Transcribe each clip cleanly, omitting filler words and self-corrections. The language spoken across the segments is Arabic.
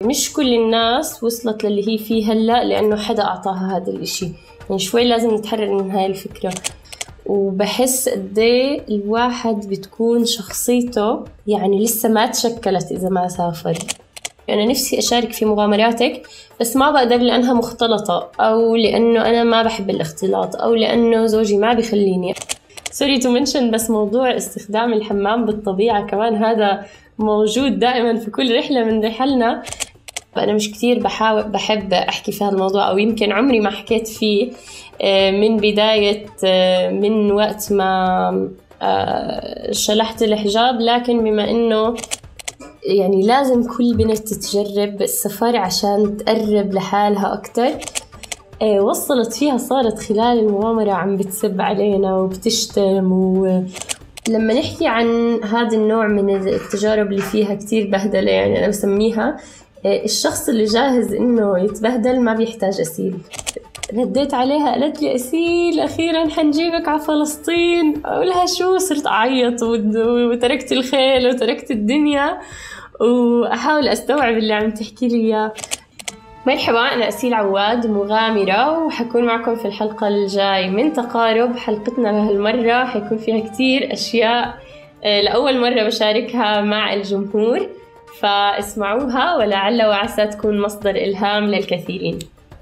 مش كل الناس وصلت للي هي فيه هلأ لأنه حدا أعطاها هذا الإشي. يعني شوي لازم نتحرر من هاي الفكرة. وبحس قديه الواحد بتكون شخصيته يعني لسه ما تشكلت إذا ما سافر. أنا نفسي أشارك في مغامراتك بس ما بقدر لأنها مختلطة، أو لأنه أنا ما بحب الاختلاط، أو لأنه زوجي ما بيخليني. سوري تو منشن، بس موضوع استخدام الحمام بالطبيعة كمان هذا موجود دائما في كل رحلة من رحلنا. أنا مش كتير بحب أحكي في هذا الموضوع، أو يمكن عمري ما حكيت فيه من بداية من وقت ما شلحت الحجاب. لكن بما إنه يعني لازم كل بنت تتجرب السفر عشان تقرب لحالها أكتر، وصلت فيها صارت خلال المغامرة عم بتسب علينا وبتشتم. ولما نحكي عن هذا النوع من التجارب اللي فيها كتير بهدلة، يعني أنا بسميها الشخص اللي جاهز إنه يتبهدل ما بيحتاج أسيل. رديت عليها قالت لي أسيل أخيرا حنجيبك على فلسطين. أقولها شو؟ صرت أعيط وتركت الخيل وتركت الدنيا وأحاول أستوعب اللي عم تحكي لي إياه. مرحبا، أنا أسيل عواد مغامرة، وحكون معكم في الحلقة الجاي من تقارب. حلقتنا هالمرة حيكون فيها كتير أشياء لأول مرة بشاركها مع الجمهور، فاسمعوها ولعل وعسى تكون مصدر إلهام للكثيرين.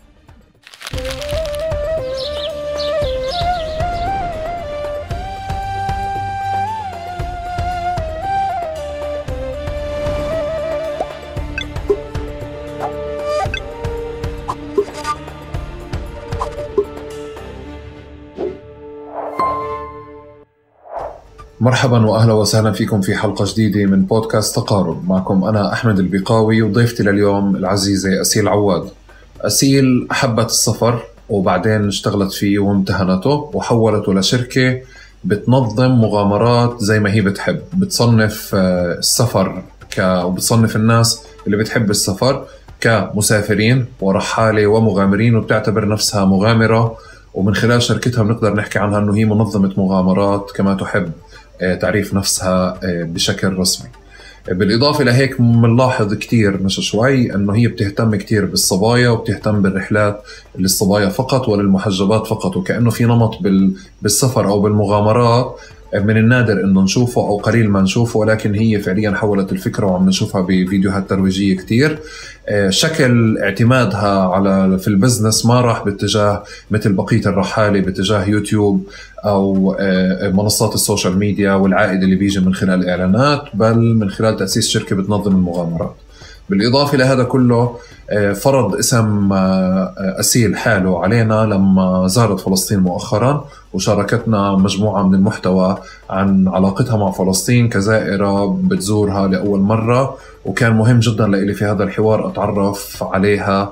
مرحبا وأهلا وسهلا فيكم في حلقة جديدة من بودكاست تقارب. معكم أنا أحمد البقاوي، وضيفتي لليوم العزيزة أسيل عواد. أسيل أحبت السفر وبعدين اشتغلت فيه وامتهنته وحولته لشركة بتنظم مغامرات زي ما هي بتحب. بتصنف السفر وبتصنف الناس اللي بتحب السفر كمسافرين ورحالة ومغامرين، وبتعتبر نفسها مغامرة. ومن خلال شركتها بنقدر نحكي عنها أنه هي منظمة مغامرات كما تحب تعريف نفسها بشكل رسمي. بالإضافة لهيك منلاحظ كتير مش شوي أنه هي بتهتم كتير بالصبايا، وبتهتم بالرحلات للصبايا فقط وللمحجبات فقط، وكأنه في نمط بالسفر أو بالمغامرات من النادر أنه نشوفه أو قليل ما نشوفه، ولكن هي فعليا حولت الفكرة وعم نشوفها بفيديوهات ترويجية كتير. شكل اعتمادها في البزنس ما راح باتجاه مثل بقية الرحالة باتجاه يوتيوب أو منصات السوشيال ميديا والعائد اللي بيجي من خلال الإعلانات، بل من خلال تأسيس شركة بتنظم المغامرات. بالإضافة لهذا كله فرض اسم أسيل حاله علينا لما زارت فلسطين مؤخرا، وشاركتنا مجموعة من المحتوى عن علاقتها مع فلسطين كزائرة بتزورها لأول مرة. وكان مهم جدا لإلي في هذا الحوار أتعرف عليها،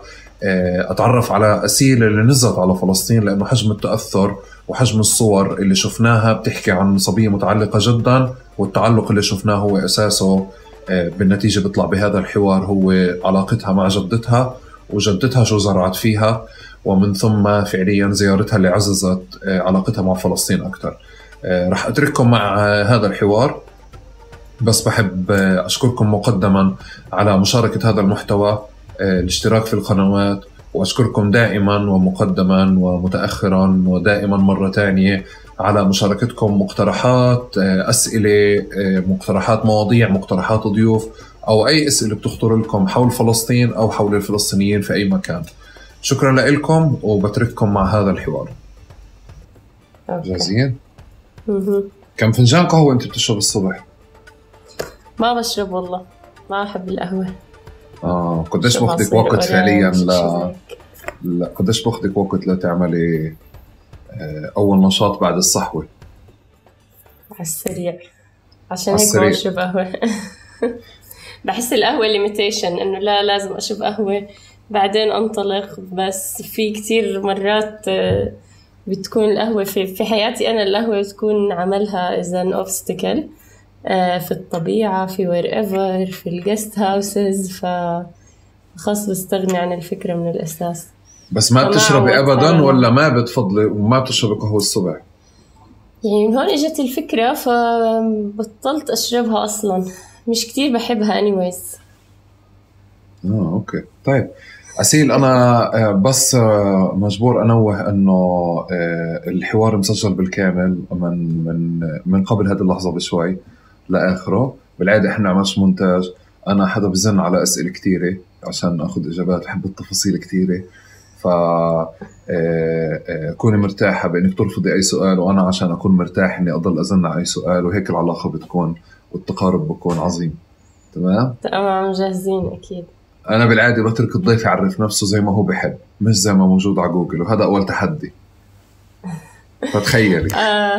أتعرف على أسيل اللي نزلت على فلسطين، لأنه حجم التأثر وحجم الصور اللي شفناها بتحكي عن صبية متعلقة جدا، والتعلق اللي شفناه هو أساسه بالنتيجة بيطلع بهذا الحوار هو علاقتها مع جدتها، وجدتها شو زرعت فيها، ومن ثم فعليا زيارتها اللي عززت علاقتها مع فلسطين أكثر. رح أترككم مع هذا الحوار، بس بحب أشكركم مقدما على مشاركة هذا المحتوى، الاشتراك في القنوات، وأشكركم دائما ومقدما ومتأخرا ودائما مرة تانية على مشاركتكم مقترحات أسئلة، مقترحات مواضيع، مقترحات ضيوف، أو أي أسئلة بتخطر لكم حول فلسطين أو حول الفلسطينيين في أي مكان. شكرا لكم، وبترككم مع هذا الحوار. جاهزين؟ كم فنجان قهوة أنت بتشرب الصبح؟ ما بشرب والله، ما أحب القهوة. قديش بأخذك وقت فعليا قديش بأخذك وقت لتعملي أول نشاط بعد الصحوة؟ على السريع، عشان هيك ما بشرب قهوة. بحس القهوة ليميتيشن، إنه لا لازم أشرب قهوة بعدين أنطلق. بس في كتير مرات بتكون القهوة في حياتي أنا، القهوة بتكون عملها إذن أوبستيكل في الطبيعة، في wherever، في الجست هاوسز، فخاص بستغني عن الفكرة من الأساس. بس ما بتشربي أبدا ولا ما بتفضلي وما بتشربي قهوة الصبح؟ يعني من هون اجت الفكرة فبطلت أشربها أصلا، مش كتير بحبها anyways. أوكي طيب أسيل، أنا بس مجبور أنوه أنه الحوار مسجل بالكامل من قبل هذه اللحظة بشوي لآخره. بالعادة إحنا عملش مونتاج، أنا حدا بزن على أسئلة كتيرة عشان أخذ إجابات، بحب التفاصيل كتيرة. ف كوني مرتاحة بأنك ترفضي أي سؤال، وأنا عشان أكون مرتاح إني أضل أزن على أي سؤال، وهيك العلاقة بتكون والتقارب بكون عظيم. تمام جاهزين أكيد. أنا بالعادة بترك الضيف يعرف نفسه زي ما هو بحب، مش زي ما موجود على جوجل، وهذا أول تحدي. فتخيلي.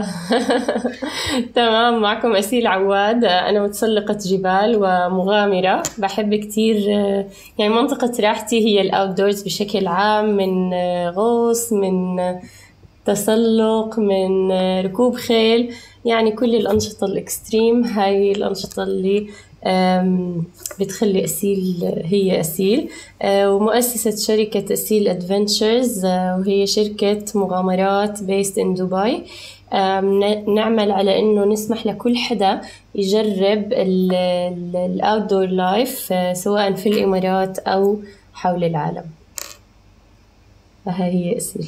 تمام، معكم أسيل عواد. أنا متسلقة جبال ومغامرة، بحب كتير يعني منطقة راحتي هي الأوتدورز بشكل عام، من غوص، من تسلق، من ركوب خيل، يعني كل الأنشطة الإكستريم. هاي الأنشطة اللي بتخلي أسيل هي أسيل. ومؤسسة شركة أسيل أدفنتشرز، وهي شركة مغامرات based in دبي. نعمل على إنه نسمح لكل حدا يجرب الأوتدور لايف، سواء في الإمارات أو حول العالم. هي أسيل.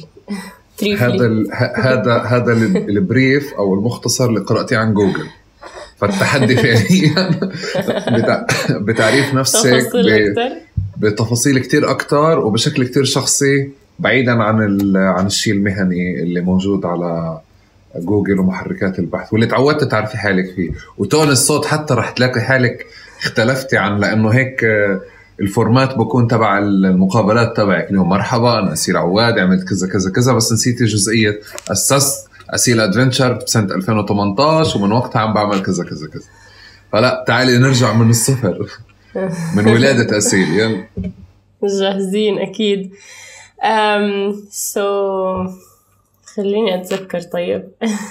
هذا البريف أو المختصر اللي قرأتيه عن جوجل. فالتحدي فعليا بتعريف نفسك بتفاصيل كتير أكتر وبشكل كتير شخصي، بعيدا عن الشيء المهني اللي موجود على جوجل ومحركات البحث واللي تعودت تعرفي حالك فيه. وتون الصوت حتى رح تلاقي حالك اختلفتي عن، لأنه هيك الفورمات بكون تبع المقابلات تبعك اليوم. مرحبا أنا أسيل عواد، عملت كذا كذا كذا، بس نسيتي جزئية أسست أسيل أدفنتشر بسنة 2018 ومن وقتها عم بعمل كذا كذا كذا. فلا، تعالي نرجع من الصفر، من ولادة أسيل. يلا جاهزين أكيد. خليني أتذكر. طيب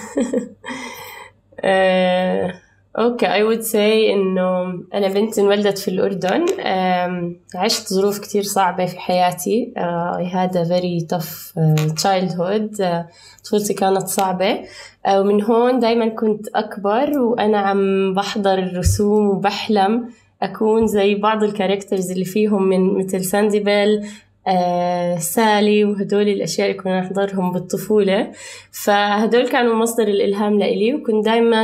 أوكي، I would say إنه أنا بنت انولدت في الأردن. عشت ظروف كتير صعبة في حياتي. I had a very tough childhood. طفولتي كانت صعبة، ومن هون دايما كنت أكبر وأنا عم بحضر الرسوم وبحلم أكون زي بعض الكاركترز اللي فيهم، من مثل سانديبل، سالي، وهدول الأشياء اللي كنا نحضرهم بالطفولة. فهدول كانوا مصدر الإلهام لإلي، وكنت دايما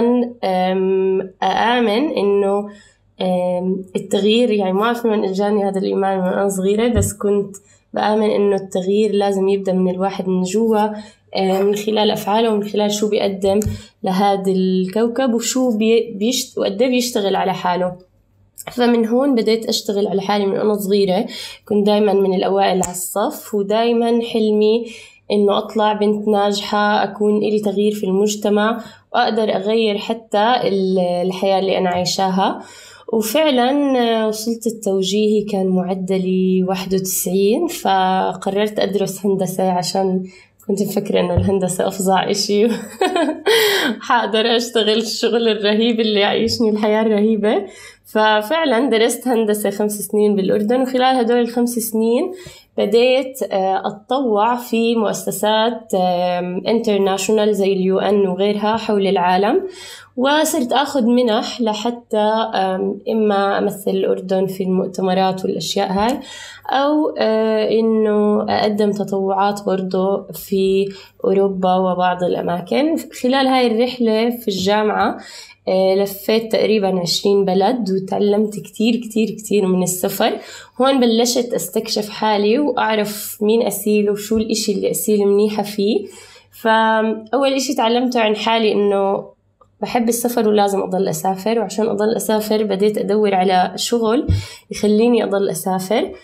أآمن إنه التغيير، يعني ما أعرف من إجاني هذا الإيمان من أنا صغيرة، بس كنت بآمن إنه التغيير لازم يبدأ من الواحد من جوا، من خلال أفعاله ومن خلال شو بيقدم لهذا الكوكب وشو وقد بيشتغل على حاله. فمن هون بديت أشتغل على حالي من أنا صغيرة. كنت دايما من الأوائل على الصف، ودايما حلمي إنه أطلع بنت ناجحة، أكون إلي تغيير في المجتمع وأقدر أغير حتى الحياة اللي أنا عايشاها. وفعلا وصلت التوجيهي كان معدلي 91، فقررت أدرس هندسة عشان كنت مفكرة إنه الهندسة أفظع إشي حقدر أشتغل الشغل الرهيب اللي يعيشني الحياة الرهيبة. ففعلا درست هندسة 5 سنين بالأردن، وخلال هدول ال5 سنين بديت أتطوع في مؤسسات انترناشونال زي الUN وغيرها حول العالم، وصرت أخذ منح لحتى إما أمثل الأردن في المؤتمرات والأشياء هاي، أو إنه أقدم تطوعات برضو في أوروبا وبعض الأماكن. خلال هاي الرحلة في الجامعة لفيت تقريبا 20 بلد وتعلمت كتير كتير كتير من السفر. هون بلشت أستكشف حالي وأعرف مين أسيل وشو الإشي اللي أسيل منيحة فيه. فأول إشي تعلمته عن حالي إنه بحب السفر ولازم أضل أسافر، وعشان أضل أسافر بديت أدور على شغل يخليني أضل أسافر.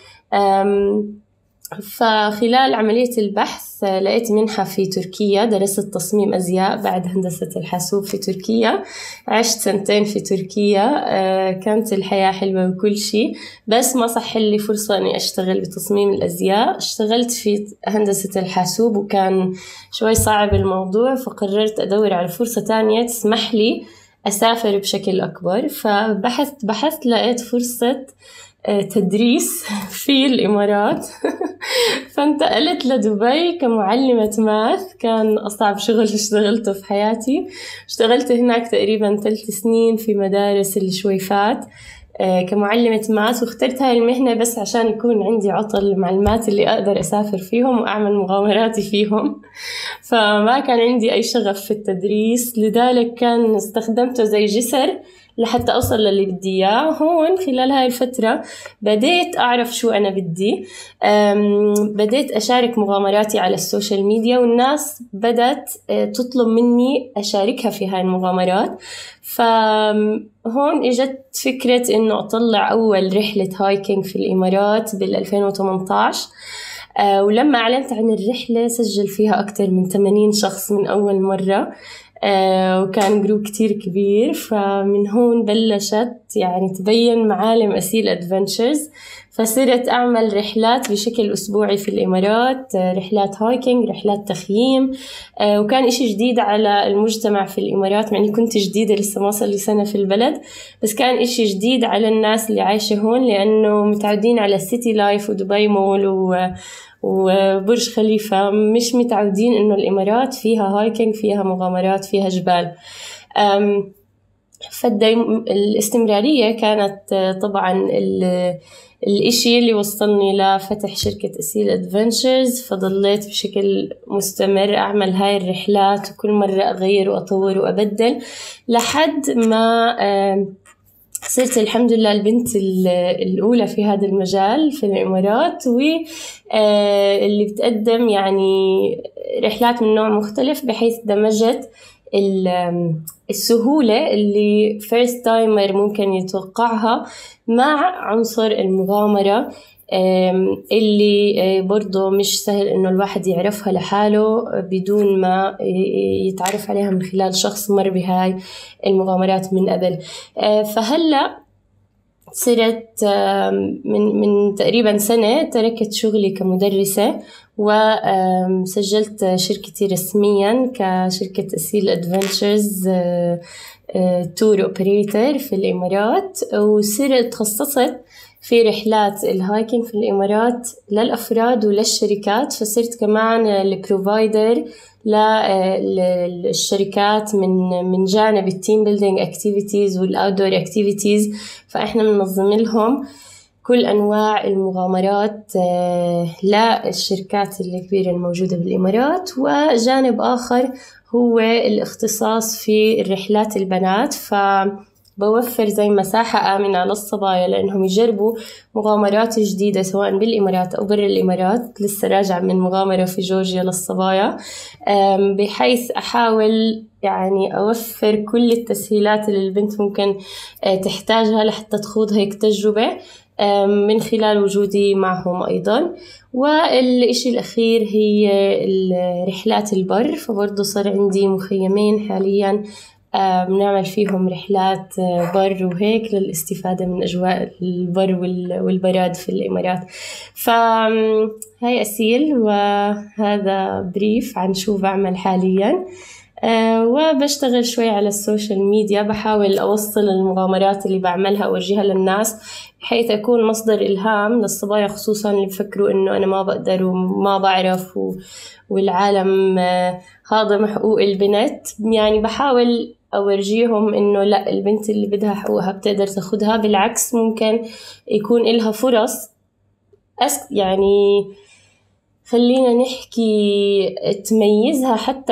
فخلال عملية البحث لقيت منحة في تركيا، درست تصميم أزياء بعد هندسة الحاسوب في تركيا. عشت 2 سنين في تركيا، كانت الحياة حلوة وكل شيء، بس ما صح لي فرصة أني أشتغل بتصميم الأزياء. اشتغلت في هندسة الحاسوب وكان شوي صعب الموضوع، فقررت أدور على فرصة تانية تسمح لي أسافر بشكل أكبر. فبحثت لقيت فرصة تدريس في الإمارات فانتقلت لدبي كمعلمة ماث. كان أصعب شغل اشتغلته في حياتي. اشتغلت هناك تقريبا 3 سنين في مدارس الشويفات. كمعلمة ماث، واخترت هاي المهنة بس عشان يكون عندي عطل المعلومات اللي أقدر أسافر فيهم وأعمل مغامراتي فيهم. فما كان عندي أي شغف في التدريس، لذلك كان استخدمته زي جسر لحتى أوصل للي بدي إياه. هون خلال هاي الفترة بديت أعرف شو أنا بدي، بديت أشارك مغامراتي على السوشيال ميديا، والناس بدأت تطلب مني أشاركها في هاي المغامرات. فهون إجت فكرة إنه أطلع أول رحلة هايكينج في الإمارات بال2018. ولما أعلنت عن الرحلة سجل فيها أكثر من 80 شخص من أول مرة، وكان جروب كتير كبير. فمن هون بلشت يعني تبين معالم أسيل أدفنتشرز، فصرت أعمل رحلات بشكل أسبوعي في الإمارات، رحلات هايكينج، رحلات تخييم. وكان إشي جديد على المجتمع في الإمارات، معني كنت جديدة لسه ما صار لي سنة في البلد، بس كان إشي جديد على الناس اللي عايشة هون، لأنه متعودين على السيتي لايف ودبي مول وبرج خليفة، مش متعودين إنه الإمارات فيها هايكينج، فيها مغامرات، فيها جبال. الاستمرارية كانت طبعا الإشي اللي وصلني لفتح شركة أسيل أدفنتشرز. فضليت بشكل مستمر أعمل هاي الرحلات، وكل مرة أغير وأطور وأبدل لحد ما صرت الحمد لله البنت الأولى في هذا المجال في الإمارات، واللي بتقدم يعني رحلات من نوع مختلف، بحيث دمجت السهولة اللي first timer ممكن يتوقعها مع عنصر المغامرة، اللي برضو مش سهل إنه الواحد يعرفها لحاله بدون ما يتعرف عليها من خلال شخص مر بهاي المغامرات من قبل. فهلأ صرت من تقريبا سنة تركت شغلي كمدرسة، وسجلت شركتي رسميا كشركة أسيل أدفنتشرز تور أوبريتر في الإمارات، وصرت تخصصت في رحلات الهايكينج في الإمارات للأفراد وللشركات. فصرت كمان البروفايدر للشركات من جانب التيم بيلدينج اكتيفيتيز والاوتدور اكتيفيتيز. فإحنا بننظم لهم كل أنواع المغامرات للشركات الكبيرة الموجودة بالإمارات. وجانب آخر هو الاختصاص في الرحلات البنات، فبوفر زي مساحة آمنة للصبايا لأنهم يجربوا مغامرات جديدة سواء بالإمارات أو برا الإمارات. لسه راجعة من مغامرة في جورجيا للصبايا، بحيث أحاول يعني أوفر كل التسهيلات اللي البنت ممكن تحتاجها لحتى تخوض هيك تجربة من خلال وجودي معهم أيضا. والإشي الأخير هي رحلات البر، فبرضو صار عندي مخيمين حاليا بنعمل فيهم رحلات بر وهيك للاستفادة من أجواء البر والبراد في الإمارات. فهاي أسيل، وهذا بريف عن شو بعمل حاليا. وبشتغل شوي على السوشيال ميديا، بحاول أوصل المغامرات اللي بعملها أوجهها للناس، بحيث أكون مصدر إلهام للصبايا، خصوصا اللي بفكروا إنه أنا ما بقدر وما بعرف والعالم هاضم حقوق البنت. يعني بحاول أورجيهم إنه لا، البنت اللي بدها حقوقها بتقدر تاخدها، بالعكس ممكن يكون إلها فرص يعني خلينا نحكي تميزها حتى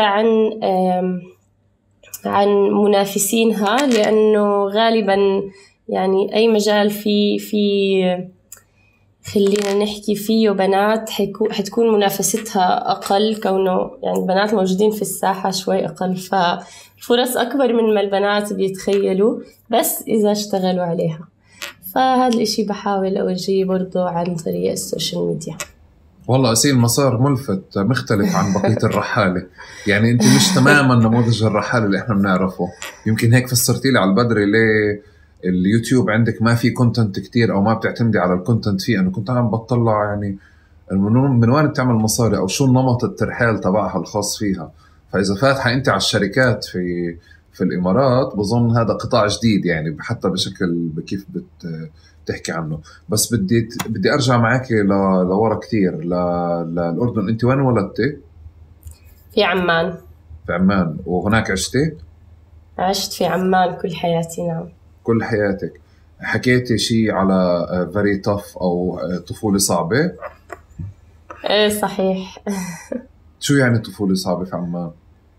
عن منافسينها، لأنه غالبا يعني أي مجال في خلينا نحكي فيه بنات حتكون منافستها أقل، كونه يعني البنات موجودين في الساحة شوي أقل، فالفرص أكبر من ما البنات بيتخيلوا بس إذا اشتغلوا عليها. فهذا الإشي بحاول أوجيه برضو عن طريق السوشيال ميديا. والله أسيل مسار ملفت مختلف عن بقية الرحالة. يعني أنت مش تماما نموذج الرحالة اللي إحنا بنعرفه. يمكن هيك فسرتي لي على البدري ليه اليوتيوب عندك ما في كونتنت كتير أو ما بتعتمدي على الكونتنت فيه. أنا كنت عم بطلع يعني من وين بتعمل مصاري أو شو النمط الترحال تبعها الخاص فيها. فإذا فاتحة أنت على الشركات في الإمارات، بظن هذا قطاع جديد يعني حتى بشكل كيف بتحكي عنه. بس بدي أرجع معك لورا كثير للأردن. أنت وين ولدتي؟ في عمان. في عمان. وهناك عشتي؟ عشت في عمان كل حياتي. نعم. كل حياتك. حكيتي شيء على very tough أو طفولة صعبة. ايه صحيح. شو يعني طفولة صعبة في عمان؟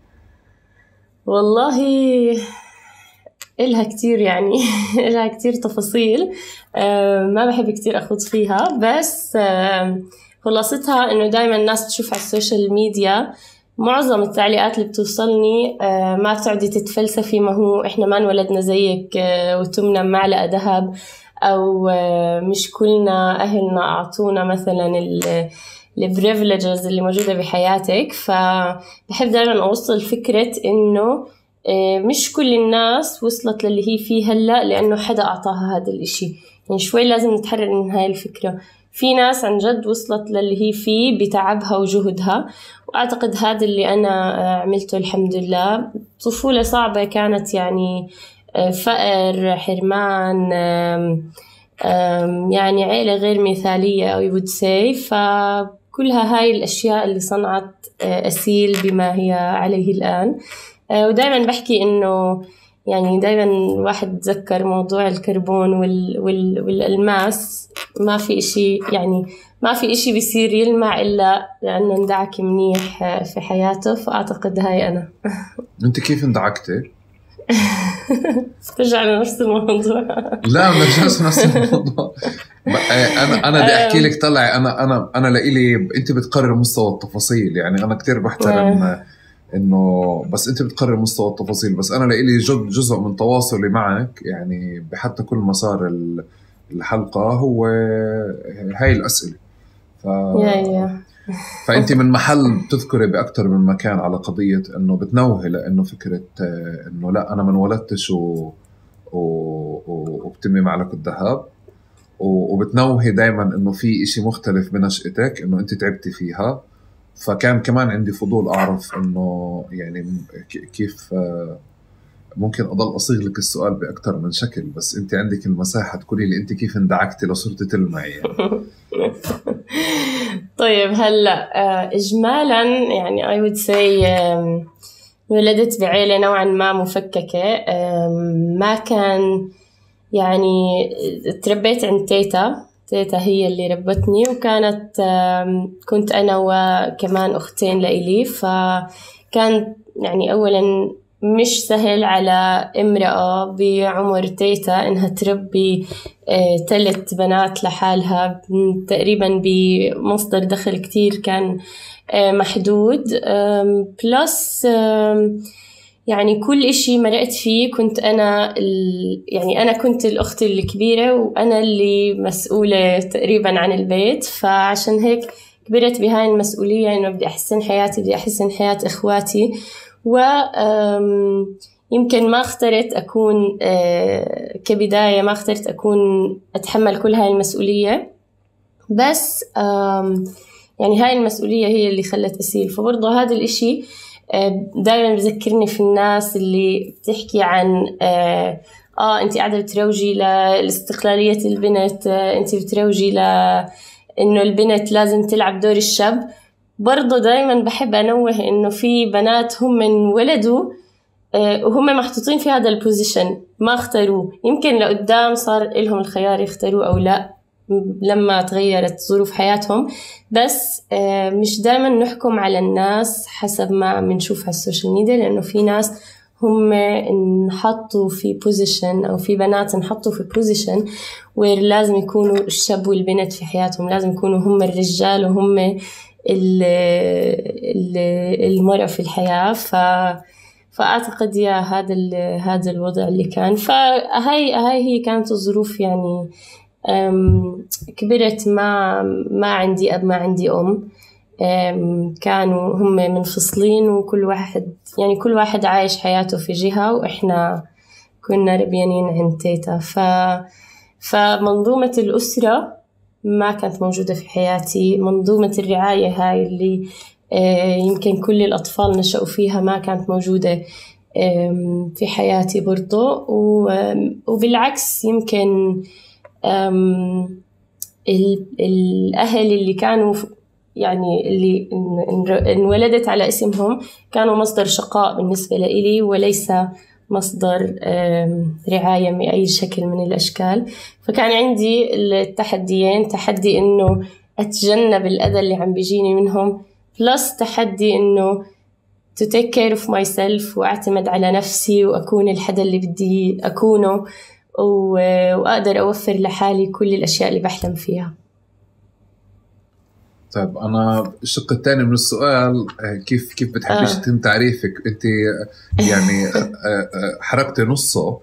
والله إلها كتير يعني إلها كتير تفاصيل. ما بحب كتير أخوض فيها، بس خلاصتها إنه دايما الناس تشوف على السوشيال ميديا معظم التعليقات اللي بتوصلني ما بتقعدي تتفلسفي، ما هو إحنا ما انولدنا زيك وتمنا معلقة ذهب، أو مش كلنا أهلنا أعطونا مثلا البريفليجز اللي موجودة بحياتك. فبحب دائما أوصل فكرة إنه مش كل الناس وصلت للي هي فيه هلأ لأنه حدا أعطاها هذا الإشي. يعني شوي لازم نتحرر من هاي الفكرة. في ناس عن جد وصلت للي هي فيه بتعبها وجهدها، وأعتقد هذا اللي أنا عملته الحمد لله. طفولة صعبة كانت، يعني فقر، حرمان، يعني عائلة غير مثالية I would say. فكلها هاي الأشياء اللي صنعت أسيل بما هي عليه الآن. ودايما بحكي إنه يعني دايما الواحد يتذكر موضوع الكربون والألماس. ما في إشي، يعني ما في إشي بيصير يلمع إلا لأنه اندعك منيح في حياته. فأعتقد هاي أنا. أنت كيف اندعكتي؟ ترجع لنفس الموضوع. لا ما رجعش نفس الموضوع. انا بدي احكي لك. طلعي انا لإلي انت بتقرر مستوى التفاصيل. يعني انا كتير بحترم انه بس انت بتقرر مستوى التفاصيل، بس انا لإلي جزء من تواصلي معك يعني بحتى كل مسار الحلقة هو هاي الأسئلة. فأنت من محل بتذكري بأكتر من مكان على قضية إنه بتنوهي لأنه فكرة إنه لا أنا من ولدتش وبتمي معلقة الذهب، وبتنوهي دايما إنه في إشي مختلف بنشأتك إنه أنت تعبتي فيها. فكان كمان عندي فضول أعرف إنه يعني كيف ممكن أضل أصيغ لك السؤال بأكتر من شكل، بس أنت عندك المساحة تقولي لي أنت كيف اندعكتي لصورتي تلمعي يعني. طيب هلأ إجمالا يعني I would say ولدت بعيلة نوعا ما مفككة. ما كان يعني تربيت عند تيتا هي اللي ربتني، وكانت كنت أنا وكمان أختين لإلي. فكان يعني أولا مش سهل على امرأة بعمر تيتا إنها تربي 3 بنات لحالها تقريبا بمصدر دخل كتير كان محدود. بلس يعني كل إشي مرقت فيه كنت أنا يعني أنا كنت الأخت الكبيرة وأنا اللي مسؤولة تقريبا عن البيت. فعشان هيك كبرت بهاي المسؤولية إنه بدي أحسن حياتي، بدي أحسن حياة إخواتي. يمكن ما اخترت أكون كبداية ما اخترت أكون أتحمل كل هاي المسؤولية، بس يعني هاي المسؤولية هي اللي خلت أسيل. فبرضه هذا الإشي دائما بذكرني في الناس اللي بتحكي عن أنت قاعدة بتروجي لاستقلالية البنت، أنت بتروجي إنه البنت لازم تلعب دور الشاب. برضو دايما بحب أنوه إنه في بنات هم من ولدوا وهم محطوطين في هذا البوزيشن ما اختاروه. يمكن لقدام صار لهم الخيار يختاروا أو لا لما تغيرت ظروف حياتهم، بس مش دايما نحكم على الناس حسب ما بنشوف على السوشيال ميديا، لأنه في ناس هم انحطوا في بوزيشن أو في بنات انحطوا في بوزيشن وير لازم يكونوا الشاب والبنت في حياتهم، لازم يكونوا هم الرجال وهم المرأة في الحياة. فأعتقد هذا الوضع اللي كان. فهاي هي كانت الظروف. يعني كبرت ما عندي أب ما عندي أم، كانوا هم منفصلين وكل واحد عايش حياته في جهة، وإحنا كنا ربيانين عند تيتا. فمنظومة الأسرة ما كانت موجودة في حياتي. منظومة الرعاية هاي اللي يمكن كل الأطفال نشأوا فيها ما كانت موجودة في حياتي برضو. وبالعكس يمكن الأهل اللي كانوا يعني اللي انولدت على اسمهم كانوا مصدر شقاء بالنسبة لي وليس مصدر رعاية بأي شكل من الأشكال. فكان عندي التحديين، تحدي إنه أتجنب الأذى اللي عم بيجيني منهم، بلس تحدي إنه to take care of myself وأعتمد على نفسي وأكون الحدا اللي بدي أكونه، وأقدر أوفر لحالي كل الأشياء اللي بحلم فيها. طيب أنا الشق الثاني من السؤال، كيف بتحبيش يتم تعريفك؟ أنت يعني حركتي نصه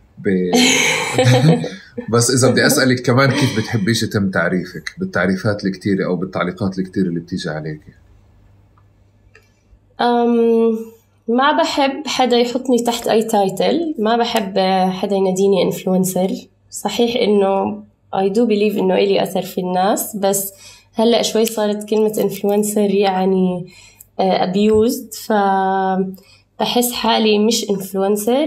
بس إذا بدي أسألك كمان كيف بتحبيش يتم تعريفك بالتعريفات الكتيرة أو بالتعليقات الكتيرة اللي بتيجي عليك؟ ما بحب حدا يحطني تحت أي تايتل، ما بحب حدا يناديني إنفلونسر. صحيح إنه I do believe إنه إلي أثر في الناس، بس هلأ شوي صارت كلمة إنفلونسر يعني abused، فبحس حالي مش إنفلونسر،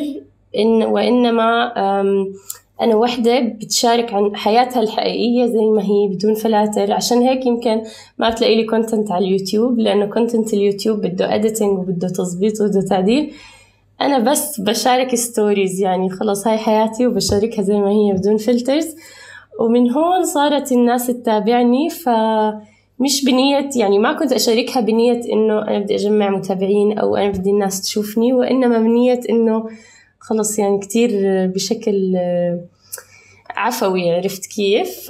وإنما أنا وحدة بتشارك عن حياتها الحقيقية زي ما هي بدون فلاتر. عشان هيك يمكن ما بتلاقي لي كونتنت على اليوتيوب، لأنه كونتنت اليوتيوب بده editing وبده تظبيط وبده تعديل. أنا بس بشارك ستوريز، يعني خلص هاي حياتي وبشاركها زي ما هي بدون فلترز. ومن هون صارت الناس تتابعني، فمش بنية، يعني ما كنت أشاركها بنية إنه أنا بدي أجمع متابعين أو أنا بدي الناس تشوفني، وإنما بنية إنه خلص يعني كتير بشكل عفوي، عرفت كيف؟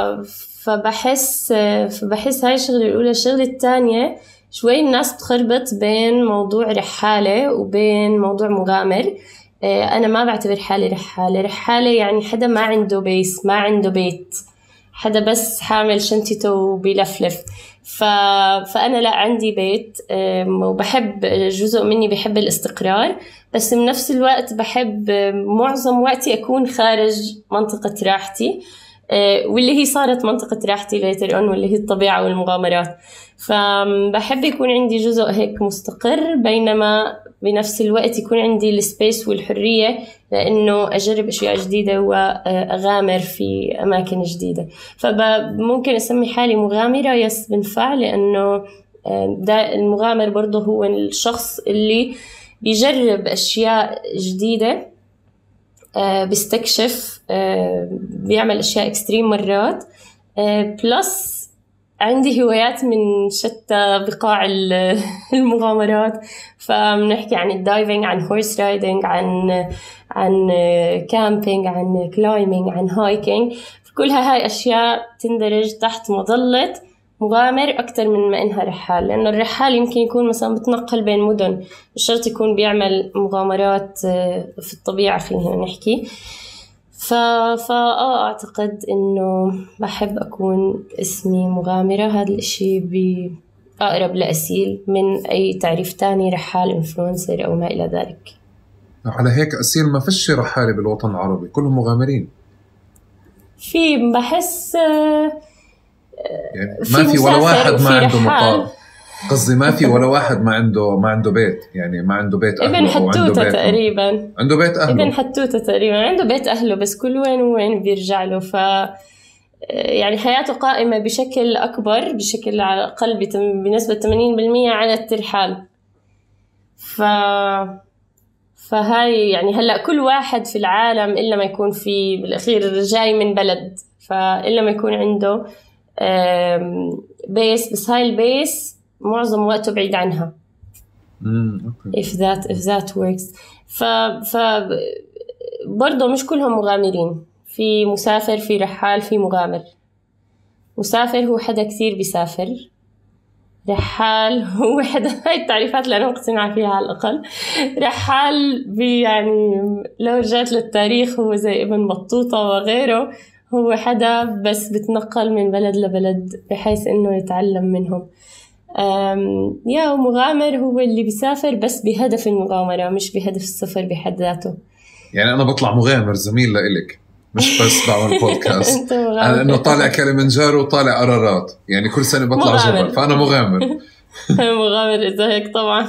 فبحس هاي الشغلة الأولى. الشغلة الثانية شوي الناس بتخربط بين موضوع رحالة وبين موضوع مغامر. أنا ما بعتبر حالي رحالة يعني حدا ما عنده بيس، ما عنده بيت، حدا بس حامل شنطته وبيلفلف. فأنا لا، عندي بيت، وبحب جزء مني بحب الاستقرار، بس من نفس الوقت بحب معظم وقتي أكون خارج منطقة راحتي، واللي هي صارت منطقة راحتي later on، واللي هي الطبيعة والمغامرات. فبحب يكون عندي جزء هيك مستقر، بينما بنفس الوقت يكون عندي السبيس والحرية لأنه أجرب أشياء جديدة وأغامر في أماكن جديدة. فممكن أسمي حالي مغامرة، يس بنفع، لأنه ده المغامر برضه هو الشخص اللي بيجرب أشياء جديدة، بيستكشف، بيعمل أشياء إكستريم مرات، بلس عندي هوايات من شتى بقاع المغامرات. فبنحكي عن الدايفنج، عن هورس رايدنج، عن كامبينج، عن كلايمينج، عن هايكينج. كلها هاي أشياء تندرج تحت مظلة مغامر أكتر من ما إنها رحال، لأنه الرحال يمكن يكون مثلا بتنقل بين مدن، مش شرط يكون بيعمل مغامرات في الطبيعة، خلينا نحكي. أعتقد إنه بحب أكون اسمي مغامرة. هذا الإشي أقرب لأسيل من أي تعريف تاني، رحال، إنفلونسر أو ما إلى ذلك. على هيك أسيل ما فيش رحالة بالوطن العربي، كلهم مغامرين. بحس يعني ما في ولا واحد ما عنده مقال، قصدي ما في ولا واحد ما عنده بيت، يعني ما عنده بيت أهله. ابن حتوتة تقريبا عنده بيت أهله، ابن حتوتة تقريبا عنده بيت أهله، بس كل وين وين بيرجع له. يعني حياته قائمة بشكل أكبر، بشكل على الأقل بنسبة 80% على الترحال. فهاي يعني هلأ كل واحد في العالم إلا ما يكون في بالأخير جاي من بلد، فإلا ما يكون عنده بيس، بس هاي البيس معظم وقته بعيد عنها. if that works. برضه مش كلهم مغامرين، في مسافر، في رحال، في مغامر. مسافر هو حدا كثير بيسافر، رحال هو حدا، هاي التعريفات اللي أنا مقتنعة فيها على الأقل. رحال يعني لو رجعت للتاريخ هو زي ابن بطوطة وغيره، هو حدا بس بتنقل من بلد لبلد بحيث إنه يتعلم منهم. ومغامر هو اللي بيسافر بس بهدف المغامرة، مش بهدف السفر بحد ذاته. يعني أنا بطلع مغامر زميل لإلك، مش بس بعمل بودكاست. أنا إنه طالع كلمنجارو وطالع قرارات، يعني كل سنة بطلع جبل، فأنا مغامر. مغامر إذا هيك طبعا.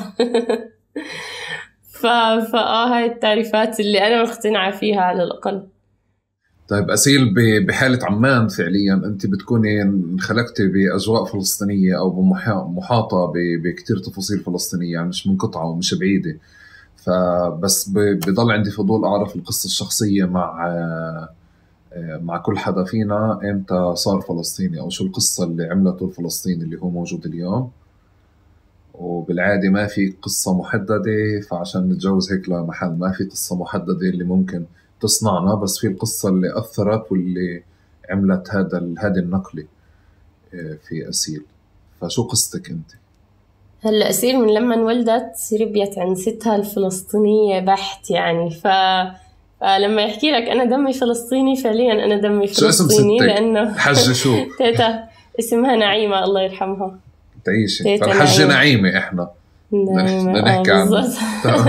هاي التعريفات اللي أنا مقتنعة فيها على الأقل. طيب أسيل، بحالة عمان فعليا أنت بتكوني انخلقتي بأجواء فلسطينية أو محاطة بكتير تفاصيل فلسطينية، يعني مش منقطعة ومش بعيدة. فبس بضل عندي فضول أعرف القصة الشخصية مع كل حدا فينا إمتى صار فلسطيني، أو شو القصة اللي عملته الفلسطيني اللي هو موجود اليوم. وبالعادة ما في قصة محددة، فعشان نتجوز هيك لمحل ما في قصة محددة اللي ممكن تصنعنا، بس في القصة اللي أثرت واللي عملت هذه النقلة في أسيل. فشو قصتك أنت؟ هلا أسيل من لما انولدت ربيت عند ستها الفلسطينية بحت يعني. فلما يحكي لك أنا دمي فلسطيني فعليا أنا دمي شو اسم فلسطيني، ستك؟ لأنه حجة شو؟ تيتا اسمها نعيمة الله يرحمها. تعيشي. تيتا فالحجة نعيمة. نعيمة إحنا بدنا نعيمة نحكي عنها. بالضبط.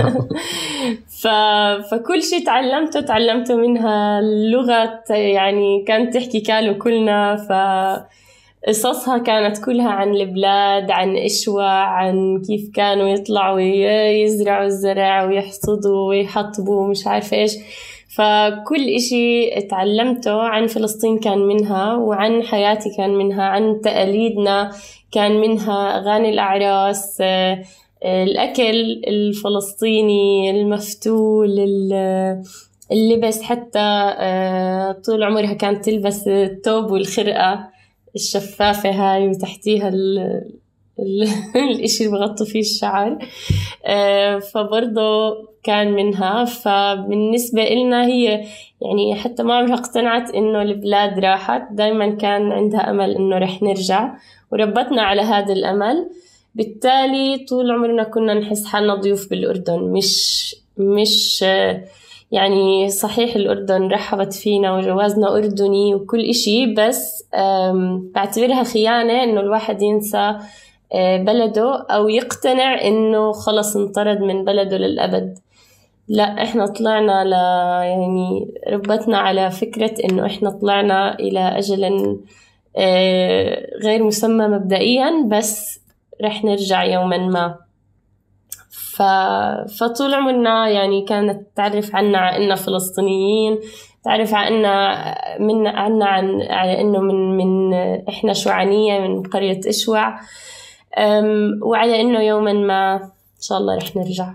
فكل شيء تعلمته منها. اللغة يعني كانت تحكي كالو كلنا، قصصها كانت كلها عن البلاد، عن إشوا، عن كيف كانوا يطلعوا يزرعوا الزرع ويحصدوا ويحطبوا ومش عارفة إيش. فكل إشي تعلمته عن فلسطين كان منها، وعن حياتي كان منها، عن تقاليدنا كان منها، أغاني الأعراس، الأكل الفلسطيني المفتول، اللبس حتى. طول عمرها كانت تلبس الثوب والخرقة الشفافة هاي وتحتيها الاشي اللي بغطوا فيه الشعر. فبرضه كان منها. فبالنسبة إلنا هي يعني حتى ما عمرها اقتنعت إنه البلاد راحت، دايما كان عندها أمل إنه رح نرجع، وربتنا على هذا الأمل. بالتالي طول عمرنا كنا نحس حالنا ضيوف بالأردن، مش يعني صحيح الأردن رحبت فينا وجوازنا أردني وكل إشي، بس بعتبرها خيانة إنه الواحد ينسى بلده أو يقتنع إنه خلص انطرد من بلده للأبد. لا، إحنا طلعنا يعني ربتنا على فكرة إنه إحنا طلعنا إلى أجل غير مسمى مبدئيا، بس رح نرجع يوما ما. فطول عمرنا يعني كانت تعرف عنا إننا فلسطينيين، تعرف عنا على إنه من إحنا شوعنية من قرية إشوع، وعلى إنه يوما ما إن شاء الله رح نرجع.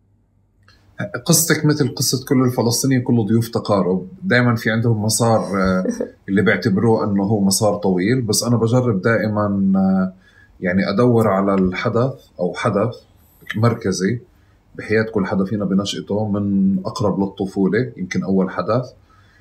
قصتك مثل قصة كل الفلسطينيين، كله ضيوف تقارب، دائما في عندهم مسار اللي بيعتبروه أنه هو مسار طويل، بس أنا بجرب دائما يعني أدور على الحدث أو حدث مركزي بحياة كل حدا فينا بنشأته من أقرب للطفولة. يمكن أول حدث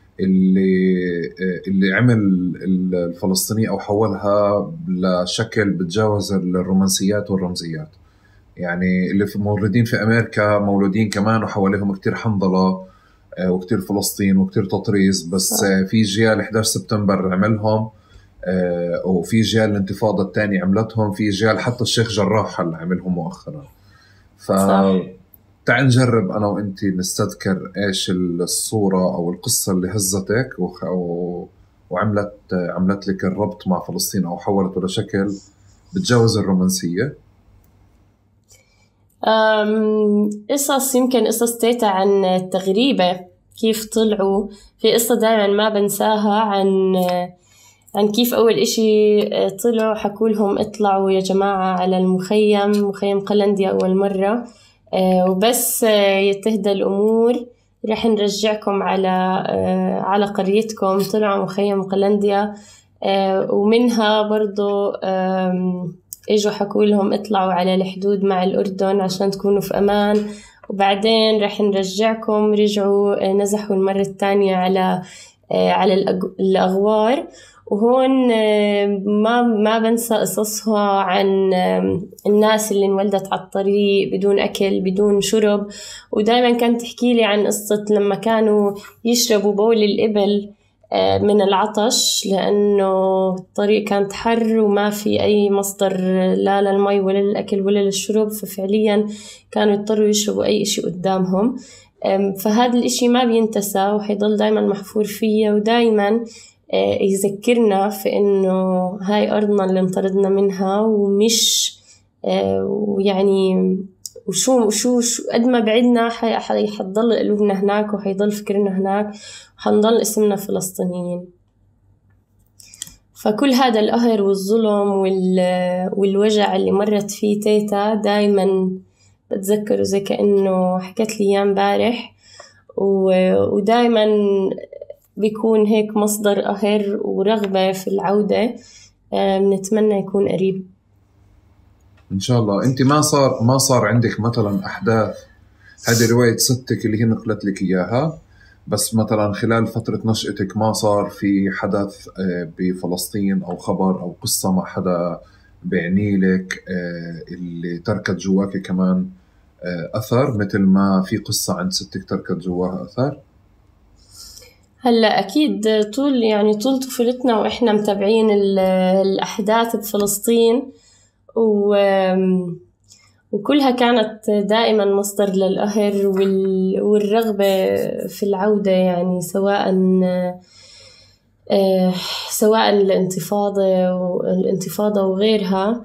اللي عمل الفلسطيني أو حولها لشكل بتجاوز الرومانسيات والرمزيات. يعني اللي مولودين في أمريكا مولودين كمان وحواليهم كتير حنظلة وكتير فلسطين وكتير تطريز، بس في جيال 11 سبتمبر عملهم، وفي جيال الانتفاضة الثانية عملتهم، في جيال حتى الشيخ جراح اللي عملهم مؤخرا. تعال نجرب أنا وإنتي نستذكر إيش الصورة أو القصة اللي هزتك وعملت لك الربط مع فلسطين أو حولته لشكل بتجاوز الرومانسية. قصص، يمكن قصص تيتا عن التغريبة، كيف طلعوا. في قصة دائما ما بنساها عن كيف أول إشي طلعوا حكوا لهم اطلعوا يا جماعة على مخيم قلنديا أول مرة، وبس يتهدى الأمور رح نرجعكم على قريتكم. طلعوا مخيم قلنديا، ومنها برضو إجوا حكوا لهم اطلعوا على الحدود مع الأردن عشان تكونوا في أمان، وبعدين رح نرجعكم. رجعوا نزحوا المرة الثانية على الأغوار. وهون ما بنسى قصصها عن الناس اللي انولدت على الطريق بدون أكل بدون شرب. ودايما كانت تحكي لي عن قصة لما كانوا يشربوا بول الإبل من العطش، لأنه الطريق كانت حر وما في أي مصدر لا للمي ولا للأكل ولا للشرب، ففعليا كانوا يضطروا يشربوا أي إشي قدامهم. فهذا الإشي ما بينتسى وحيضل دايما محفور فيه، ودايما يذكرنا في إنه هاي أرضنا اللي انطردنا منها، ومش ويعني وشو قد ما بعدنا حتضل قلوبنا هناك وحيضل فكرنا هناك وحنضل اسمنا فلسطينيين. فكل هذا القهر والظلم والوجع اللي مرت فيه تيتا دايما بتذكره زي كأنه حكت لي إياه امبارح، ودائما بيكون هيك مصدر قهر ورغبة في العودة. بنتمنى يكون قريب إن شاء الله. أنت ما صار عندك مثلا أحداث، هذه رواية ستك اللي هي نقلت لك إياها، بس مثلا خلال فترة نشأتك ما صار في حدث بفلسطين أو خبر أو قصة مع حدا بعني لك اللي تركت جواك كمان أثر مثل ما في قصة عند ستك تركت جواها أثر؟ هلا أكيد طول طفولتنا وإحنا متابعين الأحداث بفلسطين، وكلها كانت دائما مصدر للقهر والرغبة في العودة، يعني سواء الانتفاضة وغيرها.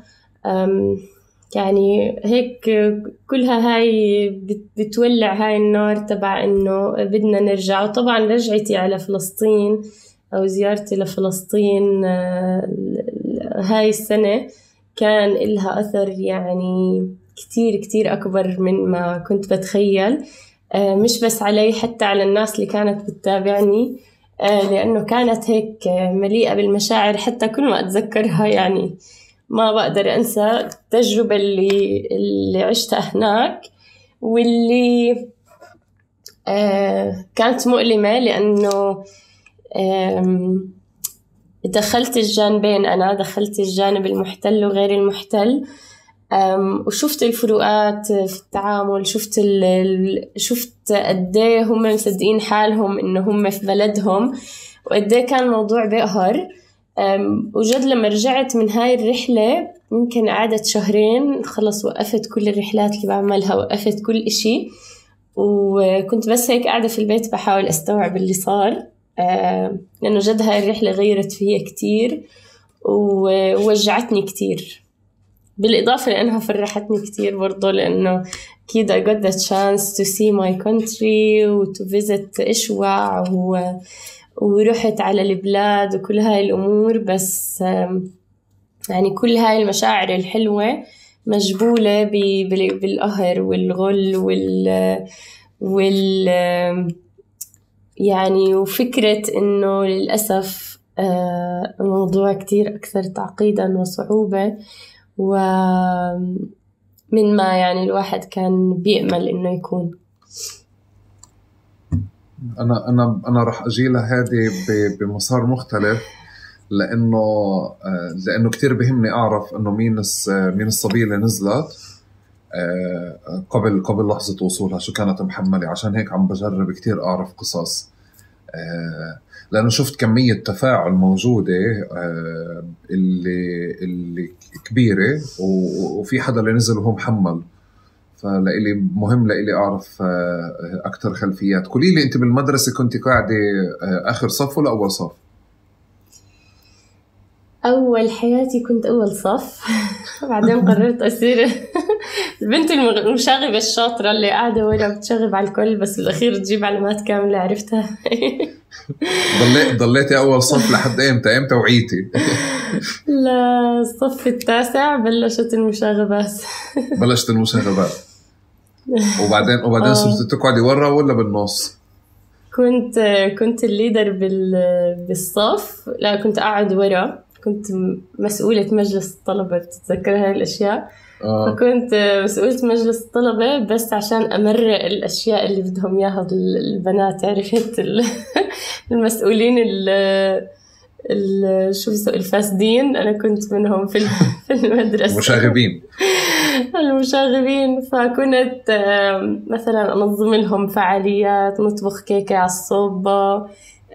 يعني هيك كلها هاي بتولع هاي النار تبع إنه بدنا نرجع. وطبعا رجعتي على فلسطين أو زيارتي لفلسطين هاي السنة كان إلها أثر يعني كتير كتير أكبر من ما كنت بتخيل، مش بس علي، حتى على الناس اللي كانت بتتابعني، لأنه كانت هيك مليئة بالمشاعر. حتى كل ما أتذكرها يعني ما بقدر أنسى التجربة اللي عشتها هناك، واللي كانت مؤلمة لأنه دخلت الجانبين. أنا دخلت الجانب المحتل وغير المحتل، وشفت الفروقات في التعامل. شفت قديه هم مصدقين حالهم إنه هم في بلدهم، وقديه كان الموضوع بقهر. وجد لما رجعت من هاي الرحلة يمكن قعدت شهرين، خلص وقفت كل الرحلات اللي بعملها، وقفت كل إشي، وكنت بس هيك قاعدة في البيت بحاول أستوعب اللي صار. لأنه جد هاي الرحلة غيرت فيها كتير ووجعتني كتير، بالإضافة لأنها فرحتني كتير برضو، لأنه أكيد I got the chance to see my country و to visit إشواع ورحت على البلاد وكل هاي الأمور. بس يعني كل هاي المشاعر الحلوة مجبولة بالقهر والغل يعني وفكرة إنه للأسف الموضوع كتير أكثر تعقيداً وصعوبة ومن ما يعني الواحد كان بيأمل إنه يكون. أنا رح أجي لهذه بمسار مختلف، لأنه كتير بهمني أعرف إنه مين الصبية اللي نزلت قبل لحظة وصولها، شو كانت محملة. عشان هيك عم بجرب كتير أعرف قصص، لأنه شفت كمية تفاعل موجودة اللي كبيرة، وفي حدا اللي نزل وهو محمل. فلإلي مهم لإلي أعرف أكتر خلفيات. قولي لي، أنت بالمدرسة كنت قاعدة آخر صف ولا أول صف؟ أول حياتي كنت أول صف. بعدين قررت أصير البنت المشاغبة الشاطرة اللي قاعدة ورا بتشغب على الكل، بس بالأخير تجيب علامات كاملة. عرفتها. ضليتي أول صف لحد إمتى وعيتي؟ لا، الصف التاسع بلشت المشاغبات. بلشت المشاغبات. وبعدين صرت تقعدي ورا ولا بالنص؟ كنت الليدر بالصف. لا، كنت قاعد ورا، كنت مسؤولة مجلس الطلبة. بتتذكر هاي الأشياء؟ فكنت مسؤولة مجلس الطلبة بس عشان أمرق الأشياء اللي بدهم إياها البنات. عرفت المسؤولين الفاسدين، أنا كنت منهم في المدرسة. المشاغبين. فكنت مثلا أنظم لهم فعاليات، نطبخ كيكة على الصوبة،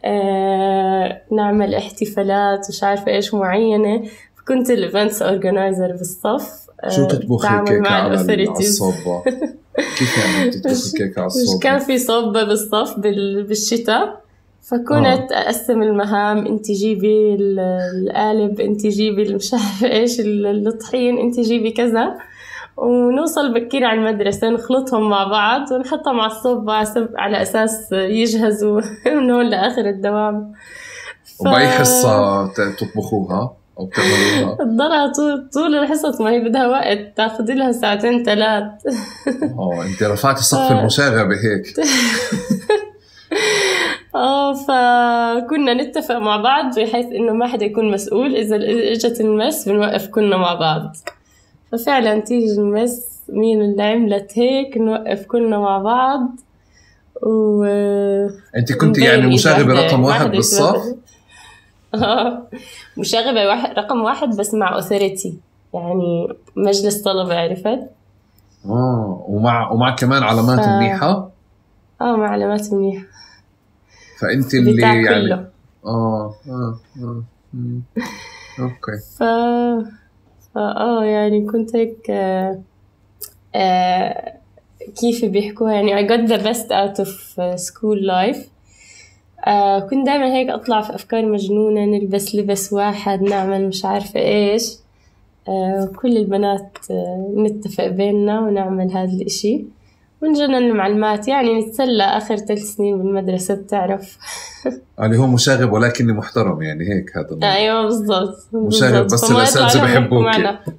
نعمل احتفالات مش عارفة إيش معينة. فكنت الإيفنتس أورجانايزر بالصف. شو تطبخي كيكة على الصوبة؟ كيف يعني تطبخي كيكة على الصوبة؟ كان في صوبة بالصف بالشتاء، فكنت أقسم المهام. انت جيبي القالب، انت جيبي مش عارفة ايش الطحين، انت جيبي كذا، ونوصل بكير على المدرسة نخلطهم مع بعض ونحطهم على الصوبة على أساس يجهزوا من هون لآخر الدوام. وبأي حصة تطبخوها أو بتعملوها؟ تضلها طول الحصص، ما هي بدها وقت، تاخذ لها 2-3 ساعات. أنت رفعتي سقف المشاغبة هيك. فكنا نتفق مع بعض بحيث انه ما حدا يكون مسؤول، اذا اجت المس بنوقف كلنا مع بعض. ففعلا تيجي المس مين اللي عملت هيك نوقف كلنا مع بعض. انت كنت يعني مشاغبة رقم 1 بالصف؟ مشاغبة رقم 1 بس مع أثوريتي، يعني مجلس طلبة، عرفت؟ ومع كمان علامات منيحة؟ مع علامات منيحة. فأنت اللي يعني كله. اوكي. يعني كنت هيك كيف بيحكوها، يعني I got the best out of school life. كنت دايما هيك أطلع في أفكار مجنونة، نلبس لبس واحد، نعمل مش عارفة إيش. كل البنات نتفق بيننا ونعمل هذا الإشي ونجنن المعلمات، يعني نتسلى آخر 3 سنين بالمدرسة، بتعرف. اللي هو مشاغب ولكني محترم، يعني هيك هذا الموضوع. أيوة بالضبط، مشاغب بس الأساتذة بيحبوك.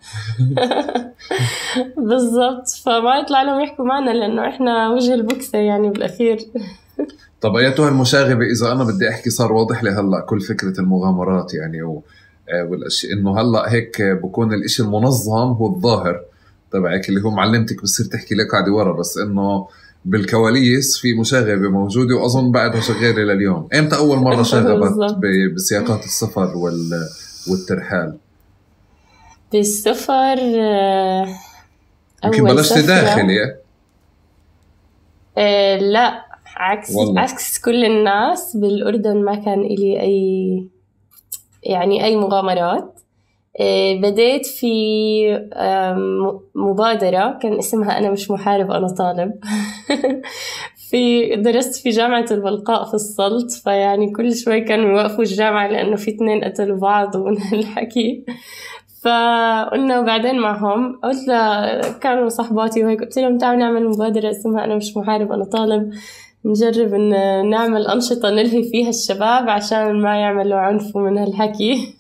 بالضبط، فما يطلع لهم يحكوا معنا لأنه إحنا وجه البكسة يعني بالأخير. طب أيتها المشاغبة، إذا أنا بدي أحكي صار واضح لي هلأ كل فكرة المغامرات يعني والأشياء، إنه هلأ هيك بكون الإشي المنظم هو الظاهر تبعك اللي هو معلمتك بتصير تحكي لك قاعدة ورا، بس إنه بالكواليس في مشاغبة موجودة وأظن بعدها شغالة لليوم. إمتى أول مرة شاغبت بسياقات السفر والترحال؟ بالسفر يمكن بلشت داخلي. لا، عكس كل الناس بالأردن ما كان إلي أي مغامرات. بديت في مبادرة كان اسمها أنا مش محارب أنا طالب. درست في جامعة البلقاء في السلط، فيعني كل شوي كانوا يوقفوا الجامعة لأنه في 2 قتلوا بعض ومن هالحكي. فقلنا وبعدين معهم قلت كانوا صحباتي وهيك، قلت لهم تعالوا نعمل مبادرة اسمها أنا مش محارب أنا طالب، نجرب إن نعمل أنشطة نلهي فيها الشباب عشان ما يعملوا عنف من هالحكي.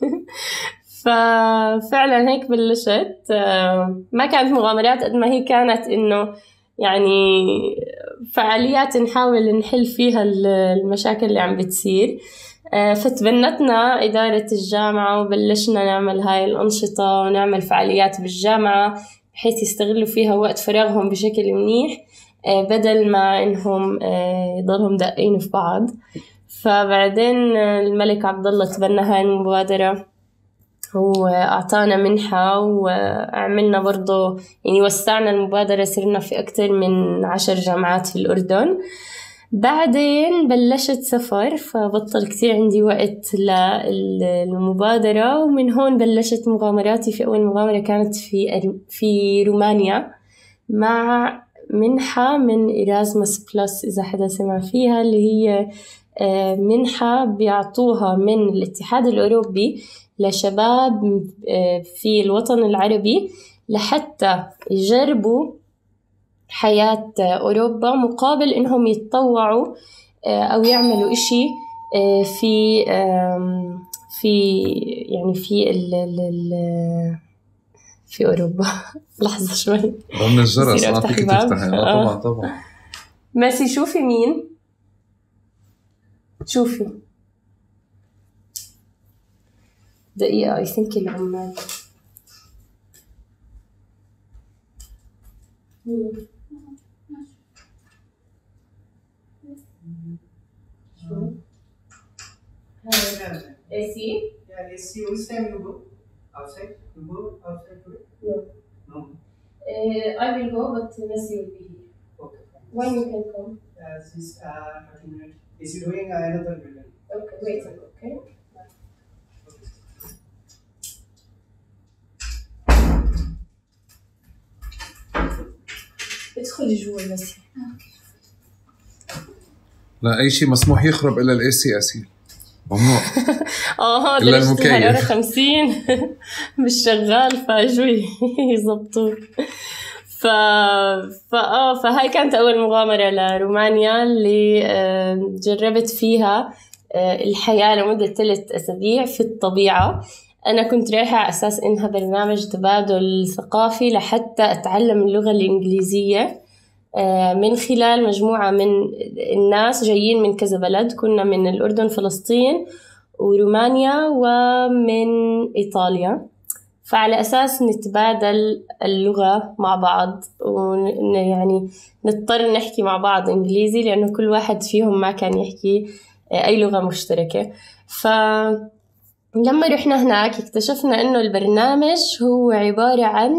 ففعلا هيك بلشت. ما كانت مغامرات قد ما هي كانت إنه يعني فعاليات نحاول نحل فيها المشاكل اللي عم بتصير. فتبنتنا إدارة الجامعة وبلشنا نعمل هاي الأنشطة ونعمل فعاليات بالجامعة بحيث يستغلوا فيها وقت فراغهم بشكل منيح، بدل ما إنهم يضلهم دقين في بعض. فبعدين الملك عبد الله تبنى هاي المبادرة وأعطانا منحة، وعملنا برضو يعني وسعنا المبادرة، صرنا في أكتر من 10 جامعات في الأردن. بعدين بلشت سفر، فبطل كتير عندي وقت للمبادرة، ومن هون بلشت مغامراتي. في أول مغامرة كانت في رومانيا مع منحة من إيرازموس بلس، إذا حدا سمع فيها، اللي هي منحة بيعطوها من الاتحاد الأوروبي لشباب في الوطن العربي لحتى يجربوا حياة أوروبا مقابل إنهم يتطوعوا أو يعملوا إشي في يعني في أوروبا. لحظة شوي، رن الجرس. فيك تفتحي. طبعا ماشي. شوفي مين، شوفي دقيقة. I think العمال. AC? Yeah, AC. Which time you go? Outside? You go outside today? No. I will go, but Messi will be here. Okay. When you can come? This 30 minutes. Is he doing another building? Okay, wait a minute, okay? ادخلي جوا بس. لا أي شيء مسموح يخرب إلا الAC أسيل، ممنوع. إلا المكيف 50 مش شغال، فاجوا يزبطوه. فهاي كانت أول مغامرة لرومانيا اللي جربت فيها الحياة لمدة 3 أسابيع في الطبيعة. أنا كنت رايحة على أساس إنها برنامج تبادل ثقافي لحتى أتعلم اللغة الإنجليزية من خلال مجموعة من الناس جايين من كذا بلد. كنا من الأردن، فلسطين، ورومانيا، ومن إيطاليا. فعلى أساس نتبادل اللغة مع بعض، ويعني نضطر نحكي مع بعض إنجليزي لأنه كل واحد فيهم ما كان يحكي أي لغة مشتركة. فلما رحنا هناك اكتشفنا إنه البرنامج هو عبارة عن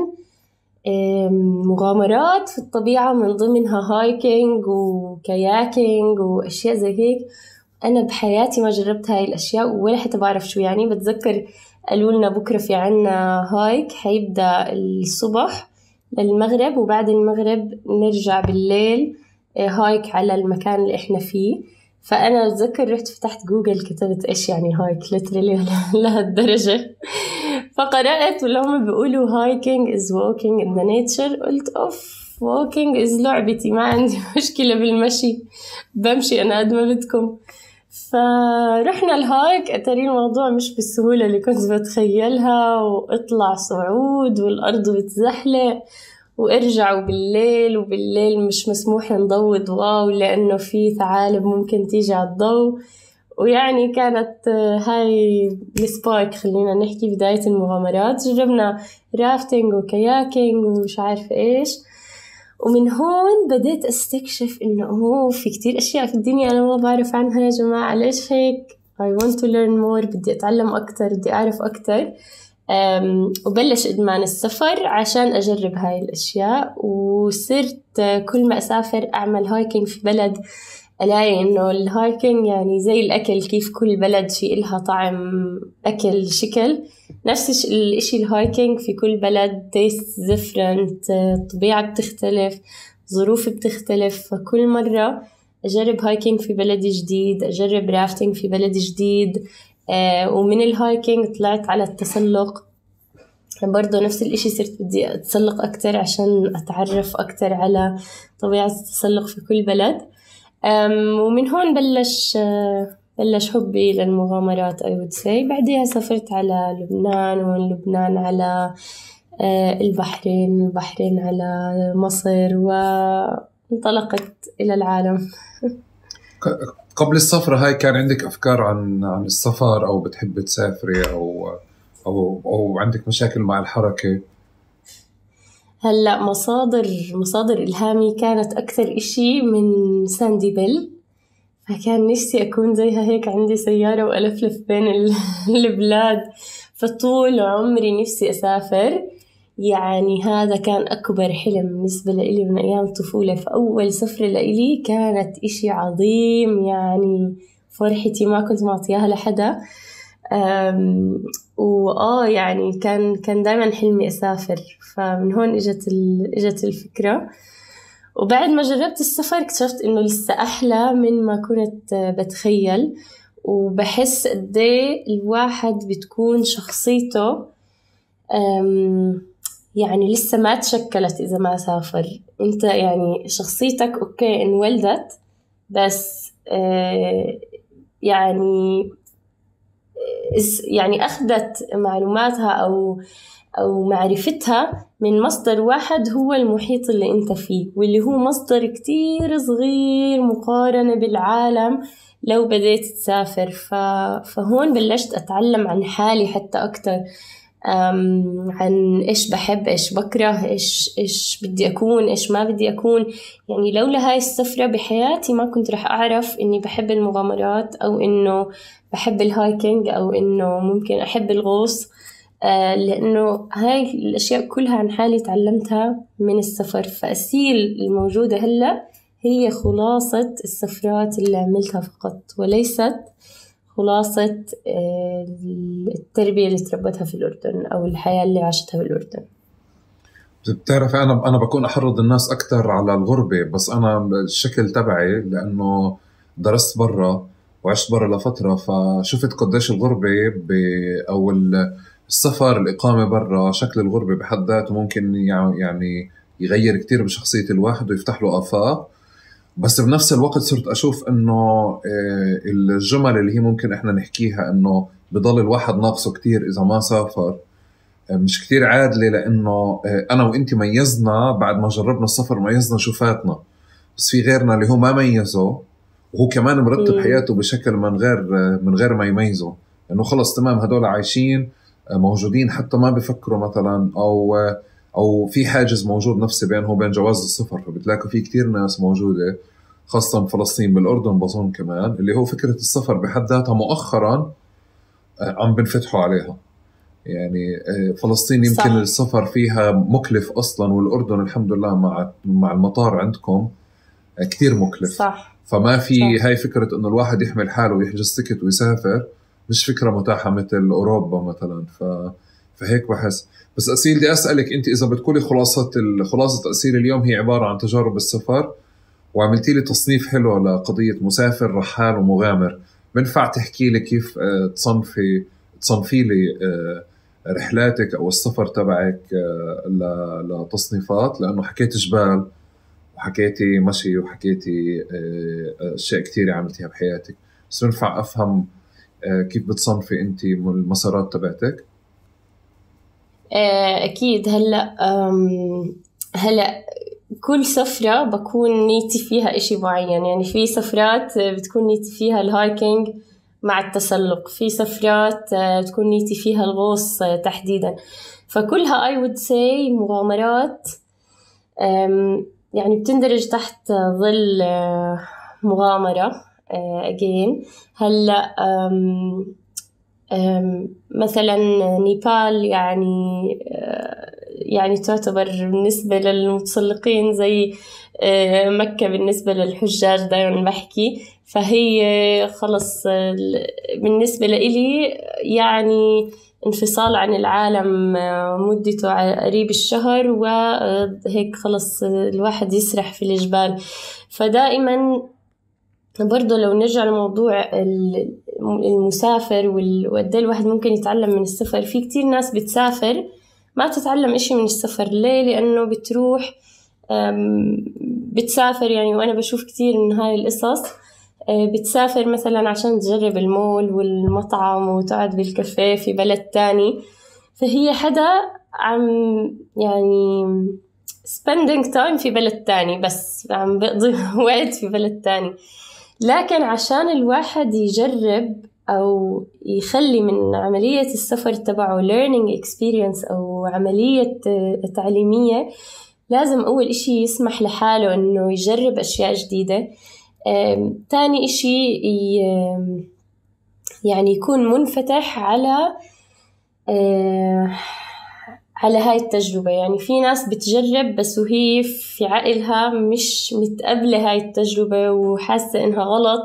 مغامرات في الطبيعة، من ضمنها هايكينج وكاياكينج وأشياء زي هيك. أنا بحياتي ما جربت هاي الأشياء ولا حتى بعرف شو يعني. بتذكر قالوا لنا بكرة في عنا هايك حيبدأ الصبح للمغرب، وبعد المغرب نرجع بالليل هايك على المكان اللي إحنا فيه. فأنا أتذكر رحت فتحت جوجل كتبت إيش يعني هايك literally لهالدرجة. فقرأت واللي هم بيقولوا hiking is walking in the nature. قلت أوف، walking is لعبتي، ما عندي مشكلة بالمشي، بمشي أنا قد ما بدكم. فرحنا الهايك، أتاري الموضوع مش بالسهولة اللي كنت بتخيلها، وإطلع صعود والأرض بتزحلق، وارجعوا بالليل، وبالليل مش مسموح نضوي ضواو لأنه في ثعالب ممكن تيجي على الضوء. ويعني كانت هاي السبارك، خلينا نحكي بداية المغامرات. جربنا رافتينج وكاياكينج ومش عارف إيش. ومن هون بديت أستكشف إنه في كتير أشياء في الدنيا أنا ما بعرف عنها. يا جماعة ليش هيك؟ I want to learn more، بدي أتعلم أكتر، بدي أعرف أكتر. وبلش إدمان السفر عشان أجرب هاي الأشياء. وصرت كل ما أسافر أعمل هايكينج في بلد، ألاقي إنه الهايكينج يعني زي الأكل، كيف كل بلد في إلها طعم أكل شكل، نفس الإشي الهايكينج في كل بلد taste different، طبيعة بتختلف، ظروف بتختلف. فكل مرة أجرب هايكينج في بلد جديد، أجرب رافتينج في بلد جديد. ومن الهايكينج طلعت على التسلق، برضو نفس الإشي، صرت بدي أتسلق أكتر عشان أتعرف أكتر على طبيعة التسلق في كل بلد. ومن هون بلش حبي للمغامرات I would say. بعدها سافرت على لبنان، ومن لبنان على البحرين على مصر، وانطلقت إلى العالم. قبل السفرة هاي كان عندك أفكار عن السفر، أو بتحب تسافري، أو عندك مشاكل مع الحركة؟ هلأ مصادر إلهامي كانت أكثر إشي من ساندي بيل. فكان نفسي أكون زيها هيك، عندي سيارة وألفلف بين البلاد. فطول عمري نفسي أسافر، يعني هذا كان أكبر حلم بالنسبة لإلي من أيام الطفولة. فأول سفرة لإلي كانت إشي عظيم، يعني فرحتي ما كنت معطيها لحدا. يعني كان دائما حلمي أسافر. فمن هون إجت الفكرة. وبعد ما جربت السفر اكتشفت إنه لسه أحلى من ما كنت بتخيل. وبحس قديه الواحد بتكون شخصيته يعني لسه ما تشكلت إذا ما سافر. أنت يعني شخصيتك أوكي انولدت، بس يعني أخذت معلوماتها أو معرفتها من مصدر واحد، هو المحيط اللي أنت فيه، واللي هو مصدر كتير صغير مقارنة بالعالم لو بديت تسافر. فهون بلشت أتعلم عن حالي حتى أكتر، عن إيش بحب، إيش بكره، إيش بدي أكون، إيش ما بدي أكون. يعني لولا هاي السفرة بحياتي ما كنت رح أعرف إني بحب المغامرات، أو إنه بحب الهايكينج، أو إنه ممكن أحب الغوص. لأنه هاي الأشياء كلها عن حالي تعلمتها من السفر. فأسيل الموجودة هلأ هي خلاصة السفرات اللي عملتها فقط، وليست خلاصة التربية اللي تربتها في الأردن أو الحياة اللي عاشتها في الأردن. بتعرف أنا بكون أحرض الناس أكتر على الغربة، بس أنا الشكل تبعي لأنه درست برا وعشت برا لفترة، فشفت قديش الغربة أو السفر، الإقامة برا، شكل الغربة بحد ذاته ممكن يعني يغير كتير بشخصية الواحد ويفتح له آفاق. بس بنفس الوقت صرت أشوف إنه الجمل اللي هي ممكن إحنا نحكيها إنه بضل الواحد ناقصه كتير إذا ما سافر مش كتير عادلة، لأنه أنا وإنتي ميزنا بعد ما جربنا السفر، ميزنا شو فاتنا، بس في غيرنا اللي هو ما ميزه وهو كمان مرتب حياته بشكل من غير ما يميزه، لأنه خلص تمام هدول عايشين موجودين حتى ما بيفكروا مثلا، أو في حاجز موجود نفسي بينه وبين جواز السفر. فبتلاقوا في كتير ناس موجودة خاصة بفلسطين، بالأردن بظن كمان، اللي هو فكرة السفر بحد ذاتها مؤخرا عم بنفتحوا عليها. يعني فلسطين يمكن صح. السفر فيها مكلف أصلا، والأردن الحمد لله مع المطار عندكم كتير مكلف صح. فما في صح. هاي فكرة إنه الواحد يحمل حاله ويحجز تيكت ويسافر مش فكرة متاحة مثل أوروبا مثلا. فهيك بحس. بس أسيل بدي أسألك أنت إذا بتقولي خلاصة أسيل اليوم هي عبارة عن تجارب السفر، وعملتي لي تصنيف حلو لقضية مسافر رحال ومغامر، بنفع تحكي لي كيف تصنفي لي رحلاتك أو السفر تبعك لتصنيفات؟ لأنه حكيت جبال وحكيتي مشي وحكيتي أشياء كتير عملتيها بحياتك، بس بنفع أفهم كيف بتصنفي أنت المسارات تبعتك؟ أكيد. هلأ كل سفرة بكون نيتي فيها إشي معين. يعني في سفرات بتكون نيتي فيها الهايكينج مع التسلق، في سفرات تكون نيتي فيها الغوص تحديدا. فكلها I would say مغامرات، يعني بتندرج تحت ظل مغامرة. again هلأ مثلا نيبال يعني تعتبر بالنسبة للمتسلقين زي مكة بالنسبة للحجاج دايما بحكي. فهي خلص بالنسبة لإلي يعني انفصال عن العالم مدته قريب الشهر، وهيك خلص الواحد يسرح في الجبال. فدائما برضو لو نرجع لموضوع المسافر وقد ايه الواحد ممكن يتعلم من السفر، في كتير ناس بتسافر ما تتعلم إشي من السفر. ليه؟ لأنه بتروح بتسافر يعني، وأنا بشوف كتير من هاي القصص بتسافر مثلا عشان تجرب المول والمطعم وتقعد بالكافيه في بلد تاني، فهي حدا عم يعني spending time في بلد تاني، بس عم بقضي وقت في بلد تاني. لكن عشان الواحد يجرب أو يخلي من عملية السفر تبعه learning experience أو عملية تعليمية، لازم أول إشي يسمح لحاله إنه يجرب أشياء جديدة. تاني إشي يعني يكون منفتح على هاي التجربة. يعني في ناس بتجرب بس وهي في عقلها مش متقبلة هاي التجربة وحاسة إنها غلط،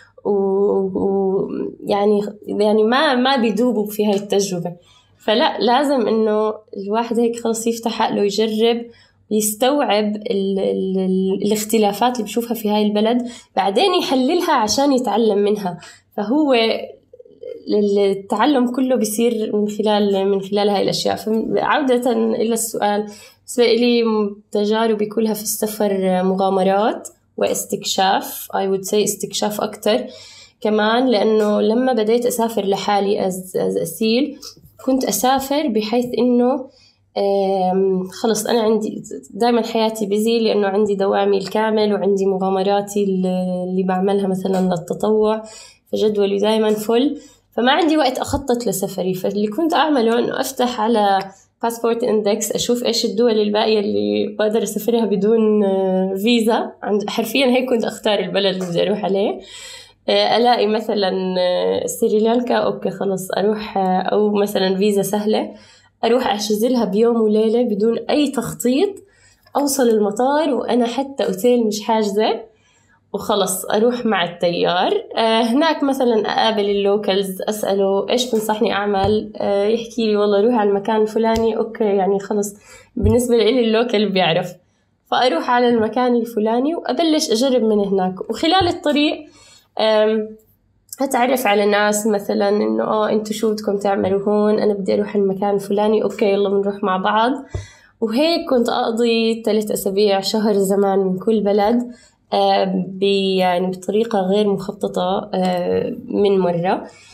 يعني ما بيدوبوا في هاي التجربة. فلا، لازم إنه الواحد هيك خلص يفتح عقله يجرب، يستوعب الاختلافات اللي بشوفها في هاي البلد، بعدين يحللها عشان يتعلم منها. فهو التعلم كله بيصير من خلال هاي الأشياء. عودة إلى السؤال، سألي تجاربي كلها في السفر مغامرات واستكشاف. I would say استكشاف أكتر كمان، لأنه لما بديت أسافر لحالي أسيل كنت أسافر بحيث إنه خلص أنا عندي دائما حياتي بيزي، لأنه عندي دوامي الكامل وعندي مغامراتي اللي بعملها مثلا للتطوع، فجدولي دائما فل، فما عندي وقت أخطط لسفري. فاللي كنت أعمله إنه أفتح على باسبورت إندكس أشوف إيش الدول الباقية اللي بقدر أسافرها بدون فيزا. حرفيا هيك كنت أختار البلد اللي بدي أروح عليه. ألاقي مثلا سريلانكا، أوكي خلص أروح، أو مثلا فيزا سهلة أروح أحجزلها بيوم وليلة بدون أي تخطيط، أوصل المطار وأنا حتى أوتيل مش حاجزة، وخلص أروح مع التيار. هناك مثلا أقابل اللوكالز أسأله إيش تنصحني أعمل، يحكي لي والله روح على المكان الفلاني. أوكي يعني خلص بالنسبة لي اللوكال بيعرف، فأروح على المكان الفلاني وأبلش أجرب من هناك. وخلال الطريق أتعرف على ناس مثلا إنه أنتوا شو بدكم تعملوا هون، أنا بدي أروح المكان الفلاني، أوكي يلا بنروح مع بعض. وهيك كنت أقضي 3 أسابيع شهر زمان من كل بلد، يعني بطريقة غير مخططة من مرة.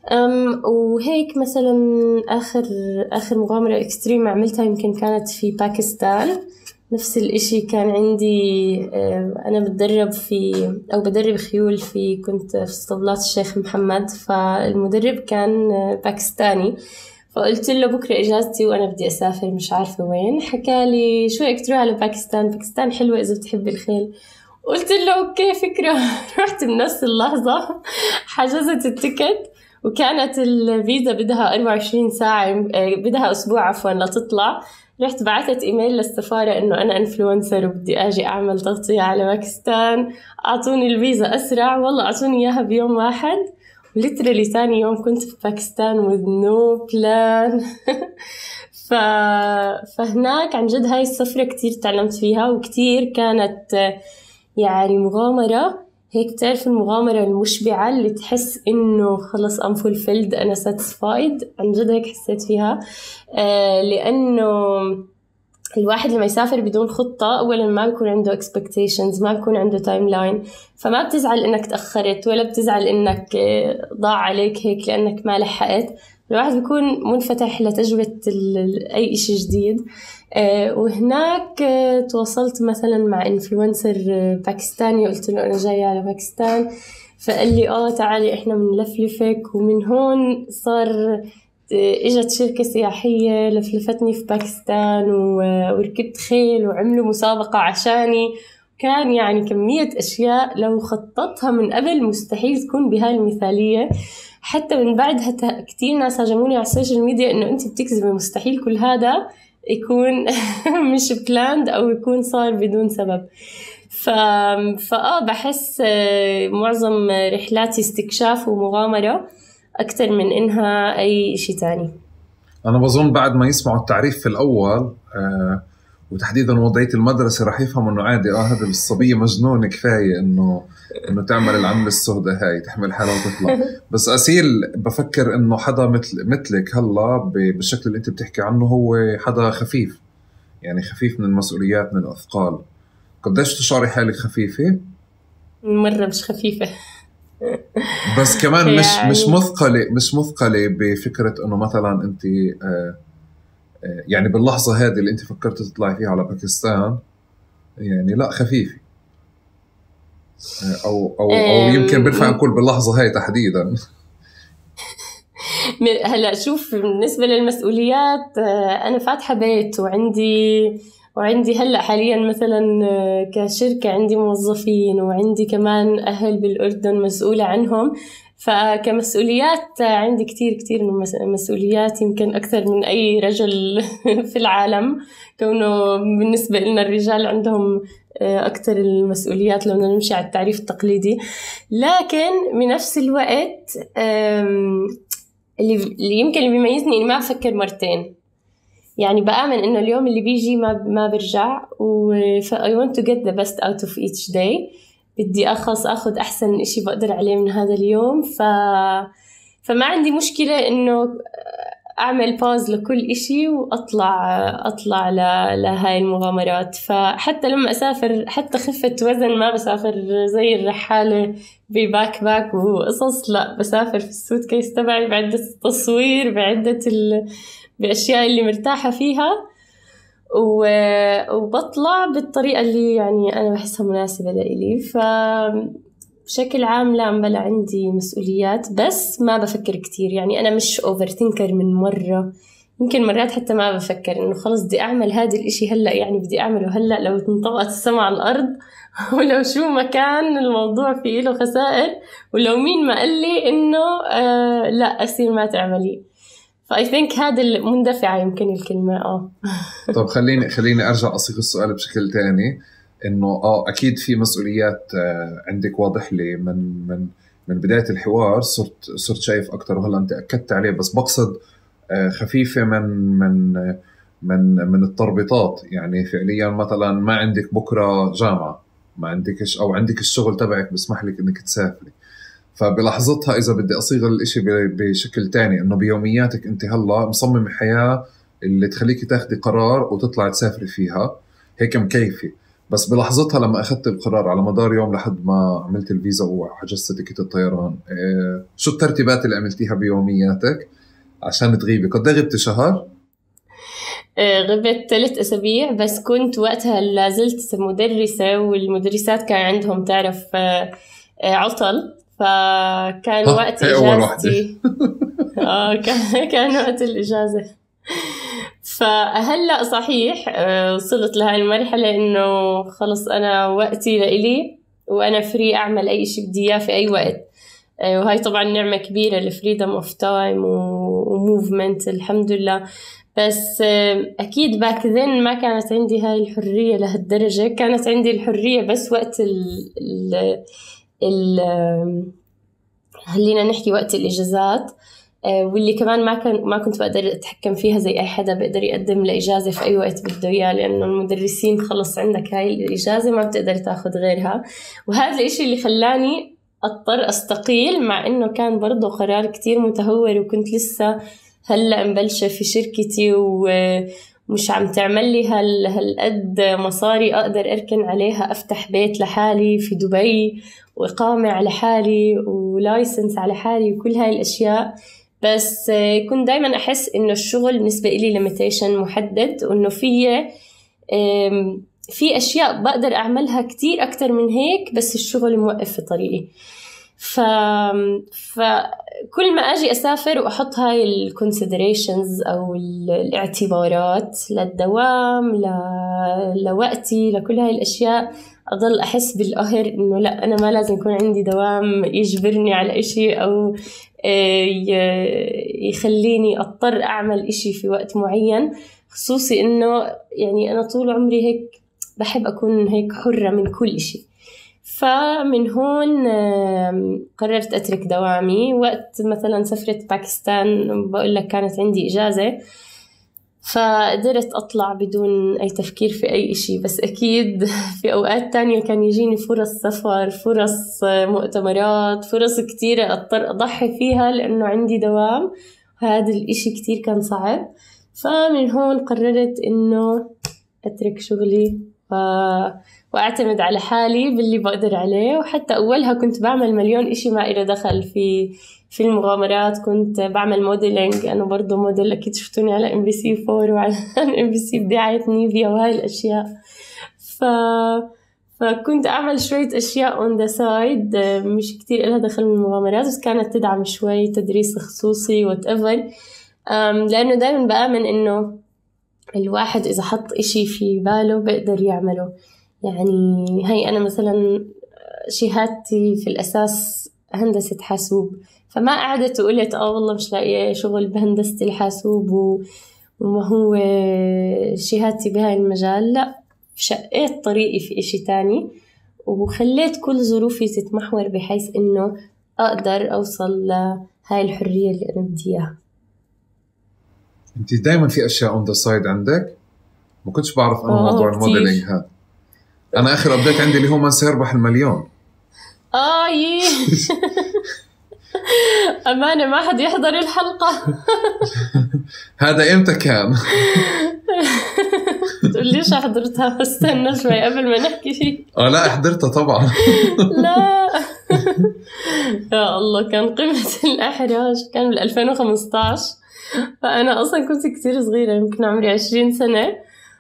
وهيك مثلا آخر مغامرة إكستريم عملتها يمكن كانت في باكستان. نفس الإشي كان عندي، أنا بدرب خيول كنت في اسطبلات الشيخ محمد، فالمدرب كان باكستاني، فقلت له بكرة إجازتي وأنا بدي أسافر مش عارفة وين. حكالي شو رأيك تروح على باكستان حلوة إذا بتحب الخيل. قلت له أوكي فكرة. رحت بنفس اللحظة حجزت التيكت، وكانت الفيزا بدها 24 ساعة، بدها أسبوع عفوا لتطلع. رحت بعثت إيميل للسفارة إنه أنا إنفلونسر وبدي أجي أعمل تغطية على باكستان. أعطوني الفيزا أسرع، والله أعطوني إياها بيوم واحد، وليترالي ثاني يوم كنت في باكستان with no plan. فهناك عن جد هاي السفرة كتير تعلمت فيها، وكتير كانت يعني مغامرة هيك. تعرف المغامرة المشبعة اللي تحس إنه خلص I'm fulfilled، أنا satisfied، عن جد هيك حسيت فيها. لأنه الواحد لما يسافر بدون خطة، أولاً ما بيكون عنده expectations، ما بيكون عنده timeline، فما بتزعل إنك تأخرت، ولا بتزعل إنك ضاع عليك هيك لأنك ما لحقت. الواحد بيكون منفتح لتجربة أي إشي جديد. وهناك تواصلت مثلا مع إنفلونسر باكستاني، قلت له أنا جاية على باكستان، فقال لي تعالي إحنا بنلفلفك. ومن هون صار إجت شركة سياحية لفلفتني في باكستان، وركبت خيل وعملوا مسابقة عشاني. كان يعني كمية أشياء لو خططها من قبل مستحيل تكون بهاي المثالية. حتى من بعدها كتير ناس هاجموني على السوشيال ميديا إنه أنت بتكذبي، مستحيل كل هذا يكون مش بلاند أو يكون صار بدون سبب. بحس معظم رحلاتي استكشاف ومغامرة أكتر من إنها أي شيء تاني. أنا بظن بعد ما يسمعوا التعريف في الأول وتحديدا وضعية المدرسة راح يفهموا إنه عادي هذا الصبية مجنون، كفاية إنه تعمل العمل السوداء هاي، تحمل حالها وتطلع. بس أسيل بفكر إنه حدا مثلك هلا بالشكل اللي أنت بتحكي عنه هو حدا خفيف، يعني خفيف من المسؤوليات، من الأثقال. قديش تشعري حالك خفيفة؟ مرة مش خفيفة. بس كمان مش مثقلة بفكرة إنه مثلا أنت يعني باللحظة هذه اللي أنت فكرت تطلعي فيها على باكستان، يعني لا خفيفة، أو يمكن برفع نقول باللحظة هاي تحديدا. هلا شوف، بالنسبة للمسؤوليات أنا فاتحة بيت، وعندي هلأ حاليا مثلا كشركة عندي موظفين، وعندي كمان أهل بالأردن مسؤولة عنهم. فكمسؤوليات عندي كتير من مسؤوليات، يمكن أكثر من أي رجل في العالم، كونه بالنسبة لنا الرجال عندهم أكثر المسؤوليات لو نمشي على التعريف التقليدي. لكن بنفس الوقت اللي يمكن اللي بيميزني إني ما أفكر مرتين، يعني بآمن إنه اليوم اللي بيجي ما برجع، I want to get the best out of each day. بدي أخذ أحسن إشي بقدر عليه من هذا اليوم. فما عندي مشكلة إنه أعمل باوز لكل إشي وأطلع لهاي المغامرات. فحتى لما أسافر، حتى خفة وزن، ما بسافر زي الرحالة بباك باك وقصص، لا بسافر في السوت كيس تبعي بعدة التصوير، بأشياء اللي مرتاحة فيها، وبطلع بالطريقة اللي يعني أنا بحسها مناسبة لإلي. فبشكل عام لا بلا عندي مسؤوليات، بس ما بفكر كتير. يعني أنا مش أوفر ثينكر من مرة، يمكن مرات حتى ما بفكر إنه خلص بدي أعمل هذا الإشي هلأ، يعني بدي أعمله هلأ لو انطبقت السماء على الأرض، ولو شو مكان الموضوع فيه له خسائر، ولو مين ما قال لي إنه لا أسير ما تعملي. فاي ثينك هذا المندفعة يمكن الكلمة. طب خليني ارجع اصيغ السؤال بشكل تاني، انه اكيد في مسؤوليات عندك، واضح لي من بداية الحوار صرت شايف اكتر، وهلا انت اكدت عليه. بس بقصد خفيفة من التربيطات، يعني فعليا مثلا ما عندك بكرة جامعة، ما عندكش، او عندك الشغل تبعك بسمح لك انك تسافري. فبلحظتها إذا بدي أصيغ الإشي بشكل تاني، إنه بيومياتك أنت هلا مصمم حياة اللي تخليكي تاخدي قرار وتطلع تسافري فيها، هيك مكيفة. بس بلحظتها لما أخذت القرار على مدار يوم لحد ما عملت الفيزا وحجزت تيكت الطيران، شو الترتيبات اللي عملتيها بيومياتك عشان تغيبي؟ قد غبت شهر؟ غبت 3 أسابيع، بس كنت وقتها لازلت مدرسة، والمدرسات كان عندهم تعرف عطل، فكان وقت إجازتي. كان وقت الإجازة. فهلأ صحيح وصلت لهاي المرحلة إنه خلص أنا وقتي لإلي وأنا فري أعمل أي شيء بدي إياه في أي وقت. وهاي طبعا نعمة كبيرة، الفريدم اوف تايم وموفمنت الحمد لله. بس أكيد باك ذن ما كانت عندي هاي الحرية لهالدرجة. كانت عندي الحرية بس وقت خلينا نحكي وقت الإجازات، واللي كمان ما كنت بقدر أتحكم فيها زي أي حدا بقدر يقدم لإجازة في أي وقت بده إياه، لأنه المدرسين خلص عندك هاي الإجازة ما بتقدر تاخد غيرها. وهذا الإشي اللي خلاني أضطر أستقيل، مع إنه كان برضو قرار كتير متهور، وكنت لسه هلأ مبلشة في شركتي ومش عم تعمل لي هالقد مصاري أقدر أركن عليها أفتح بيت لحالي في دبي وإقامة على حالي ولايسنس على حالي وكل هاي الأشياء. بس كنت دايما أحس إنه الشغل بالنسبة إلي ليميتيشن محدد، وإنه في أشياء بقدر أعملها كتير أكتر من هيك، بس الشغل موقف في طريقي. فكل ما أجي أسافر وأحط هاي الكونسيدريشنز أو الاعتبارات للدوام لوقتي لكل هاي الأشياء، أضل أحس بالقهر إنه لا، أنا ما لازم يكون عندي دوام يجبرني على إشي أو يخليني أضطر أعمل إشي في وقت معين. خصوصي إنه يعني أنا طول عمري هيك بحب أكون هيك حرة من كل إشي. فمن هون قررت أترك دوامي. وقت مثلا سافرت باكستان بقول لك كانت عندي إجازة، فقدرت أطلع بدون أي تفكير في أي إشي. بس أكيد في أوقات تانية كان يجيني فرص سفر، فرص مؤتمرات، فرص كتيرة أضطر أضحي فيها لأنه عندي دوام، وهذا الإشي كتير كان صعب. فمن هون قررت إنه أترك شغلي وأعتمد على حالي باللي بقدر عليه. وحتى أولها كنت بعمل مليون إشي ما إله دخل في المغامرات. كنت بعمل موديلينج، أنا برضو موديل، أكيد شفتوني على MBC4 وعلى MBC بدعاية نيفيا وهاي الأشياء. فكنت أعمل شوية أشياء on the side مش كتير إلها دخل من المغامرات، بس كانت تدعم شوي تدريس خصوصي whatever. لأنه دائما بآمن إنه الواحد إذا حط إشي في باله بقدر يعمله. يعني هاي أنا مثلا شهادتي في الأساس هندسة حاسوب، فما قعدت وقلت والله مش لاقية شغل بهندسة الحاسوب وما هو شهادتي بهاي المجال. لا، شقيت طريقي في إشي تاني وخليت كل ظروفي تتمحور بحيث إنه أقدر أوصل لهاي الحرية اللي أنا بدي إياها. انت دايما في اشياء اون ذا سايد عندك، ما كنتش بعرف انا موضوع الموديلينج هذا. انا اخر ابديت عندي اللي هو من سيربح المليون. يي امانه ما حد يحضر الحلقه. هذا امتى كان؟ تقول ليش حضرتها؟ استنى شوي قبل ما نحكي شيء. لا حضرتها طبعا. لا يا الله، كان قمه الاحراج. كان بال 2015، فأنا أصلاً كنت كتير صغيرة، يمكن عمري 20 سنة.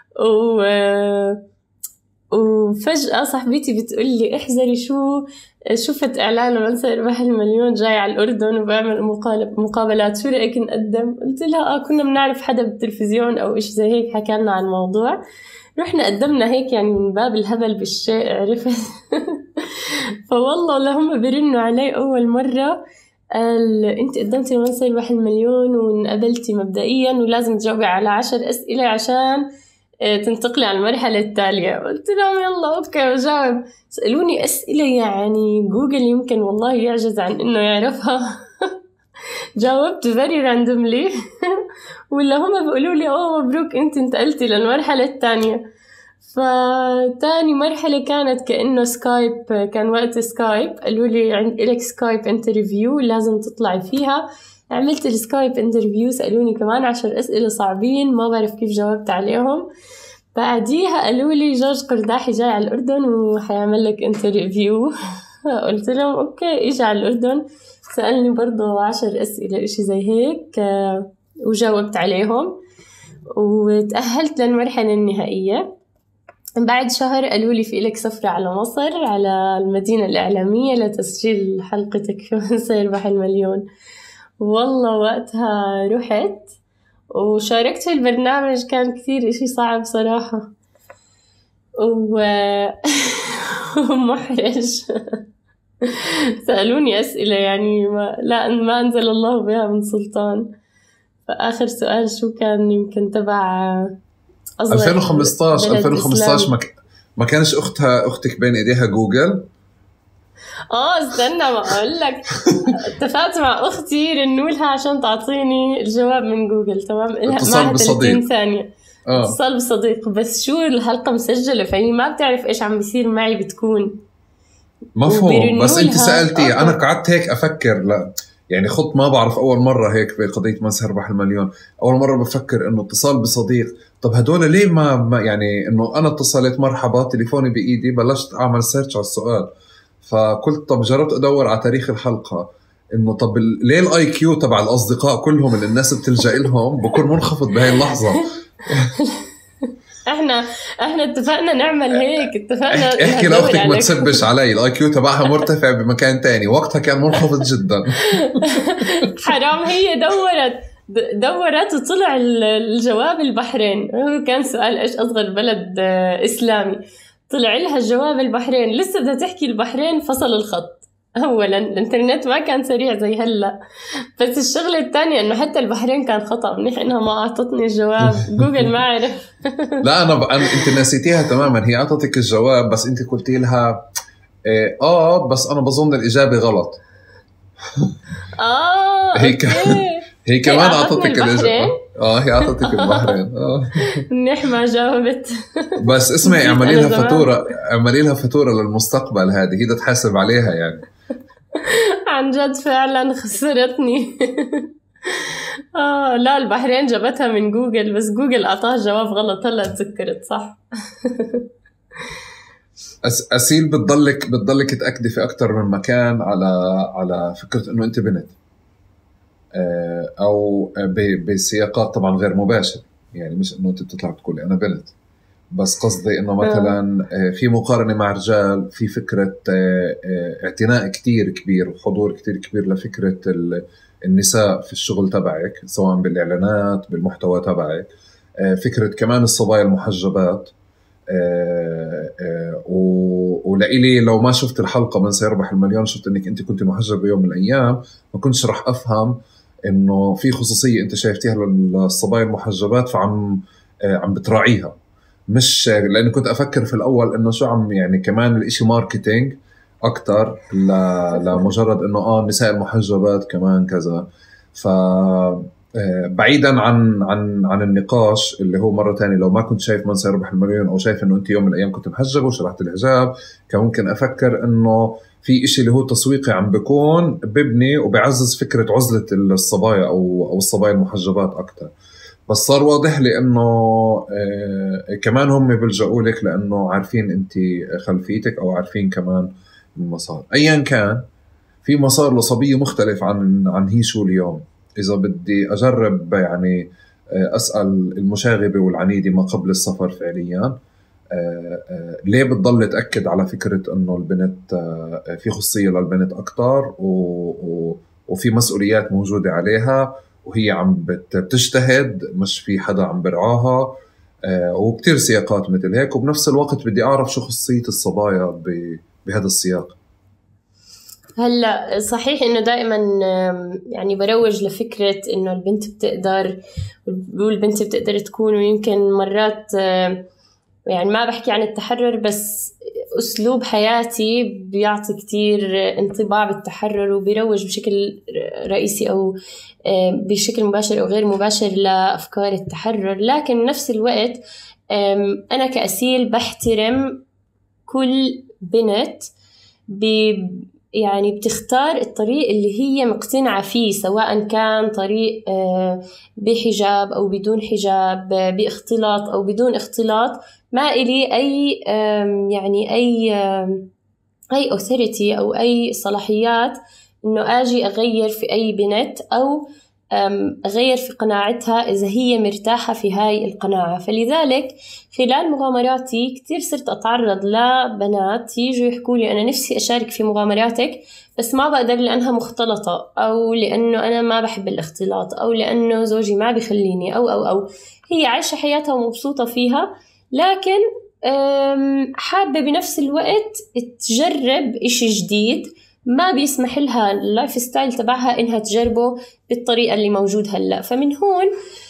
وفجأة صاحبتي بتقولي احذري شوفت إعلان من سيربح المليون جاي على الأردن وبعمل مقابلات، شو رأيك نقدم؟ قلت لها كنا بنعرف حدا بالتلفزيون أو إيش زي هيك حكالنا عن الموضوع. رحنا قدمنا هيك يعني من باب الهبل بالشيء، عرفت. فوالله لهم برنوا علي أول مرة قال انت قدمتي لمن سيربح المليون وانقبلتي مبدئيا ولازم تجاوبي على 10 أسئلة عشان تنتقلي على المرحلة التالية. قلت لهم يلا اوكي بجاوب. سألوني أسئلة يعني جوجل يمكن والله يعجز عن انه يعرفها. جاوبت very randomly. ولا هم بيقولوا لي مبروك انت انتقلتي للمرحلة الثانية. فتاني مرحلة كانت كأنه سكايب، كان وقت سكايب، قالوا لي لك سكايب انترفيو لازم تطلعي فيها. عملت السكايب انترفيو، سألوني كمان 10 أسئلة صعبين ما بعرف كيف جاوبت عليهم. بعديها قالوا لي جورج قرداحي جاي على الأردن وحيعمل لك انترفيو. قلت لهم أوكي، إجا على الأردن، سألني برضو 10 أسئلة إشي زي هيك، وجاوبت عليهم وتأهلت للمرحلة النهائية. بعد شهر قالوا لي في لك سفرة على مصر، على المدينة الإعلامية، لتسجيل حلقتك في من سيربح المليون. والله وقتها رحت وشاركت في البرنامج، كان كثير إشي صعب صراحة ومحرج. سألوني أسئلة يعني ما أنزل الله بها من سلطان. فآخر سؤال شو كان؟ يمكن تبع 2015 ما كانش أختك بين إيديها جوجل؟ استنى ما أقول لك. اتفقت مع أختي رنولها عشان تعطيني الجواب من جوجل، تمام؟ اتصال بصديق 30 ثانية. اتصال بصديق، بس شو الحلقة مسجلة، فهي ما بتعرف إيش عم بيصير معي بتكون. مفهوم. بس أنت سألتي، أنا قعدت هيك أفكر، لا يعني خط ما بعرف، أول مرة هيك بقضية من سيربح المليون، أول مرة بفكر إنه اتصال بصديق. طب هدول ليه ما يعني إنه أنا اتصلت مرحبا تليفوني بإيدي، بلشت أعمل سيرش على السؤال. فقلت طب جربت أدور على تاريخ الحلقة، إنه طب ليه الآي كيو تبع الأصدقاء كلهم اللي الناس بتلجأ لهم بكون منخفض بهاي اللحظة؟ احنا اتفقنا نعمل هيك، اتفقنا. احكي لأختك ما تسبش علي، الآي كيو تبعها مرتفع بمكان تاني، وقتها كان منخفض جدا. حرام، هي دورت وطلع الجواب البحرين. هو كان سؤال ايش أصغر بلد إسلامي، طلع لها الجواب البحرين. لسه بدها تحكي البحرين، فصل الخط. أولا الإنترنت ما كان سريع زي هلأ، بس الشغلة الثانية إنه حتى البحرين كان خطأ، منيح إنها ما أعطتني الجواب. جوجل ما عرف. لا أنت نسيتيها تماما. هي أعطتك الجواب بس أنت قلتي لها بس أنا بظن الإجابة غلط. هي كمان أعطتك الإجابة. هي أعطتك البحرين. منيح ما جاوبت. بس اسمعي، اعملي لها فاتورة للمستقبل، هذه هي تحاسب عليها يعني. عن جد فعلا خسرتني. لا، البحرين جابتها من جوجل، بس جوجل أعطاها جواب غلط. هلا تذكرت صح. أسيل، بتضلك تأكدي في أكتر من مكان على فكرة إنه أنت بنت، أو بسياقات طبعا غير مباشر، يعني مش إنه أنت بتطلع تقولي أنا بنت، بس قصدي إنه مثلا في مقارنة مع رجال، في فكرة اعتناء كتير كبير وحضور كتير كبير لفكرة النساء في الشغل تبعك، سواء بالإعلانات بالمحتوى تبعك. فكرة كمان الصبايا المحجبات. ولإلي لو ما شفت الحلقة من سيربح المليون، شفت إنك أنت كنت محجبة يوم من الأيام، ما كنتش رح أفهم إنه في خصوصية أنت شايفتيها للصبايا المحجبات، فعم بتراعيها. مش لأني كنت أفكر في الأول إنه شو عم يعني كمان الإشي ماركتينج أكتر لمجرد إنه النساء المحجبات كمان كذا. بعيدا عن النقاش اللي هو مرة تانية، لو ما كنت شايف من سيربح المليون أو شايف إنه أنت يوم من الأيام كنت محجبة وشرحت الحجاب، كان ممكن أفكر إنه في إشي اللي هو تسويقي عم بيكون ببني وبيعزز فكرة عزلة الصبايا أو الصبايا المحجبات أكتر. بس صار واضح لي إنه كمان هم بيلجأوا لك لأنه عارفين أنت خلفيتك، أو عارفين كمان المسار. أيا كان في مسار لصبية مختلف عن هي شو اليوم. إذا بدي أجرب يعني أسأل المشاغبة والعنيدة ما قبل السفر فعليا، ليه بتضل تأكد على فكرة أنه البنت في خصية للبنت أكتر، وفي مسؤوليات موجودة عليها، وهي عم بتجتهد، مش في حدا عم برعاها، وكتير سياقات مثل هيك. وبنفس الوقت بدي أعرف شو خصية الصبايا بهذا السياق. هلا صحيح انه دائما يعني بروج لفكرة انه البنت بتقدر، والبنت بتقدر تكون، ويمكن مرات يعني ما بحكي عن التحرر، بس اسلوب حياتي بيعطي كتير انطباع بالتحرر، وبيروج بشكل رئيسي او بشكل مباشر او غير مباشر لافكار التحرر. لكن نفس الوقت انا كأسيل بحترم كل بنت يعني بتختار الطريق اللي هي مقتنعة فيه، سواء كان طريق بحجاب أو بدون حجاب، باختلاط أو بدون اختلاط. ما إلي أي يعني أي authority أو أي صلاحيات إنه أجي أغير في أي بنت أو أغير في قناعتها إذا هي مرتاحة في هاي القناعة. فلذلك خلال مغامراتي كتير صرت أتعرض لبنات يجوا يحكوا لي أنا نفسي أشارك في مغامراتك بس ما بقدر لأنها مختلطة، أو لأنه أنا ما بحب الاختلاط، أو لأنه زوجي ما بيخليني، أو هي عايشة حياتها ومبسوطة فيها، لكن حابة بنفس الوقت تجرب إشي جديد ما بيسمح لها اللايف ستايل تبعها إنها تجربه بالطريقة اللي موجود هلأ. فمن هون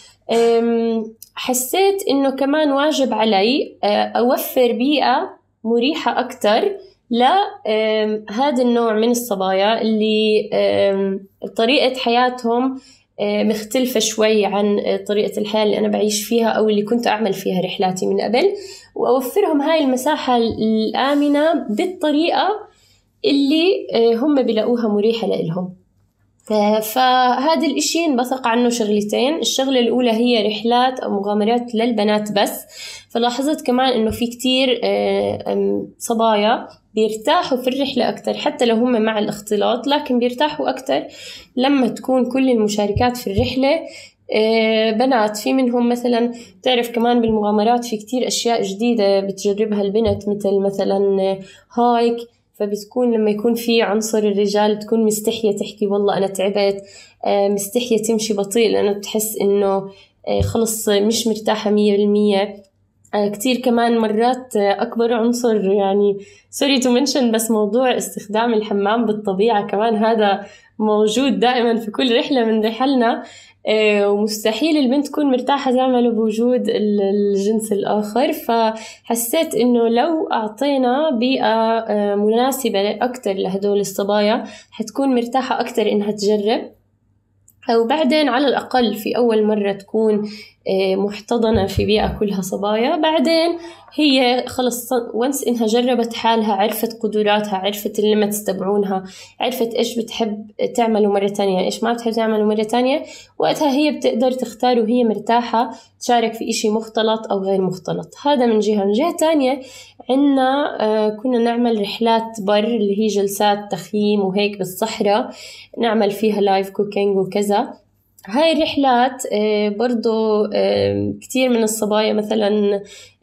حسيت إنه كمان واجب علي أوفر بيئة مريحة أكتر لهذا النوع من الصبايا اللي طريقة حياتهم مختلفة شوي عن طريقة الحياة اللي أنا بعيش فيها أو اللي كنت أعمل فيها رحلاتي من قبل، وأوفرهم هاي المساحة الآمنة بالطريقة اللي هم بيلاقوها مريحة لإلهم. فهذا الإشي بثق عنه شغلتين. الشغلة الأولى هي رحلات أو مغامرات للبنات بس. فلاحظت كمان إنه في كتير صبايا بيرتاحوا في الرحلة أكتر حتى لو هم مع الاختلاط، لكن بيرتاحوا أكتر لما تكون كل المشاركات في الرحلة بنات. في منهم مثلا تعرف كمان بالمغامرات في كتير أشياء جديدة بتجربها البنت، مثلا هايك، فبتكون لما يكون في عنصر الرجال تكون مستحية تحكي والله أنا تعبت، مستحية تمشي بطيء لأنه بتحس إنه خلص مش مرتاحة 100%. كتير كمان مرات أكبر عنصر يعني sorry to mention بس موضوع استخدام الحمام بالطبيعة كمان هذا موجود دائما في كل رحلة من رحلنا، ومستحيل البنت تكون مرتاحة تعمله بوجود الجنس الآخر. فحسيت إنه لو أعطينا بيئة مناسبة أكتر لهدول الصبايا حتكون مرتاحة أكتر إنها تجرب، أو بعدين على الأقل في أول مرة تكون محتضنة في بيئة كلها صبايا، بعدين هي خلص وانس إنها جربت حالها، عرفت قدراتها، عرفت اللي ما تستبعونها، عرفت إيش بتحب تعمله مرة تانية، إيش ما بتحب تعمله مرة تانية، وقتها هي بتقدر تختار وهي مرتاحة تشارك في إشي مختلط أو غير مختلط. هذا من جهة. من جهة تانية عنا كنا نعمل رحلات بر اللي هي جلسات تخييم وهيك بالصحراء، نعمل فيها لايف كوكينج وكذا. هاي الرحلات برضو كتير من الصبايا مثلا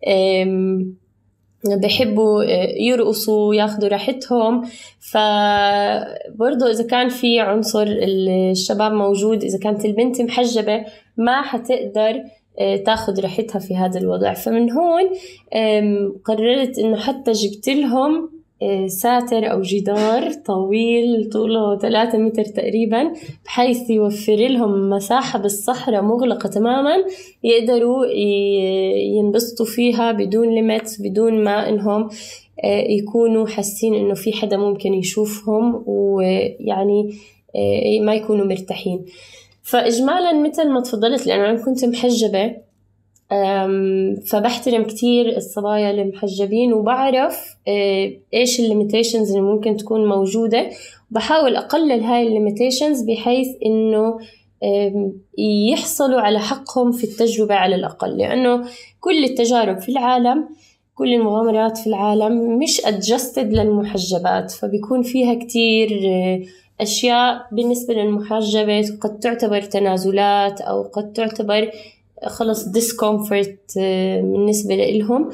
بيحبوا يرقصوا ياخدوا راحتهم، فبرضو إذا كان في عنصر الشباب موجود، إذا كانت البنت محجبة ما حتقدر تاخد راحتها في هذا الوضع. فمن هون قررت إنه حتى جبت لهم ساتر أو جدار طويل طوله 3 متر تقريبا، بحيث يوفر لهم مساحة بالصحراء مغلقة تماما يقدروا ينبسطوا فيها بدون ليميت، بدون ما إنهم يكونوا حاسين إنه في حدا ممكن يشوفهم، ويعني ما يكونوا مرتاحين. فإجمالا مثل ما تفضلت لأنه أنا كنت محجبة، فبحترم كتير الصبايا المحجبين وبعرف إيش الليميتيشنز اللي ممكن تكون موجودة، وبحاول أقلل هاي الليميتيشنز بحيث إنه يحصلوا على حقهم في التجربة على الأقل. لأنه كل التجارب في العالم، كل المغامرات في العالم مش adjusted للمحجبات، فبيكون فيها كتير أشياء بالنسبة للمحجبة قد تعتبر تنازلات أو قد تعتبر خلص discomfort بالنسبة لهم.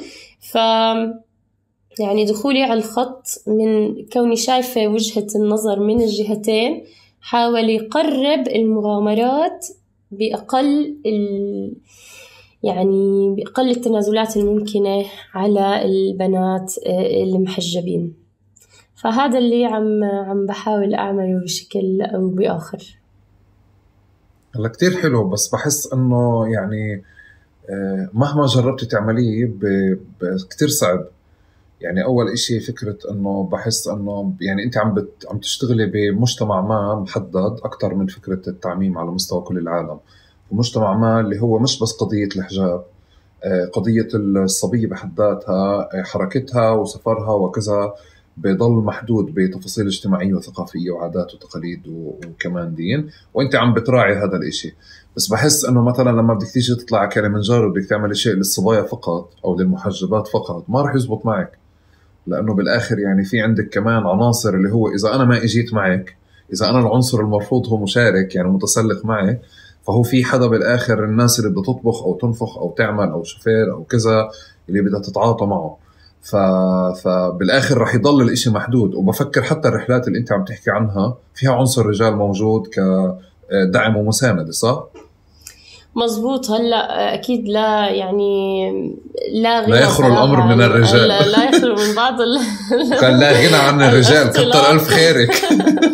يعني دخولي على الخط من كوني شايفة وجهة النظر من الجهتين حاول يقرب المغامرات يعني بأقل التنازلات الممكنة على البنات المحجبين. فهذا اللي عم بحاول أعمله بشكل أو بآخر. هلا كتير حلو، بس بحس انه يعني مهما جربتي تعمليه كتير صعب. يعني اول اشي فكرة انه بحس انه يعني انت عم تشتغلي بمجتمع ما محدد اكتر من فكرة التعميم على مستوى كل العالم، ومجتمع ما اللي هو مش بس قضية الحجاب، قضية الصبية بحد ذاتها، حركتها وسفرها وكذا بيضل محدود بتفاصيل اجتماعية وثقافية وعادات وتقاليد وكمان دين، وانت عم بتراعي هذا الاشي. بس بحس انه مثلا لما بدك تيجي تطلع كلمنجارو وبدك تعمل شيء للصبايا فقط او للمحجبات فقط، ما رح يزبط معك، لانه بالاخر يعني في عندك كمان عناصر اللي هو اذا انا ما اجيت معك، اذا انا العنصر المرفوض هو مشارك يعني متسلق معي، فهو في حدا بالاخر الناس اللي بدها تطبخ او تنفخ او تعمل او شوفير او كذا اللي بدها تتعاطى معه. فبالاخر رح يضل الاشي محدود. وبفكر حتى الرحلات اللي انت عم تحكي عنها فيها عنصر رجال موجود كدعم ومساندة، صح؟ مزبوط. هلا اكيد لا يعني لا غنى، لا يخلو الامر من الرجال. لا يخلو من بعض كان لا غنى عن الرجال، كتر الف خيرك.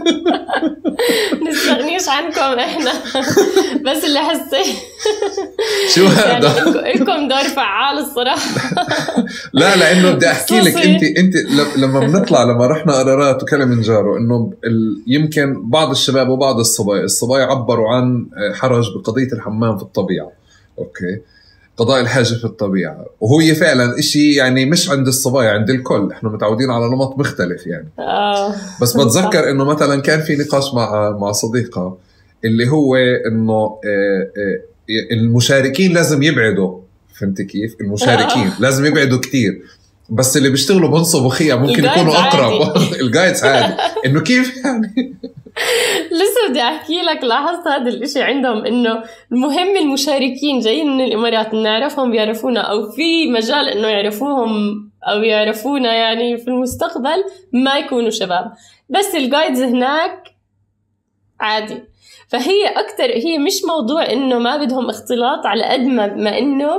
نستغنيش عنكم احنا. بس اللي حسيت شو هذا يعني لكم دور فعال الصراحه. لا لانه بدي احكي لك، انت لما بنطلع لما رحنا قرارات وكلمنجارو انه يمكن بعض الشباب وبعض الصبايا عبروا عن حرج بقضيه الحمام في الطبيعه، اوكي، قضاء الحاجة في الطبيعة، وهو فعلا إشي يعني مش عند الصبايا، عند الكل، إحنا متعودين على نمط مختلف يعني. بس بتذكر إنه مثلا كان في نقاش مع صديقة اللي هو إنه المشاركين لازم يبعدوا، فهمت كيف؟ المشاركين لازم يبعدوا كتير، بس اللي بيشتغلوا بنصبوا خيا ممكن يكونوا أقرب. الجايدز عادي. إنه كيف يعني؟ لسه بدي أحكي لك، لاحظت هذا الاشي عندهم إنه المهم المشاركين جايين من الإمارات نعرفهم بيعرفونا أو في مجال إنه يعرفوهم أو يعرفونا يعني في المستقبل ما يكونوا شباب، بس الجايدز هناك عادي. فهي أكتر هي مش موضوع إنه ما بدهم اختلاط على قد ما إنه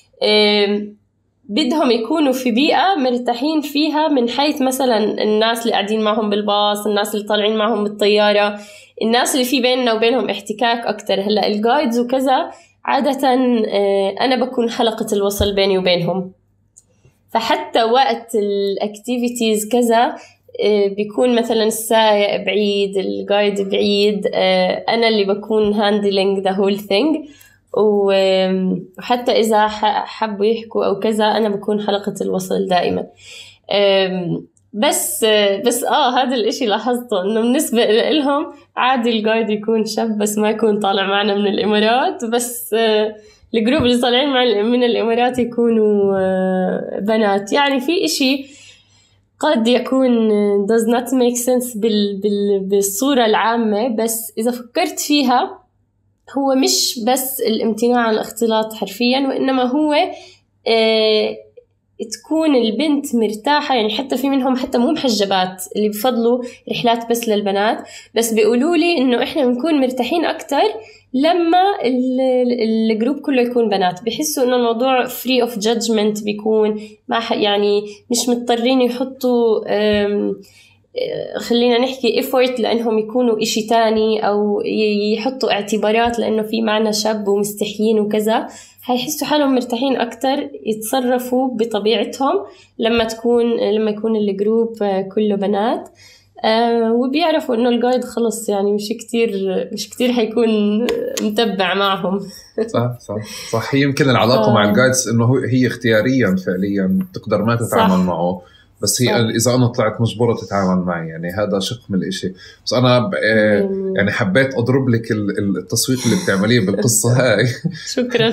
بدهم يكونوا في بيئة مرتاحين فيها، من حيث مثلا الناس اللي قاعدين معهم بالباص، الناس اللي طالعين معهم بالطيارة، الناس اللي في بيننا وبينهم احتكاك أكتر. هلأ الجايدز وكذا عادة أنا بكون حلقة الوصل بيني وبينهم، فحتى وقت الأكتيفيتيز كذا بيكون مثلا السائق بعيد، الجايد بعيد، أنا اللي بكون handling the whole thing. وحتى إذا حبوا يحكوا أو كذا أنا بكون حلقة الوصل دائما. بس هذا الاشي لاحظته إنه بالنسبة لهم عادي الجايد يكون شاب بس ما يكون طالع معنا من الإمارات، بس الجروب اللي طالعين من الإمارات يكونوا بنات. يعني في اشي قد يكون does not make sense بالصورة العامة، بس إذا فكرت فيها هو مش بس الامتناع عن الاختلاط حرفيا، وإنما هو تكون البنت مرتاحة. يعني حتى في منهم حتى مو محجبات اللي بفضلوا رحلات بس للبنات، بس بيقولوا لي إنه إحنا بنكون مرتاحين أكتر لما الجروب كله يكون بنات. بيحسوا إنه الموضوع free of judgment، بيكون ما يعني مش مضطرين يحطوا خلينا نحكي effort لأنهم يكونوا إشي تاني، أو يحطوا اعتبارات لأنه في معنا شاب ومستحيين وكذا. هيحسوا حالهم مرتاحين أكتر يتصرفوا بطبيعتهم لما يكون الجروب كله بنات. وبيعرفوا إنه الجايد خلص يعني مش كتير هيكون متبع معهم. صح. هي يمكن العلاقة مع الجايدز إنه هي اختياريا فعليا تقدر ما تتعامل معه، بس هي إذا أنا طلعت مجبورة تتعامل معي، يعني هذا شق من الإشي. بس أنا يعني حبيت أضرب لك التصويت اللي بتعمليه بالقصة هاي. شكرا.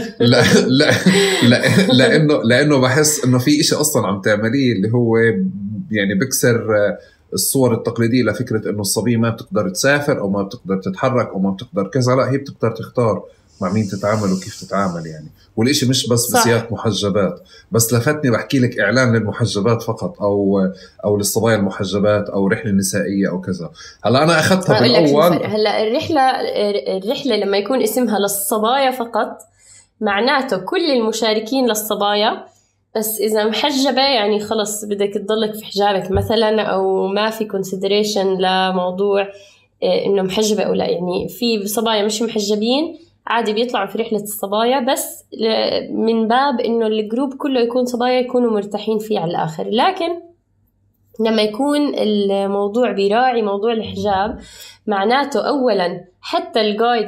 لأنه بحس إنه في إشي أصلا عم تعمليه اللي هو يعني بكسر الصور التقليدية لفكرة إنه الصبية ما بتقدر تسافر أو ما بتقدر تتحرك أو ما بتقدر كذا. لا، هي بتقدر تختار مع مين تتعامل وكيف تتعامل يعني. والإشي مش بس بسياق محجبات، بس لفتني بحكي لك إعلان للمحجبات فقط أو للصبايا المحجبات أو رحلة نسائية أو كذا. هلا أنا أخذتها بالأول. هلا الرحلة لما يكون اسمها للصبايا فقط معناته كل المشاركين للصبايا، بس إذا محجبة يعني خلص بدك تضلك في حجابك مثلا، أو ما في consideration لموضوع إنه محجبة أو لا. يعني في صبايا مش محجبين عادي بيطلعوا في رحلة الصبايا، بس من باب إنه الجروب كله يكون صبايا يكونوا مرتاحين فيه على الآخر. لكن لما يكون الموضوع بيراعي موضوع الحجاب معناته أولا حتى الجايد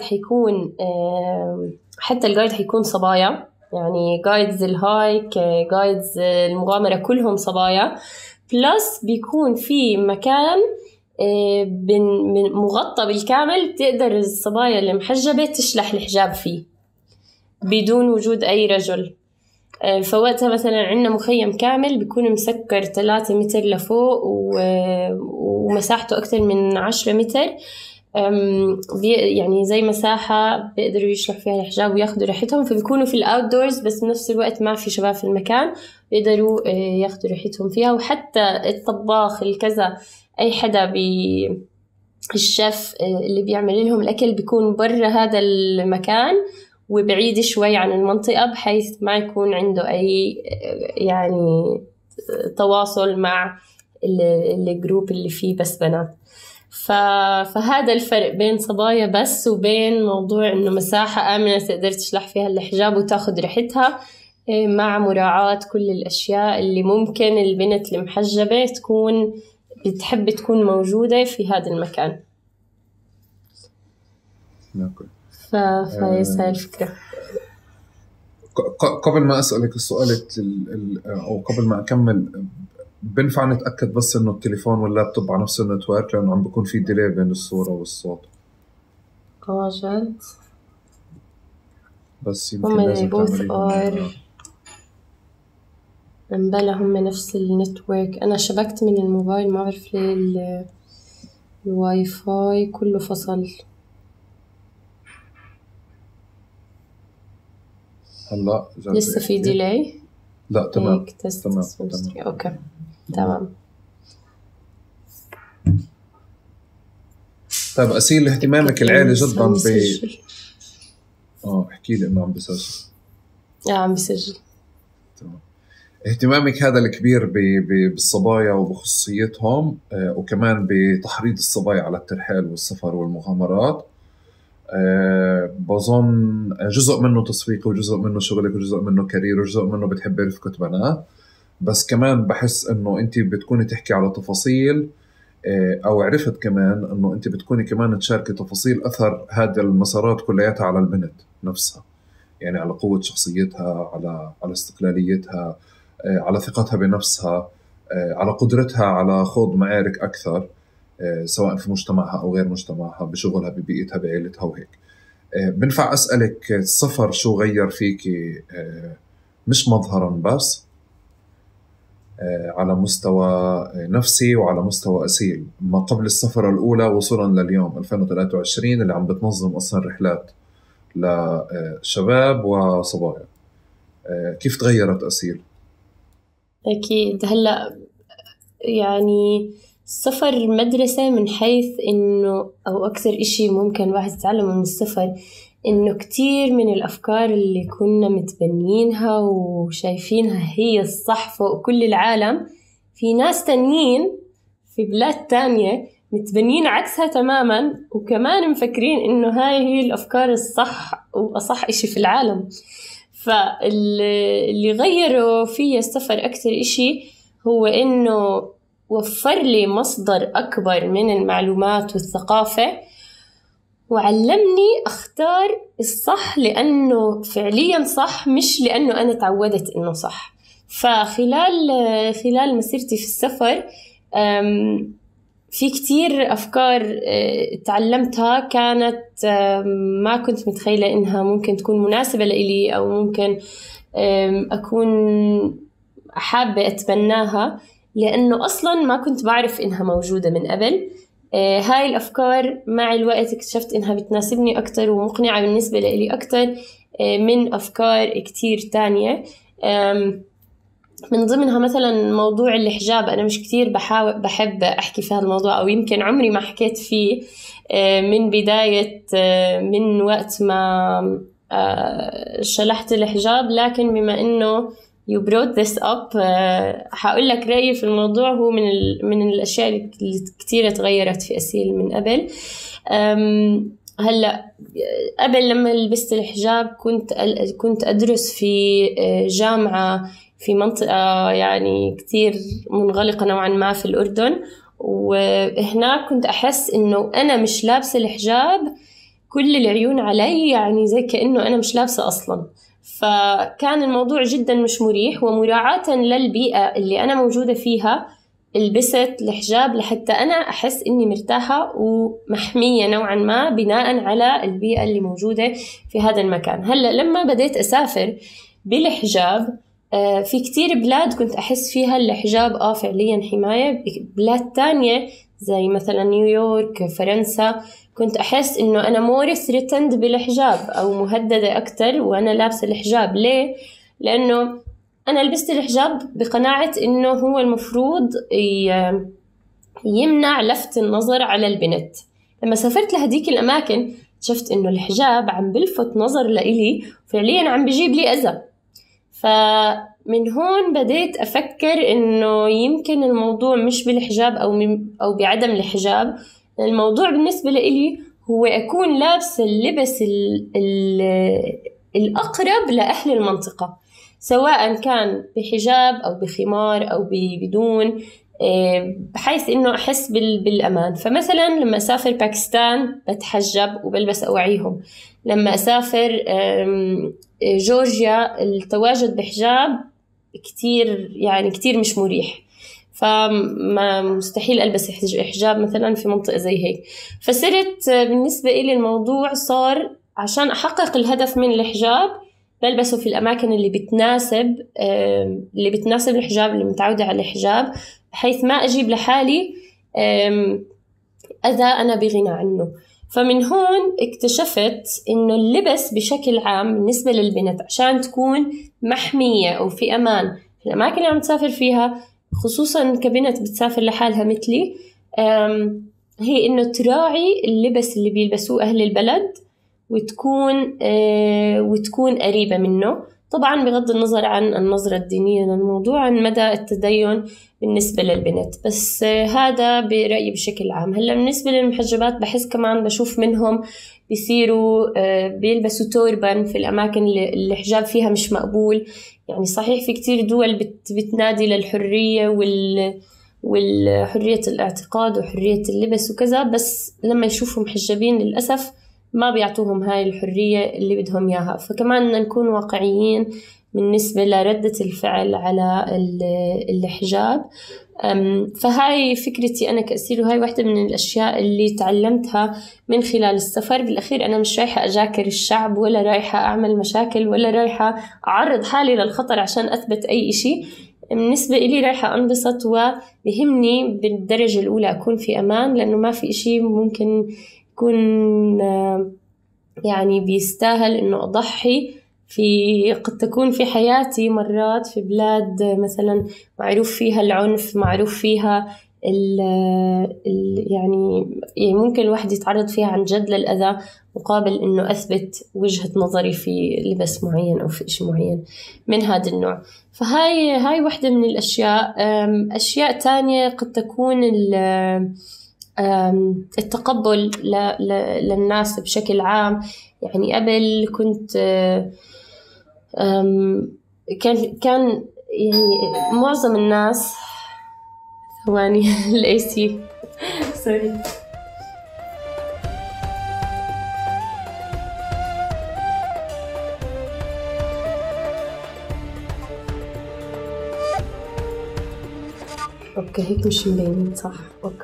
حيكون صبايا، يعني جايدز الهايك، جايدز المغامرة كلهم صبايا. بلس بيكون في مكان مغطى بالكامل بتقدر الصبايا المحجبة تشلح الحجاب فيه بدون وجود أي رجل. فوقتها مثلا عندنا مخيم كامل بيكون مسكر 3 متر لفوق ومساحته أكتر من 10 متر، يعني زي مساحة بيقدروا يشلح فيها الحجاب وياخدوا راحتهم، فبيكونوا في الأوتدورز بس بنفس الوقت ما في شباب في المكان بيقدروا ياخدوا راحتهم فيها. وحتى الطباخ الكذا أي حدا الشيف اللي بيعمل لهم الأكل بيكون برا هذا المكان وبعيد شوي عن المنطقة بحيث ما يكون عنده أي يعني تواصل مع الجروب اللي فيه بس بنات. فهذا الفرق بين صبايا بس وبين موضوع إنه مساحة آمنة تقدر تشلح فيها الحجاب وتاخد راحتها مع مراعاة كل الأشياء اللي ممكن البنت المحجبة تكون بتحب تكون موجودة في هذا المكان. فهي الفكرة. قبل ما أسألك السؤال أو قبل ما أكمل، بنفع نتأكد بس إنه التليفون واللابتوب على نفس النتورك لأنه عم بيكون في ديلي بين الصورة والصوت. جد بس يمكن لازم تعملي مبلا هم نفس النتورك. أنا شبكت من الموبايل ما بعرف ليه الواي فاي كله فصل. هلا لسه في ديلي؟ لا تمام تمام. اوكي تمام. طيب أسيل، اهتمامك العالي جدا احكي لي انه عم بسجل. عم بسجل. تمام. اهتمامك هذا الكبير بالصبايا وبخصوصيتهم وكمان بتحريض الصبايا على الترحال والسفر والمغامرات، بظن جزء منه تسويق وجزء منه شغلك وجزء منه كارير وجزء منه بتحبي رفقة بنات، بس كمان بحس انه انت بتكوني تحكي على تفاصيل او عرفت كمان انه انت بتكوني كمان تشاركي تفاصيل اثر هذه المسارات كلياتها على البنت نفسها، يعني على قوة شخصيتها، على استقلاليتها، على ثقتها بنفسها، على قدرتها على خوض معارك اكثر سواء في مجتمعها أو غير مجتمعها، بشغلها ببيئتها بعيلتها وهيك. بنفع أسألك السفر شو غير فيكي مش مظهرا بس على مستوى نفسي وعلى مستوى أسيل ما قبل السفرة الأولى وصولا لليوم 2023 اللي عم بتنظم أصلا رحلات لشباب وصبايا، كيف تغيرت أسيل؟ أكيد. هلأ يعني السفر مدرسة من حيث إنه أو أكثر إشي ممكن واحد يتعلمه من السفر إنه كتير من الأفكار اللي كنا متبنيينها وشايفينها هي الصح فوق كل العالم، في ناس تانيين في بلاد تانية متبنيين عكسها تماماً وكمان مفكرين إنه هاي هي الأفكار الصح وأصح إشي في العالم. فاللي غيروا فيه السفر أكثر إشي هو إنه وفر لي مصدر أكبر من المعلومات والثقافة وعلمني أختار الصح لأنه فعليا صح مش لأنه أنا تعودت إنه صح. فخلال مسيرتي في السفر في كتير أفكار تعلمتها كانت ما كنت متخيلة إنها ممكن تكون مناسبة لإلي أو ممكن أكون حابة أتبناها لأنه أصلاً ما كنت بعرف إنها موجودة من قبل. هاي الأفكار مع الوقت اكتشفت إنها بتناسبني أكتر ومقنعة بالنسبة لي أكتر من أفكار كتير تانية. من ضمنها مثلاً موضوع الحجاب، أنا مش كتير بحب أحكي في هذا الموضوع أو يمكن عمري ما حكيت فيه من بداية من وقت ما شلحت الحجاب، لكن بما إنه you brought this up هقول لك رأيي في الموضوع. هو من الأشياء اللي كتير تغيرت في أسيل من قبل. هلأ قبل لما لبست الحجاب كنت أدرس في جامعة في منطقة يعني كتير منغلقة نوعا ما في الأردن، وهناك كنت أحس إنه أنا مش لابسة الحجاب كل العيون علي، يعني زي كأنه أنا مش لابسة أصلاً. فكان الموضوع جدا مش مريح، ومراعاة للبيئة اللي أنا موجودة فيها لبست الحجاب لحتى أنا أحس إني مرتاحة ومحمية نوعا ما بناء على البيئة اللي موجودة في هذا المكان. هلأ لما بديت أسافر بالحجاب في كتير بلاد كنت أحس فيها الحجاب فعليا حماية. بلاد تانية زي مثلا نيويورك، فرنسا، كنت أحس إنه أنا مور ثريتند بالحجاب أو مهددة أكتر وأنا لابسة الحجاب. ليه؟ لأنه أنا لبست الحجاب بقناعة إنه هو المفروض يمنع لفت النظر على البنت. لما سافرت لهديك الأماكن شفت إنه الحجاب عم بلفت نظر لإلي، فعليا عم بيجيب لي أذى. فمن هون بديت أفكر إنه يمكن الموضوع مش بالحجاب أو بعدم الحجاب، الموضوع بالنسبة لإلي هو أكون لابس اللبس الأقرب لأهل المنطقة، سواء كان بحجاب أو بخمار أو بدون، بحيث إنه أحس بالأمان. فمثلا لما أسافر باكستان بتحجب وبلبس أوعيهم. لما أسافر جورجيا التواجد بحجاب كتير مش مريح، فما مستحيل ألبس حجاب مثلا في منطقة زي هيك. فصرت بالنسبة إلي الموضوع صار عشان أحقق الهدف من الحجاب بلبسه في الأماكن اللي بتناسب الحجاب، اللي متعودة على الحجاب، بحيث ما أجيب لحالي أذى أنا بغنى عنه. فمن هون اكتشفت إنه اللبس بشكل عام بالنسبة للبنت عشان تكون محمية أو في أمان في الأماكن اللي عم تسافر فيها، خصوصا كبنت بتسافر لحالها مثلي، هي إنه تراعي اللبس اللي بيلبسوه أهل البلد وتكون قريبة منه، طبعا بغض النظر عن النظرة الدينية للموضوع، عن مدى التدين بالنسبة للبنت. بس هذا برأيي بشكل عام. هلا بالنسبة للمحجبات بحس كمان بشوف منهم بيصيروا بيلبسوا توربان في الأماكن اللي الحجاب فيها مش مقبول. يعني صحيح في كتير دول بتنادي للحرية والحرية الاعتقاد وحرية اللبس وكذا، بس لما يشوفوا محجبين للأسف ما بيعطوهم هاي الحرية اللي بدهم إياها. فكمان نكون واقعيين بالنسبة لردة الفعل على الحجاب. فهاي فكرتي أنا كأسيل، وهاي واحدة من الأشياء اللي تعلمتها من خلال السفر. بالأخير أنا مش رايحة أجاكر الشعب ولا رايحة أعمل مشاكل ولا رايحة أعرض حالي للخطر عشان أثبت أي إشي. بالنسبة إلي رايحة أنبسط، وبهمني بالدرجة الأولى أكون في أمان، لأنه ما في إشي ممكن يكون يعني بيستاهل إنه أضحي قد تكون في حياتي مرات في بلاد مثلا معروف فيها العنف، معروف فيها يعني ممكن الواحد يتعرض فيها عن جد للأذى، مقابل إنه أثبت وجهة نظري في لبس معين أو في إشي معين من هذا النوع. فهاي واحدة من الأشياء. أشياء تانية قد تكون التقبل للناس بشكل عام. يعني قبل كنت كان يعني معظم الناس ثواني الأيسي سوري اوكي هيك مش مبين صح. اوكي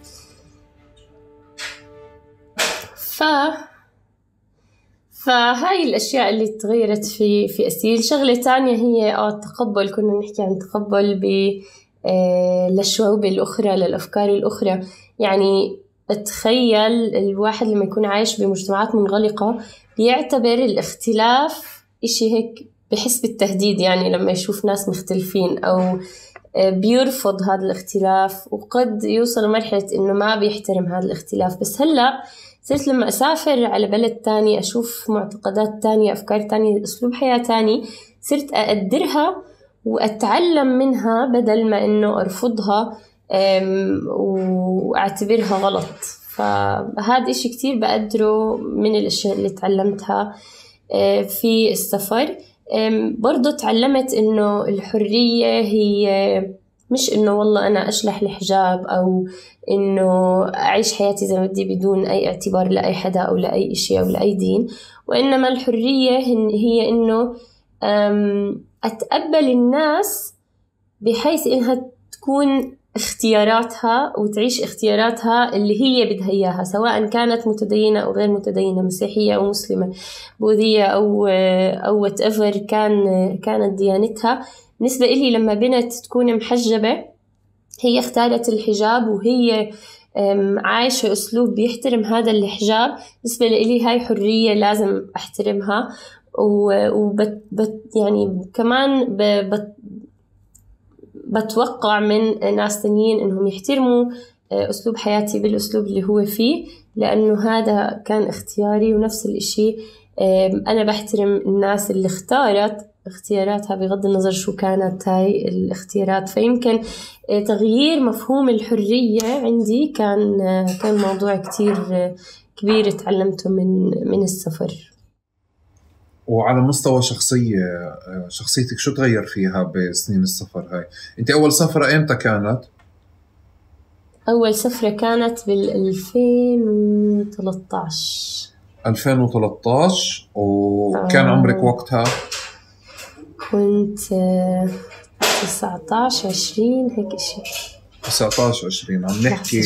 فهاي الأشياء اللي تغيرت في أسيل. شغلة تانية هي التقبل. كنا نحكي عن تقبل للشعوب الأخرى، للأفكار الأخرى. يعني أتخيل الواحد لما يكون عايش بمجتمعات منغلقة بيعتبر الاختلاف إشي هيك بحس بالتهديد، يعني لما يشوف ناس مختلفين أو بيرفض هذا الاختلاف، وقد يوصل مرحلة إنه ما بيحترم هذا الاختلاف. بس هلأ صرت لما أسافر على بلد تاني أشوف معتقدات تانية، أفكار تانية، أسلوب حياة تاني، صرت أقدرها وأتعلم منها بدل ما إنه أرفضها وأعتبرها غلط. فهذا إشي كتير بقدره من الأشياء اللي تعلمتها في السفر. برضو تعلمت إنه الحرية هي مش إنه والله أنا أشلح الحجاب أو إنه أعيش حياتي زي ما بدي بدون أي اعتبار لأي حدا أو لأي إشي أو لأي دين، وإنما الحرية هي إنه أتقبل الناس بحيث إنها تكون اختياراتها وتعيش اختياراتها اللي هي بدها إياها، سواء كانت متدينة أو غير متدينة، مسيحية أو مسلمة، بوذية أو whatever كانت ديانتها. بالنسبة إلي لما بنت تكون محجبة هي اختارت الحجاب وهي عايشة أسلوب بيحترم هذا الحجاب، بالنسبة لي هاي حرية لازم أحترمها. يعني كمان بتوقع من ناس تانيين إنهم يحترموا أسلوب حياتي بالأسلوب اللي هو فيه، لأنه هذا كان اختياري. ونفس الإشي أنا بحترم الناس اللي اختارت اختياراتها بغض النظر شو كانت هاي الاختيارات. فيمكن تغيير مفهوم الحرية عندي كان موضوع كتير كبير تعلمته من السفر. وعلى مستوى شخصيتك شو تغير فيها بسنين السفر هاي؟ انت اول سفرة امتى كانت؟ اول سفرة كانت بال2013. وكان عمرك وقتها؟ كنت 19 20 هيك شيء. 19 20 عم نحكي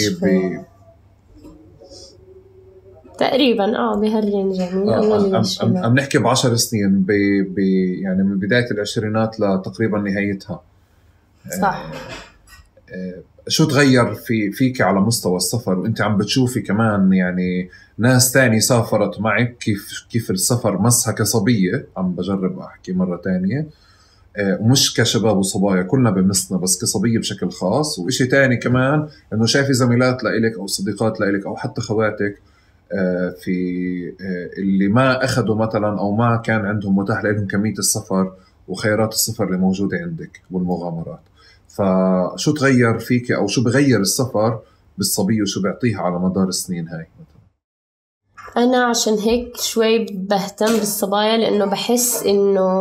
تقريبا بهالرينج يعني. عم نحكي ب10 سنين يعني من بداية العشرينات لتقريبا نهايتها. صح. شو تغير فيك على مستوى السفر وانت عم بتشوفي كمان يعني ناس تاني سافرت معك كيف السفر مسها كصبية؟ عم بجرب احكي مرة تانية، مش كشباب وصبايا كلنا بمسنا، بس كصبية بشكل خاص. وإشي تاني كمان انه شايفي زميلات لإلك او صديقات لإلك او حتى خواتك في اللي ما أخذوا مثلا أو ما كان عندهم متاح لهم كمية السفر وخيارات السفر اللي موجودة عندك والمغامرات. فشو تغير فيك أو شو بغير السفر بالصبية وشو بيعطيها على مدار السنين هاي؟ أنا عشان هيك شوي بهتم بالصبايا، لأنه بحس إنه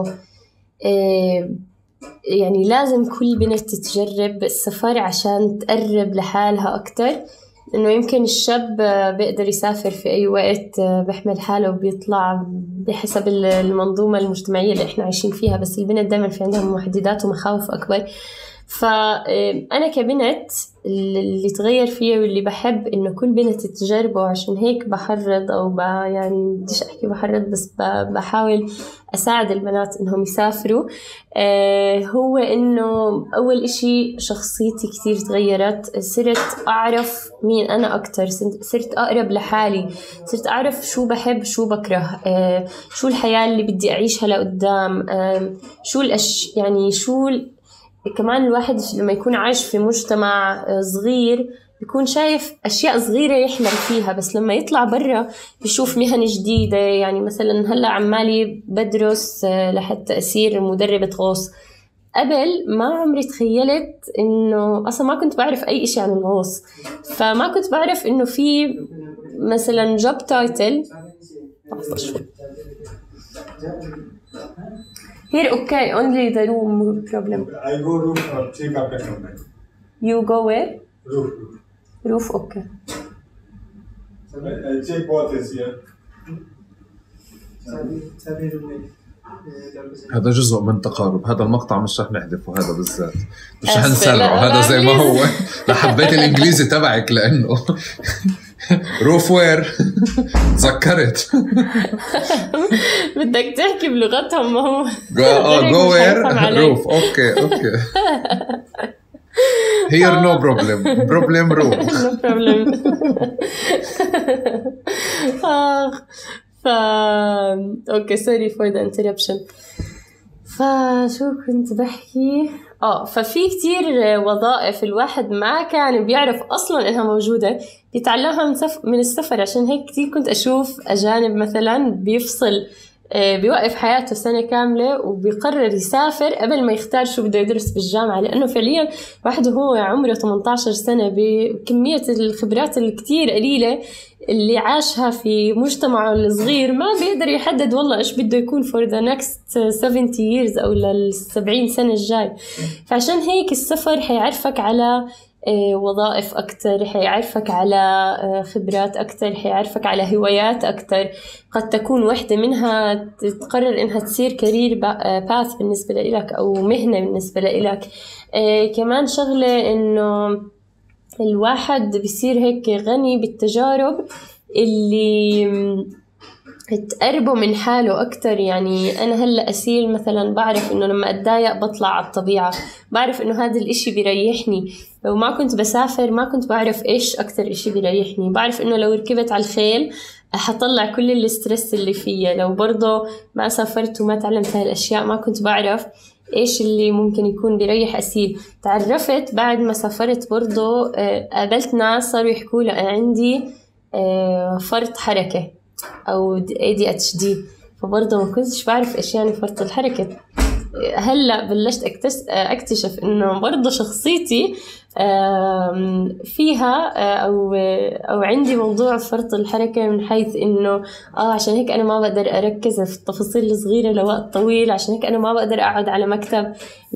يعني لازم كل بنت تجرب السفر عشان تقرب لحالها أكتر. إنه يمكن الشاب بيقدر يسافر في أي وقت، بيحمل حاله وبيطلع بحسب المنظومة المجتمعية اللي إحنا عايشين فيها، بس البنت دائما في عندها محددات ومخاوف أكبر. فأنا كبنت اللي تغير فيه واللي بحب إنه كل بنت تجربه، عشان هيك بحرض أو يعني بديش أحكي بحرض، بس بحاول أساعد البنات إنهم يسافروا. هو إنه أول إشي شخصيتي كتير تغيرت، صرت أعرف مين أنا أكتر، صرت أقرب لحالي، صرت أعرف شو بحب شو بكره، شو الحياة اللي بدي أعيشها لقدام، شو يعني شو كمان الواحد لما يكون عايش في مجتمع صغير بيكون شايف أشياء صغيرة يحلم فيها، بس لما يطلع برا بيشوف مهن جديدة. يعني مثلا هلأ عمالي بدرس لحتى أصير مدربة غوص. قبل ما عمري تخيلت إنه أصلا ما كنت بعرف أي إشي عن الغوص، فما كنت بعرف إنه في مثلا جوب تايتل. Here, okay, only the room problem. I go roof or check up and come back. You go where? Roof. Roof, okay. I check what is here. هذا جزء من تقارب. هذا المقطع مش رح نحذفه، هذا بالذات مش رح نسرعه، هذا زي ما هو. لحبيت الإنجليزي تبعك لأنه روف وير تذكرت. بدك تحكي بلغتهم، ما هو جو وير روف. اوكي here no problem روف. no problem. اوكي sorry for the interruption. فشو كنت بحكي؟ ففي كتير وظائف الواحد ما كان بيعرف أصلاً إنها موجودة، بيتعلمها من السفر. عشان هيك كتير كنت أشوف أجانب مثلاً بيفصل بيوقف حياته سنة كاملة وبيقرر يسافر قبل ما يختار شو بده يدرس بالجامعة، لأنه فعلياً واحد وهو عمره 18 سنة بكمية الخبرات الكتير قليلة اللي عاشها في مجتمعه الصغير ما بيقدر يحدد والله إيش بده يكون for the next 70 years أو لل70 سنة الجاي. فعشان هيك السفر حيعرفك على وظائف أكتر، حيعرفك على خبرات أكتر، حيعرفك على هوايات أكتر. قد تكون واحدة منها تقرر إنها تصير كارير باث بالنسبة لإلك أو مهنة بالنسبة لإلك. كمان شغلة إنه الواحد بيصير هيك غني بالتجارب اللي تقربه من حاله أكتر. يعني أنا هلأ أسيل مثلا بعرف إنه لما أتضايق بطلع على الطبيعة، بعرف إنه هذا الإشي بيريحني. لو ما كنت بسافر ما كنت بعرف إيش أكتر إشي بيريحني. بعرف إنه لو ركبت على الخيل حطلع كل الاسترس اللي فيا. لو برضه ما سافرت وما تعلمت هاي الأشياء ما كنت بعرف إيش اللي ممكن يكون بيريح أسيل. تعرفت بعد ما سافرت برضه، قابلت ناس صاروا يحكوا لي أنا عندي فرط حركة أو ADHD، فبرضه ما كنتش بعرف إيش يعني فرط الحركة. هلأ بلشت أكتشف إنه برضه شخصيتي فيها أو عندي موضوع فرط الحركة، من حيث إنه عشان هيك أنا ما بقدر أركز في التفاصيل الصغيرة لوقت طويل، عشان هيك أنا ما بقدر أقعد على مكتب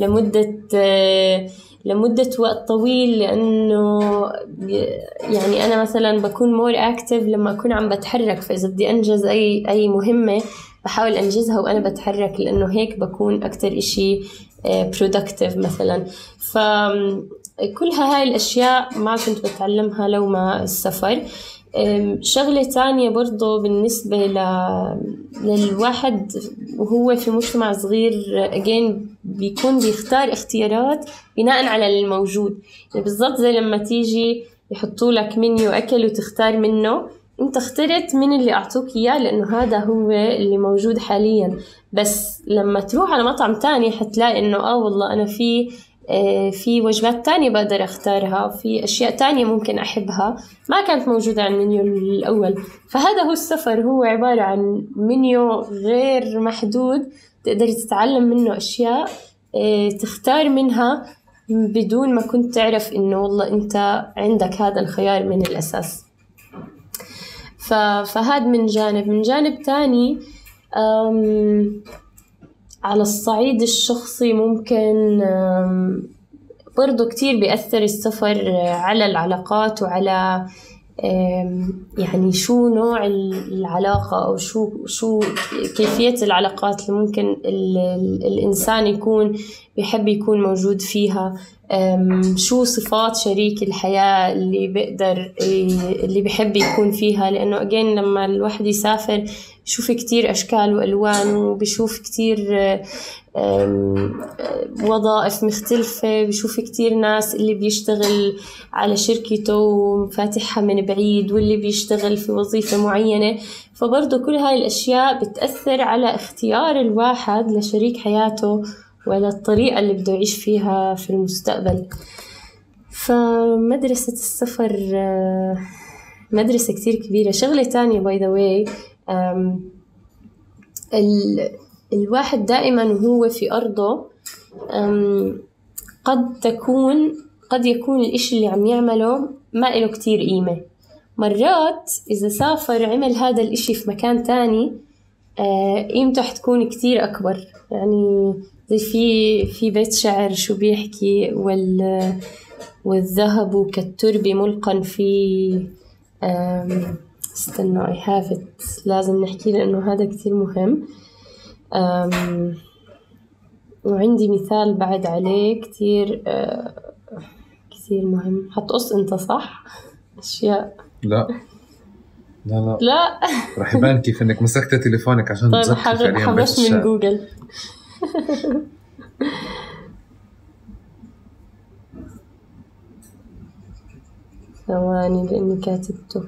لمدة وقت طويل، لأنه يعني أنا مثلا بكون more active لما أكون عم بتحرك. فإذا بدي أنجز أي مهمة بحاول أنجزها وأنا بتحرك، لأنه هيك بكون أكتر إشي productive مثلا. فكلها هاي الأشياء ما كنت بتعلمها لو ما السفر. شغلة تانية برضو بالنسبة للواحد وهو في مجتمع صغير again بيكون بيختار اختيارات بناء على الموجود. يعني بالضبط زي لما تيجي يحطوا لك منيو أكل وتختار منه، انت اخترت من اللي أعطوك إياه لأنه هذا هو اللي موجود حاليا. بس لما تروح على مطعم تاني حتلاقي إنه والله أنا في وجبات تانية بقدر أختارها، في أشياء تانية ممكن أحبها ما كانت موجودة على المنيو الأول. فهذا هو السفر، هو عبارة عن منيو غير محدود تقدر تتعلم منه أشياء، تختار منها بدون ما كنت تعرف إنه والله أنت عندك هذا الخيار من الأساس. فهذا من جانب تاني. على الصعيد الشخصي ممكن برضو كتير بيأثر السفر على العلاقات وعلى يعني شو نوع العلاقة أو شو كيفية العلاقات اللي ممكن الإنسان يكون بيحب يكون موجود فيها، شو صفات شريك الحياة اللي بيحب يكون فيها. لأنه again لما الواحد يسافر بيشوف كتير أشكال وألوان، وبيشوف كتير وظائف مختلفة، بيشوف كتير ناس اللي بيشتغل على شركته وفاتحها من بعيد، واللي بيشتغل في وظيفة معينة. فبرضو كل هاي الأشياء بتأثر على اختيار الواحد لشريك حياته وعلى الطريقة اللي بده يعيش فيها في المستقبل. فمدرسة السفر مدرسة كتير كبيرة. شغلة تانية by the way، الواحد دائما وهو في أرضه قد يكون الإشي اللي عم يعمله ما له كتير قيمة. مرات إذا سافر عمل هذا الإشي في مكان تاني قيمته حتكون كتير أكبر. يعني زي في بيت شعر شو بيحكي، والذهب كالترب ملقا في استنى I have it، لازم نحكي لأنه هذا كتير مهم. وعندي مثال بعد عليه كتير كتير مهم. حتقص انت صح أشياء؟ لا رح يبان كيف انك مسكت تليفونك عشان طيب تذكر فعليا حبش من جوجل. ثواني لأني كاتبته.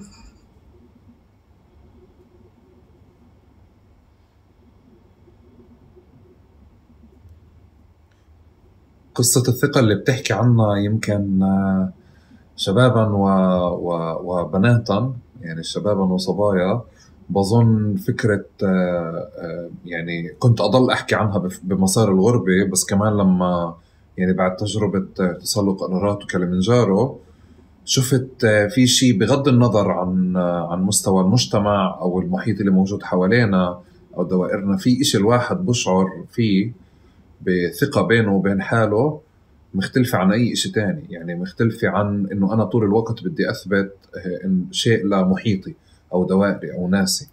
قصة الثقة اللي بتحكي عنها يمكن شبابا وبناتا، يعني شبابا وصبايا، بظن فكرة يعني كنت أضل أحكي عنها بمسار الغربة، بس كمان لما يعني بعد تجربة تسلق أنورات وكليمنجارو شفت في شيء بغض النظر عن مستوى المجتمع أو المحيط اللي موجود حوالينا أو دوائرنا، في إشي الواحد بشعر فيه بثقة بينه وبين حاله مختلفة عن أي إشي تاني. يعني مختلفة عن إنه أنا طول الوقت بدي أثبت إن شيء لمحيطي أو دوائري أو ناسي.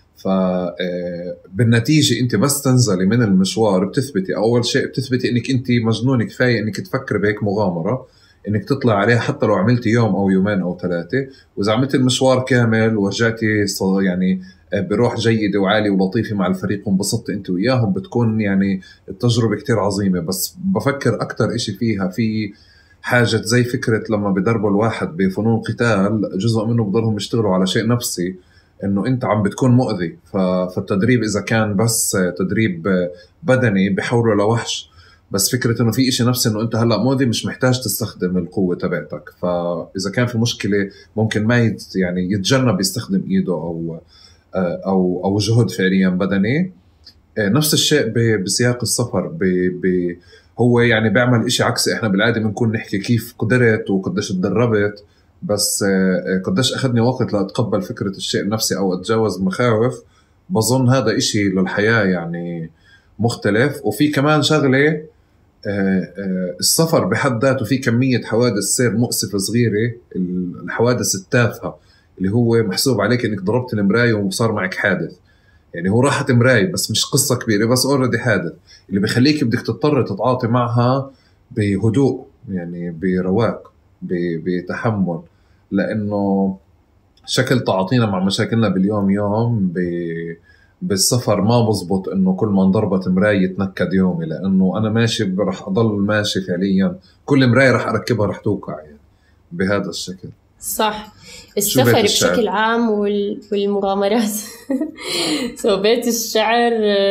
فبالنتيجة أنت بس تنزلي من المشوار بتثبتي، أول شيء بتثبتي إنك أنت مجنونة كفاية إنك تفكر بهيك مغامرة إنك تطلع عليها، حتى لو عملتي يوم أو يومين أو 3. وإذا عملتي المشوار كامل ورجعتي يعني بروح جيدة وعالي ولطيفة مع الفريق وانبسطت أنت وياهم، بتكون يعني التجربة كتير عظيمة. بس بفكر أكتر إشي فيها في حاجة زي فكرة لما بدربوا الواحد بفنون قتال، جزء منه بضلهم يشتغلوا على شيء نفسي، إنه أنت عم بتكون مؤذي. فالتدريب إذا كان بس تدريب بدني بحوله لوحش، بس فكرة إنه في إشي نفسي، إنه أنت هلأ مؤذي مش محتاج تستخدم القوة تبعتك. فإذا كان في مشكلة ممكن ما يعني يتجنب يستخدم إيده أو جهد فعليا بدني. نفس الشيء بسياق السفر. هو يعني بيعمل إشي عكسي. إحنا بالعادة بنكون نحكي كيف قدرت وقديش اتدربت، بس قديش أخذني وقت لأتقبل فكرة الشيء النفسي أو أتجاوز مخاوف. بظن هذا إشي للحياة يعني مختلف. وفي كمان شغلة، السفر بحد ذاته في كمية حوادث سير مؤسفة صغيرة، الحوادث التافهة اللي هو محسوب عليك إنك ضربت المراية وصار معك حادث. يعني هو راحت مراية بس مش قصة كبيرة، بس أوريدي حادث، اللي بيخليك بدك تضطر تتعاطي معها بهدوء، يعني برواق، بتحمل. لأنه شكل تعاطينا مع مشاكلنا باليوم يوم بالسفر ما بزبط إنه كل ما انضربت مراية يتنكد يومي، لأنه أنا ماشي رح أضل ماشي فعليا، كل مراية رح أركبها رح توقع يعني بهذا الشكل. صح. السفر بشكل عام والمغامرات. بيت الشعر.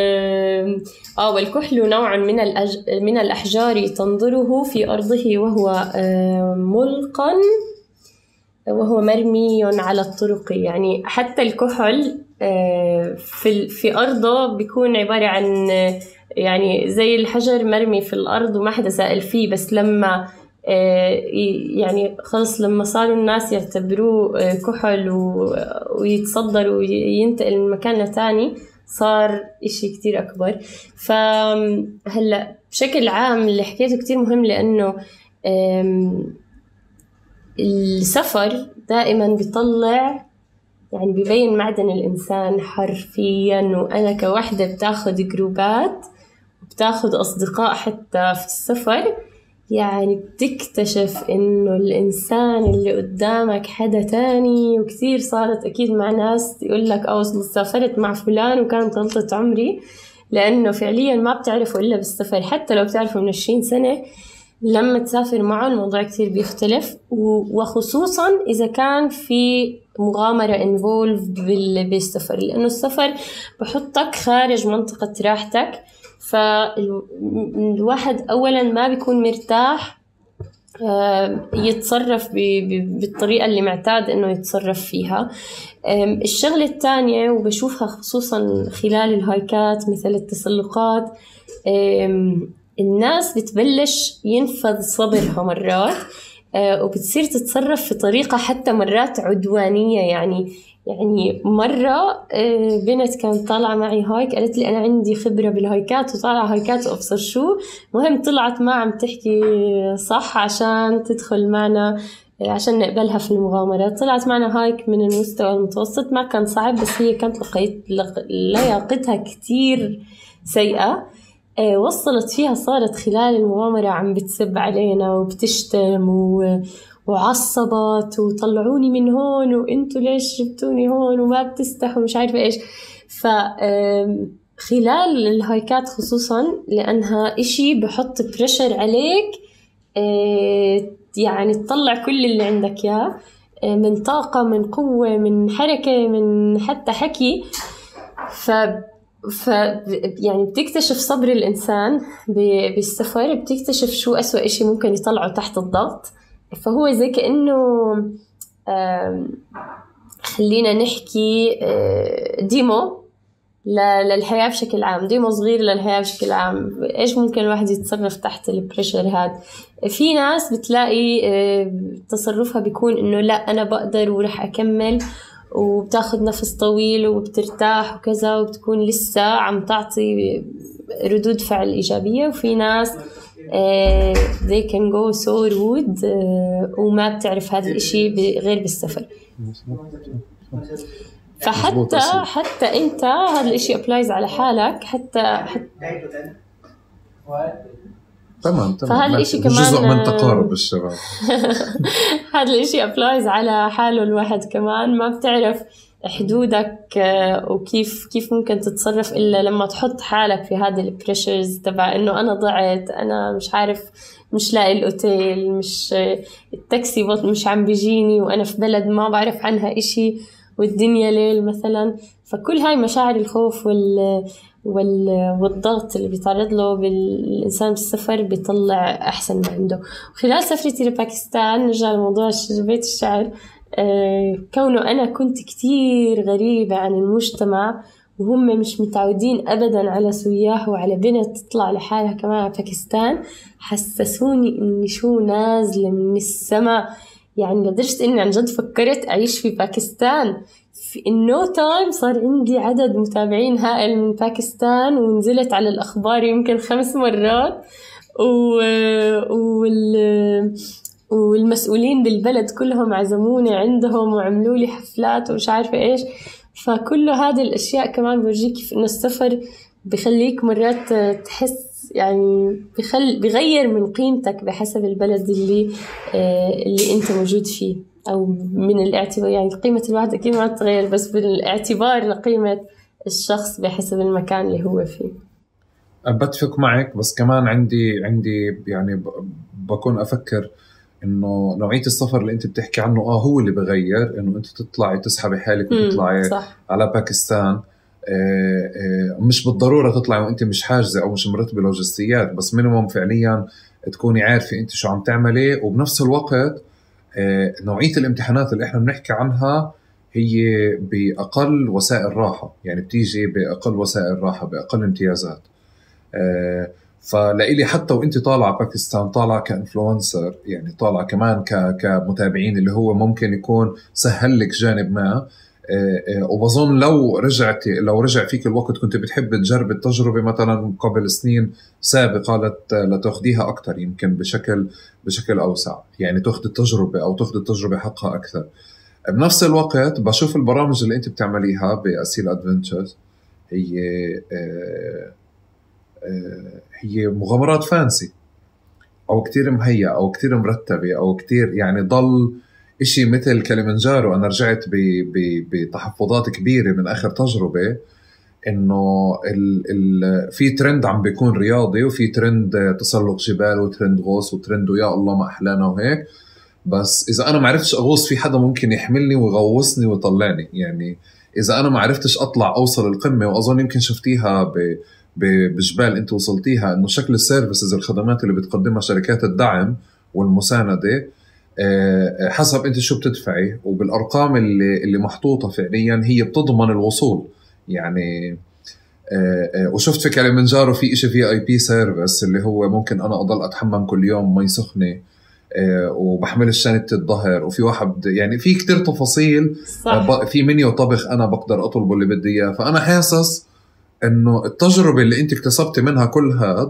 والكحل نوع من الأحجار تنظره في أرضه وهو مرمي على الطرق. يعني حتى الكحل في أرضه بيكون عبارة عن يعني زي الحجر مرمي في الأرض وما حدا سائل فيه. بس لما يعني خلص لما صاروا الناس يعتبروه كحل ويتصدر وينتقل من مكان لتاني، صار إشي كتير أكبر. فهلأ بشكل عام اللي حكيته كتير مهم، لأنه السفر دائما بيطلع يعني بيبين معدن الإنسان حرفيا. وأنا كوحدة بتاخد جروبات وبتاخد أصدقاء حتى في السفر، يعني بتكتشف إنه الإنسان اللي قدامك حدا تاني. وكثير صارت أكيد مع ناس يقول لك سافرت مع فلان وكانت غلطة عمري، لأنه فعليا ما بتعرفوا إلا بالسفر. حتى لو بتعرفوا من 20 سنة، لما تسافر معه الموضوع كتير بيختلف. وخصوصا إذا كان في مغامرة involved بالسفر، لأنه السفر بحطك خارج منطقة راحتك. فالواحد أولا ما بيكون مرتاح يتصرف بالطريقة اللي معتاد إنه يتصرف فيها. الشغلة الثانية وبشوفها خصوصا خلال الهايكات مثل التسلقات، الناس بتبلش ينفذ صبرها مرات، وبتصير تتصرف في طريقة حتى مرات عدوانية. يعني مرة بنت كانت طالعة معي هايك، قالت لي أنا عندي خبرة بالهايكات وطالعة هايكات وأبصر شو. مهم طلعت ما عم تحكي صح عشان تدخل معنا، عشان نقبلها في المغامرات. طلعت معنا هايك من المستوى المتوسط، ما كان صعب، بس هي كانت لياقتها كتير سيئة. وصلت فيها صارت خلال المغامرة عم بتسب علينا وبتشتم وعصبت وطلعوني من هون وانتوا ليش جبتوني هون وما بتستحوا مش عارفة ايش. خلال الهايكات خصوصا لأنها إشي بحط بريشر عليك، يعني تطلع كل اللي عندك يا من طاقة، من قوة، من حركة، من حتى حكي. يعني بتكتشف صبر الإنسان بالسفر، بتكتشف شو أسوأ إشي ممكن يطلعه تحت الضغط. فهو زي كأنه خلينا نحكي ديمو للحياة بشكل عام، ديمو صغير للحياة بشكل عام. إيش ممكن الواحد يتصرف تحت البريشر هذا. في ناس بتلاقي تصرفها بيكون إنه لا أنا بقدر ورح أكمل وبتاخد نفس طويل وبترتاح وكذا، وبتكون لسه عم تعطي ردود فعل إيجابية. وفي ناس they can go so rude وما بتعرف هذا الإشي غير بالسفر. فحتى أنت هذا الإشي applies على حالك حتى تمام. فهذا الإشي كمان جزء من تقارب الشباب. هذا الإشي applies على حاله الواحد كمان. ما بتعرف حدودك وكيف ممكن تتصرف إلا لما تحط حالك في هذه البريشرز تبع إنه أنا ضعت، أنا مش عارف، مش لاقي الأوتيل، مش التاكسي مش عم بيجيني، وأنا في بلد ما بعرف عنها إشي والدنيا ليل مثلا. فكل هاي مشاعر الخوف والضغط اللي بيتعرض له بالإنسان بالسفر بيطلع أحسن ما عنده. وخلال سفرتي لباكستان، نرجع لموضوع بيت الشعر، كونه أنا كنت كتير غريبة عن المجتمع، وهم مش متعودين أبدا على سياح وعلى بنت تطلع لحالها كمان على باكستان، حسسوني إني شو نازلة من السماء. يعني لدرجة إني عن جد فكرت أعيش في باكستان. في no time صار عندي عدد متابعين هائل من باكستان، ونزلت على الأخبار يمكن 5 مرات، والمسؤولين بالبلد كلهم عزموني عندهم وعملوا لي حفلات ومش عارفة إيش. فكل هذه الأشياء كمان بورجيك في إنه السفر بيخليك مرات تحس، يعني بيغير من قيمتك بحسب البلد اللي أنت موجود فيه، أو من الاعتبار. يعني قيمة الواحد أكيد ما تتغير، بس بالاعتبار لقيمة الشخص بحسب المكان اللي هو فيه. بتفق معك، بس كمان عندي يعني بكون أفكر إنه نوعية السفر اللي أنت بتحكي عنه هو اللي بغير إنه أنت تطلعي تسحبي حالك وتطلعي على باكستان. مش بالضرورة تطلعي وأنت مش حاجزة أو مش مرتبة لوجستيات، بس مينيموم فعليا تكوني عارفة أنت شو عم تعملي. وبنفس الوقت نوعية الامتحانات اللي إحنا بنحكي عنها هي بأقل وسائل راحة، يعني بتيجي بأقل وسائل راحة، بأقل امتيازات. فلإلي حتى وانت طالعة باكستان، طالعة كإنفلونسر، يعني طالعة كمان كمتابعين، اللي هو ممكن يكون سهل لك جانب ما. وبظن لو رجع فيك الوقت كنت بتحب تجرب التجربة مثلا قبل سنين سابقة لتأخذيها أكتر، يمكن بشكل أوسع، يعني تأخذ التجربة أو تأخذ التجربة حقها أكثر. بنفس الوقت بشوف البرامج اللي انت بتعمليها بأسيل أدفنتشرز هي مغامرات فانسي، أو كتير مهيئة أو كتير مرتبة أو كتير، يعني ضل إشي مثل كليمنجارو. أنا رجعت بتحفظات كبيرة من آخر تجربة، إنه في ترند عم بيكون رياضي، وفي ترند تسلق جبال، وترند غوص، وترند ويا الله ما أحلانا وهيك. بس إذا أنا ما عرفتش أغوص، في حدا ممكن يحملني ويغوصني ويطلعني. يعني إذا أنا ما عرفتش أطلع أوصل القمة، وأظن يمكن شفتيها بجبال انت وصلتيها، انه شكل السيرفيسز، الخدمات اللي بتقدمها شركات الدعم والمساندة حسب انت شو بتدفعي، وبالارقام اللي محطوطة فعليا هي بتضمن الوصول. يعني وشفت في كليمنجارو في اشي VIP سيرفيس، اللي هو ممكن انا اضل اتحمم كل يوم مي سخنة وبحمل شنطة الظهر، وفي واحد، يعني في كتير تفاصيل. في منيو طبخ انا بقدر اطلبه اللي بدي اياه. فانا حاسس انه التجربة اللي انت اكتسبتي منها كل هاد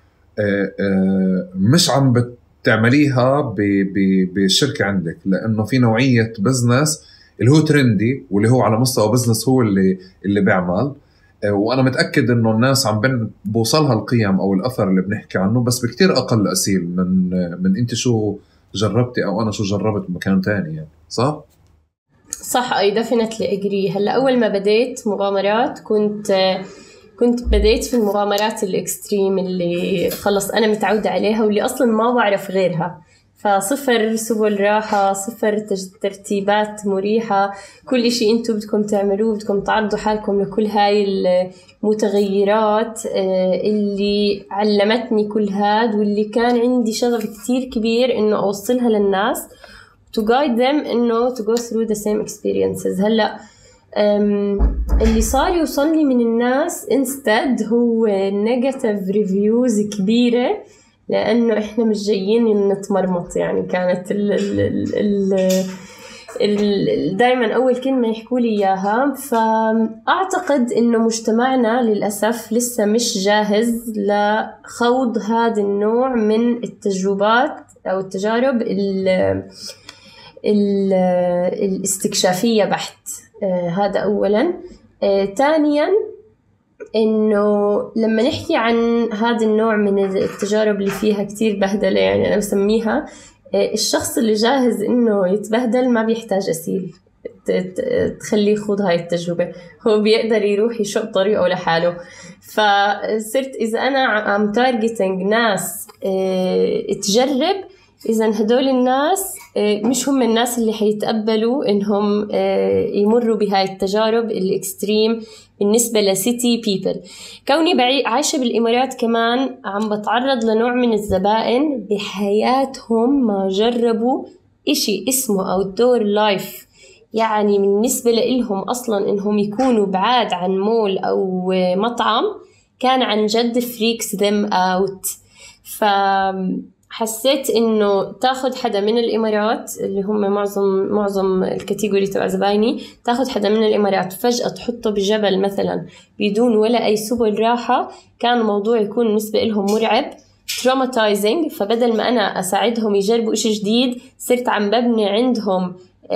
مش عم بتعمليها بالشركة عندك، لانه في نوعية بزنس اللي هو ترندي، واللي هو على مستوى بزنس هو اللي بيعمل. وانا متأكد انه الناس عم بوصلها القيم او الاثر اللي بنحكي عنه، بس بكتير اقل أسيل من انت شو جربتي او انا شو جربت بمكان تاني. يعني صح. اي ديفينتلي اجري. هلا اول ما بديت مغامرات كنت بديت في المغامرات الاكستريم اللي خلص انا متعودة عليها، واللي اصلا ما بعرف غيرها. فصفر سبل راحة، صفر ترتيبات مريحة، كل شيء انتو بدكم تعملوه، بدكم تعرضوا حالكم لكل هاي المتغيرات اللي علمتني كل هاد، واللي كان عندي شغف كتير كبير انه اوصلها للناس to guide them انه to go through the same experiences. هلأ اللي صار يوصلني من الناس instead هو negative reviews كبيرة، لأنه إحنا مش جايين نتمرمط. يعني كانت دائما أول كلمة يحكوا لي إياها. فأعتقد إنه مجتمعنا للأسف لسه مش جاهز لخوض هذا النوع من التجربات أو التجارب الاستكشافية بحت. هذا أولا. ثانيا إنه لما نحكي عن هذا النوع من التجارب اللي فيها كتير بهدلة، يعني أنا بسميها الشخص اللي جاهز إنه يتبهدل ما بيحتاج أسيل تخليه يخوض هاي التجربة، هو بيقدر يروح يشق طريقه لحاله. فصرت إذا أنا عم تارجتنج ناس تجرب، إذا هدول الناس مش هم الناس اللي حيتقبلوا إنهم يمروا بهاي التجارب الإكستريم بالنسبة لسيتي بيبل. كوني عايشة بالإمارات كمان عم بتعرض لنوع من الزبائن بحياتهم ما جربوا إشي اسمه outdoor life. يعني بالنسبة لإلهم أصلا إنهم يكونوا بعاد عن مول أو مطعم كان عن جد freaks them out. فحسيت إنه تاخد حدا من الإمارات اللي هم معظم الكاتيجوري تبع زبايني، تاخد حدا من الإمارات فجأة تحطه بجبل مثلا بدون ولا أي سبل راحة، كان الموضوع يكون بالنسبة لهم مرعب traumatizing. فبدل ما أنا أساعدهم يجربوا إشي جديد صرت عم ببني عندهم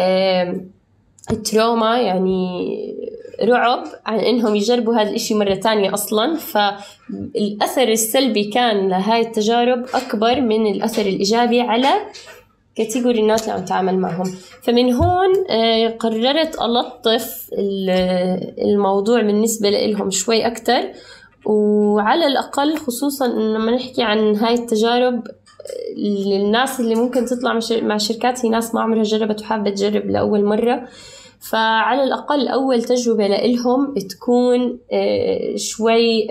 التروما، يعني رعب عن إنهم يجربوا هذا الإشي مرة تانية أصلاً. فالأثر السلبي كان لهاي التجارب أكبر من الأثر الإيجابي على كاتيجوري الناس اللي عم تعامل معهم. فمن هون قررت ألطف الموضوع بالنسبة لهم شوي أكتر، وعلى الأقل خصوصاً لما نحكي عن هاي التجارب للناس اللي ممكن تطلع مع شركات هي ناس ما عمرها جربت وحابة تجرب لأول مرة، فعلى الأقل أول تجربة لإلهم تكون شوي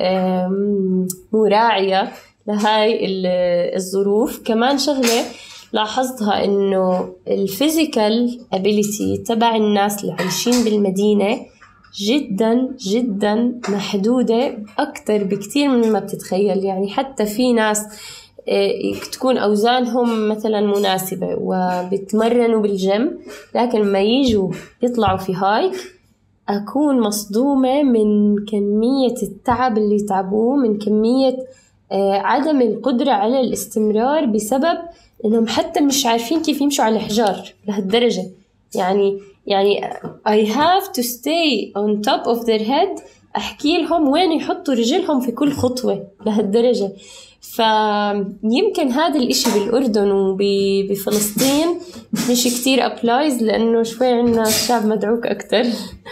مراعية لهاي الظروف. كمان شغلة لاحظتها إنه الفيزيكال ابيليتي تبع الناس اللي عايشين بالمدينة جدا جدا محدودة أكتر بكتير من ما بتتخيل. يعني حتى في ناس تكون أوزانهم مثلا مناسبة وبتمرنوا بالجيم، لكن ما يجوا يطلعوا في هايك أكون مصدومة من كمية التعب اللي تعبوه، من كمية عدم القدرة على الاستمرار بسبب إنهم حتى مش عارفين كيف يمشوا على الحجار لهالدرجة. يعني I have to stay on top of their head، أحكي لهم وين يحطوا رجلهم في كل خطوة لهالدرجة. فيمكن هذا الاشي بالأردن وبفلسطين مش كتير أبلايز لأنه شوي عنا شعب مدعوك أكتر.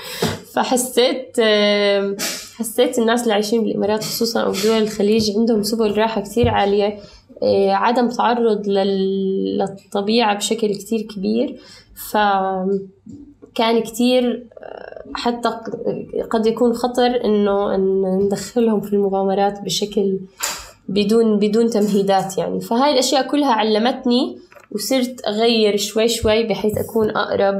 فحسيت الناس اللي عايشين بالإمارات خصوصا أو دول الخليج عندهم سبل راحة كتير عالية، عدم تعرض للطبيعة بشكل كتير كبير، فكان كتير حتى قد يكون خطر إنه ندخلهم في المغامرات بشكل بدون تمهيدات يعني. فهاي الأشياء كلها علمتني وصرت أغير شوي بحيث أكون أقرب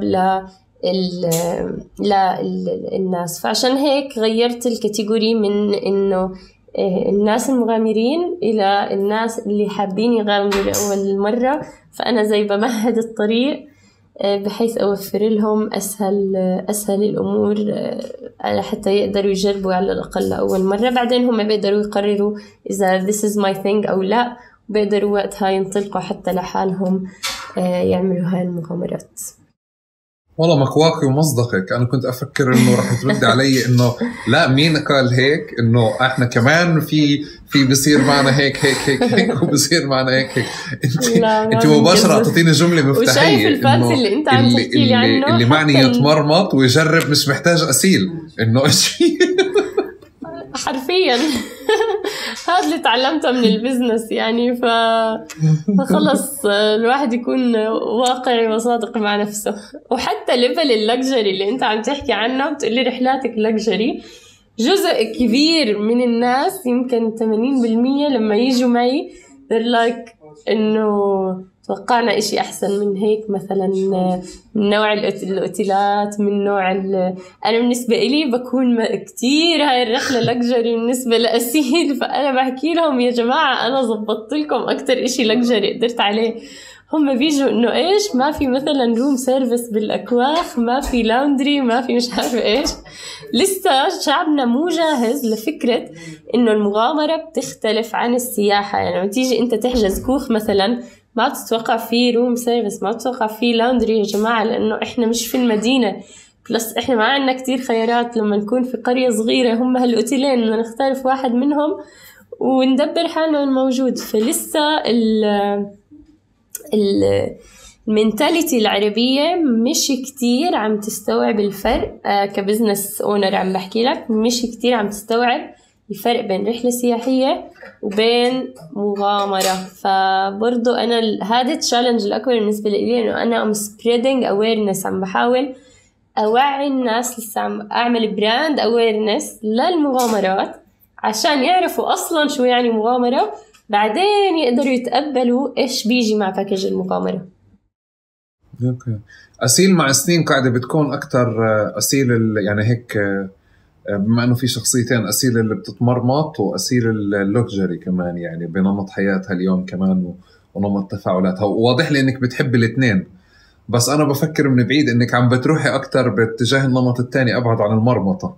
للناس. فعشان هيك غيرت الكاتيجوري من إنه الناس المغامرين إلى الناس اللي حابين يغامروا لأول مرة. فأنا زي بمهد الطريق بحيث أوفر لهم أسهل الأمور حتى يقدروا يجربوا على الأقل لأول مرة. بعدين هم بيقدروا يقرروا إذا this is my thing أو لا، وبيقدروا وقتها ينطلقوا حتى لحالهم يعملوا هاي المغامرات. والله مكواكي ومصدقك. أنا كنت أفكر إنه رح ترد علي إنه لا، مين قال هيك؟ إنه إحنا كمان في بصير معنا هيك وبصير معنا هيك. أنت مباشرة أعطيني جملة مفتاحية. وشايف الفانسي اللي أنت عم تحكي لي عنه اللي معني يتمرمط ويجرب، مش محتاج أسيل إنه إشي حرفيا. هذا اللي تعلمته من البزنس يعني. فخلص الواحد يكون واقعي وصادق مع نفسه. وحتى ليفل اللكجري اللي انت عم تحكي عنه، بتقولي رحلاتك لكجري، جزء كبير من الناس يمكن 80% لما يجوا معي they're like إنه توقعنا إشي أحسن من هيك، مثلا من نوع الأوتيلات، من نوع أنا بالنسبة إلي بكون كتير هاي الرحلة لكجري بالنسبة لأسيل. فأنا بحكي لهم يا جماعة أنا زبطت لكم أكتر إشي لكجري قدرت عليه. هم بيجوا إنه إيش ما في مثلا روم سيرفيس بالأكواخ، ما في لاوندري، ما في مش عارف إيش. لسه شعبنا مو جاهز لفكرة إنه المغامرة بتختلف عن السياحة. يعني لما تيجي أنت تحجز كوخ مثلا ما بتتوقع فيه روم سيرفيس، ما بتتوقع فيه لاوندري يا جماعة، لأنه إحنا مش في المدينة. بلس إحنا ما عندنا كتير خيارات. لما نكون في قرية صغيرة هم هالأوتيلين بدنا نختار في واحد منهم وندبر حالنا الموجود. فلسه المنتاليتي العربية مش كتير عم تستوعب الفرق. كبزنس اونر عم بحكي لك مش كتير عم تستوعب الفرق بين رحلة سياحية وبين مغامرة. فبرضو أنا هذا التشالنج الأكبر بالنسبة لي، إنه أنا spreading awareness، عم بحاول أوعي الناس، لسه عم أعمل براند awareness للمغامرات عشان يعرفوا أصلا شو يعني مغامرة، بعدين يقدروا يتقبلوا إيش بيجي مع باكج المغامرة. اوكي. أسيل مع سنين قاعدة بتكون أكتر أسيل يعني هيك، بما أنه في شخصيتين، أسيل اللي بتتمرمط وأسيل اللوكجري كمان، يعني بنمط حياتها اليوم كمان ونمط تفاعلاتها. وواضح لي إنك بتحب الاثنين، بس أنا بفكر من بعيد إنك عم بتروحي أكتر باتجاه النمط الثاني أبعد عن المرمطة.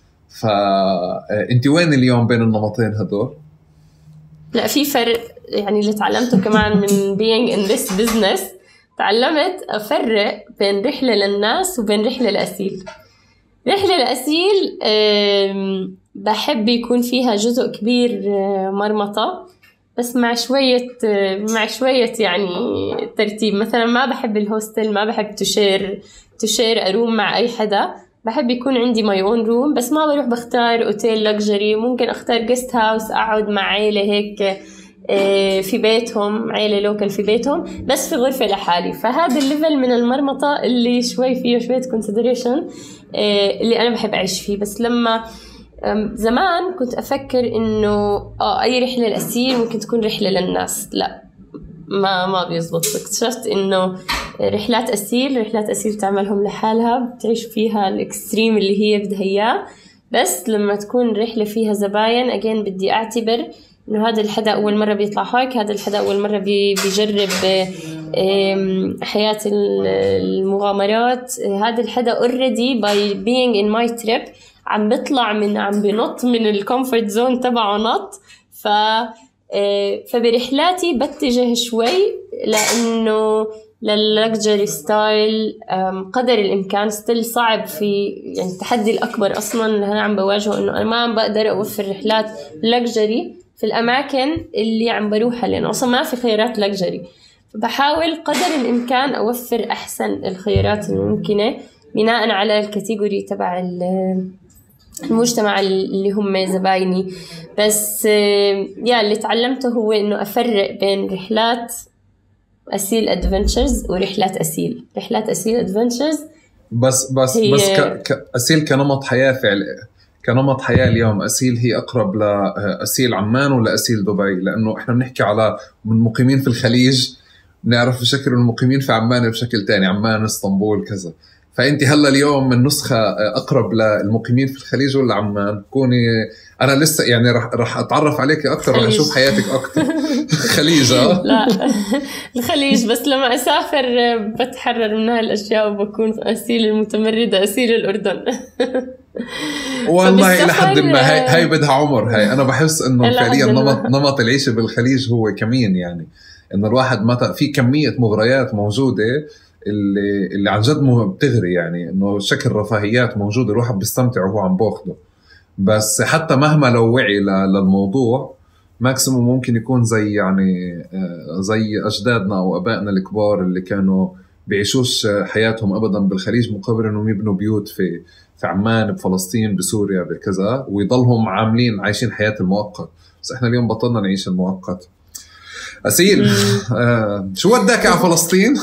فأنت وين اليوم بين النمطين هدول؟ لا، في فرق. يعني اللي تعلمته كمان من being in this business، تعلمت أفرق بين رحلة للناس وبين رحلة لأسيل. رحلة لأسيل بحب يكون فيها جزء كبير مرمطة، بس مع شوية يعني ترتيب. مثلا ما بحب الهوستل، ما بحب تشير أروم مع أي حدا. بحب يكون عندي my own room، بس ما بروح بختار أوتيل لكجري. ممكن أختار guest house، أقعد مع عيلة هيك في بيتهم، عيلة لوكال في بيتهم، بس في غرفة لحالي. فهذا الليفل من المرمطة اللي شوي فيه شوية consideration اللي أنا بحب أعيش فيه. بس لما زمان كنت أفكر إنه أي رحلة لأسيل ممكن تكون رحلة للناس. لا، ما بيزبط. اكتشفت إنه رحلات أسيل تعملهم لحالها، بتعيش فيها الإكستريم اللي هي بدها إياه. بس لما تكون رحلة فيها زباين، أجين بدي أعتبر إنه هذا الحدا أول مرة بيطلع هايك، هذا الحدا أول مرة بيجرب حياة المغامرات، هذا الحدا already by being in my trip عم بنط من الكومفورت زون تبعه نط. فبرحلاتي بتجه شوي لأنه لللكجري ستايل قدر الإمكان. ستيل صعب، في يعني التحدي الأكبر أصلاً اللي أنا عم بواجهه إنه أنا ما عم بقدر أوفر رحلات لكجري في الأماكن اللي عم بروحها، لأنه أصلاً ما في خيارات لكجري. فبحاول قدر الإمكان أوفر أحسن الخيارات الممكنة بناء على الكاتيجوري تبع المجتمع اللي هم زبايني. بس اللي تعلمته هو إنه أفرق بين رحلات أسيل أدفنتشرز ورحلات أسيل. رحلات أسيل أدفنتشرز بس أسيل كنمط حياة كنمط حياة اليوم. أسيل هي أقرب لأسيل عمان ولا أسيل دبي؟ لأنه إحنا بنحكي على من مقيمين في الخليج، نعرف بشكل المقيمين في عمان بشكل تاني، عمان، اسطنبول، كذا. فأنت هلا اليوم النسخة أقرب للمقيمين في الخليج ولا عمان؟ كوني أنا لسه يعني رح أتعرف عليك أكتر، رح أشوف حياتك أكتر. خليج لا الخليج، بس لما أسافر بتحرر من هالأشياء وبكون أسيل المتمردة، أسيل الأردن. والله إلى حد ما هاي بدها عمر. هاي أنا بحس إنه فعليا نمط العيشة بالخليج هو كمين، يعني إنه الواحد متى في كمية مغريات موجودة اللي عن جد بتغري، يعني إنه شكل رفاهيات موجودة الواحد بيستمتع وهو عم باخده. بس حتى مهما لو وعي للموضوع، ماكسيموم ممكن يكون زي أجدادنا أو أبائنا الكبار اللي كانوا بيعيشوش حياتهم أبدا بالخليج، مقابل إنهم يبنوا بيوت في عمان، بفلسطين، بسوريا، بكذا، ويضلهم عايشين حياة المؤقت. بس إحنا اليوم بطلنا نعيش المؤقت. أسيل شو وداك على فلسطين؟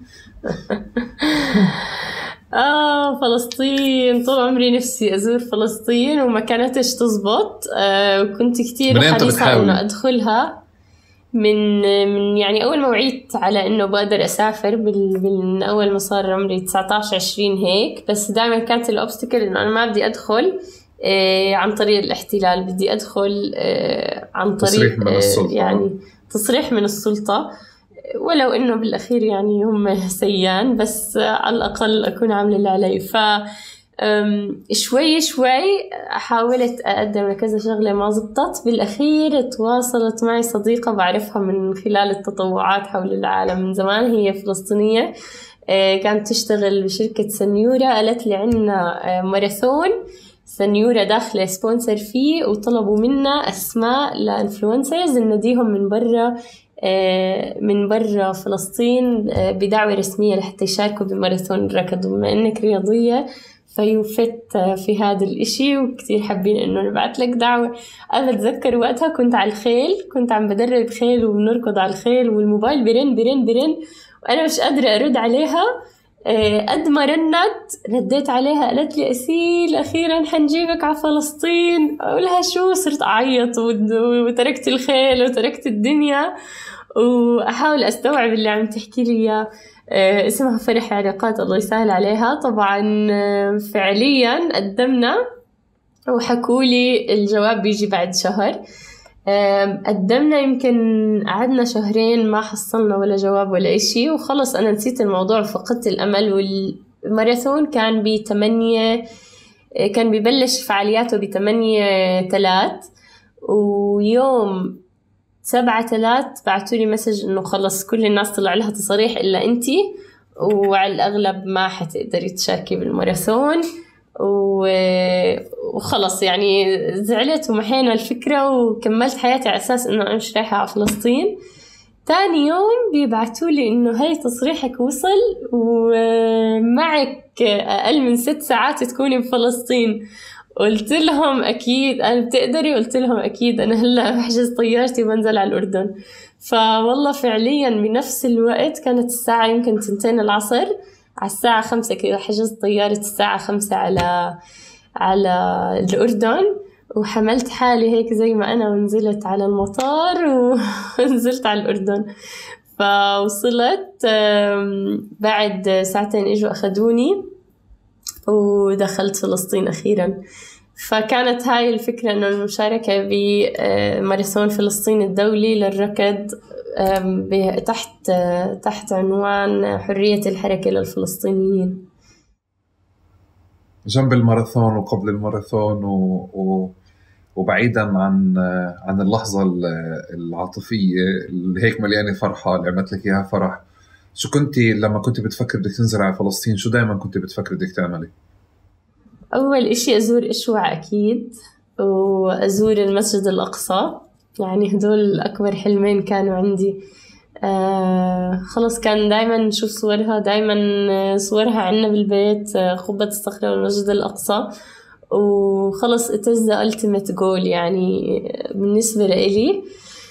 فلسطين طول عمري نفسي أزور فلسطين وما كانتش تزبط. وكنت كتير حريصة إنه أدخلها من يعني أول ما وعيت على إنه بقدر أسافر من أول ما صار عمري 19-20 هيك. بس دائما كانت الأوبستيكل إنه أنا ما بدي أدخل عن طريق الاحتلال، بدي أدخل عن طريق تصريح من السلطة. يعني تصريح من السلطة. ولو إنه بالأخير يعني هم سيان، بس على الأقل أكون عاملة اللي علي. شوي حاولت أقدم لكذا شغلة ما زبطت. بالأخير تواصلت معي صديقة بعرفها من خلال التطوعات حول العالم من زمان، هي فلسطينية، كانت تشتغل بشركة سنيورة. قالت لي عنا ماراثون سنيورة داخلة سبونسر فيه، وطلبوا منا أسماء لإنفلونسرز نديهم من برا فلسطين بدعوة رسمية لحتى يشاركوا بماراثون الركض. وبما إنك رياضية فيوفت في هذا الإشي، وكتير حابين إنه نبعت لك دعوة. أنا بتذكر وقتها كنت على الخيل، كنت عم بدرب خيل وبنركض على الخيل، والموبايل برن وأنا مش قادرة أرد عليها. قد ما رديت عليها قالت لي أسيل أخيرا حنجيبك على فلسطين. أقولها شو؟ صرت أعيط وتركت الخيل وتركت الدنيا وأحاول أستوعب اللي عم تحكي لي إياه. اسمها فرح علاقات، الله يسهل عليها. طبعا فعليا قدمنا وحكوا لي الجواب بيجي بعد شهر. قدمنا، يمكن قعدنا شهرين ما حصلنا ولا جواب ولا إشي، وخلص أنا نسيت الموضوع وفقدت الأمل. والماراثون كان كان بيبلش فعالياته ب8/3، ويوم 7/3 بعتولي مسج إنه خلص كل الناس طلع لها تصريح إلا أنتي، وعلى الأغلب ما حتقدري تشاركي بالماراثون. وخلص يعني زعلت ومحينا الفكرة وكملت حياتي على أساس إنه أنا مش رايحة على فلسطين. تاني يوم بيبعتولي إنه هاي تصريحك وصل ومعك أقل من 6 ساعات تكوني بفلسطين. قلت لهم أكيد أنا بتقدري، قلت لهم أكيد أنا هلأ بحجز طيارتي وبنزل على الأردن. فوالله فعليا بنفس الوقت كانت الساعة يمكن 2 العصر، على الساعة 5 كده حجزت طيارة الساعة 5 على الأردن، وحملت حالي هيك زي ما أنا ونزلت على المطار ونزلت على الأردن. فوصلت بعد 2 ساعة إجوا أخدوني ودخلت فلسطين أخيرا. فكانت هاي الفكرة إنه المشاركة بماراثون فلسطين الدولي للركض تحت عنوان حرية الحركة للفلسطينيين. جنب الماراثون وقبل الماراثون وبعيدا عن اللحظة العاطفية اللي هيك مليانة فرحة اللي عملت لك إياها فرح، شو كنتي لما كنت بتفكر بدك تنزل على فلسطين؟ شو دائما كنت بتفكر بدك تعملي؟ أول إشي أزور إشوع أكيد، وأزور المسجد الأقصى. يعني هدول أكبر حلمين كانوا عندي. خلص كان دايما نشوف صورها، دايما صورها عنا بالبيت، قبة الصخرة والمسجد الأقصى. وخلص it is the ultimate goal يعني بالنسبة لإلي.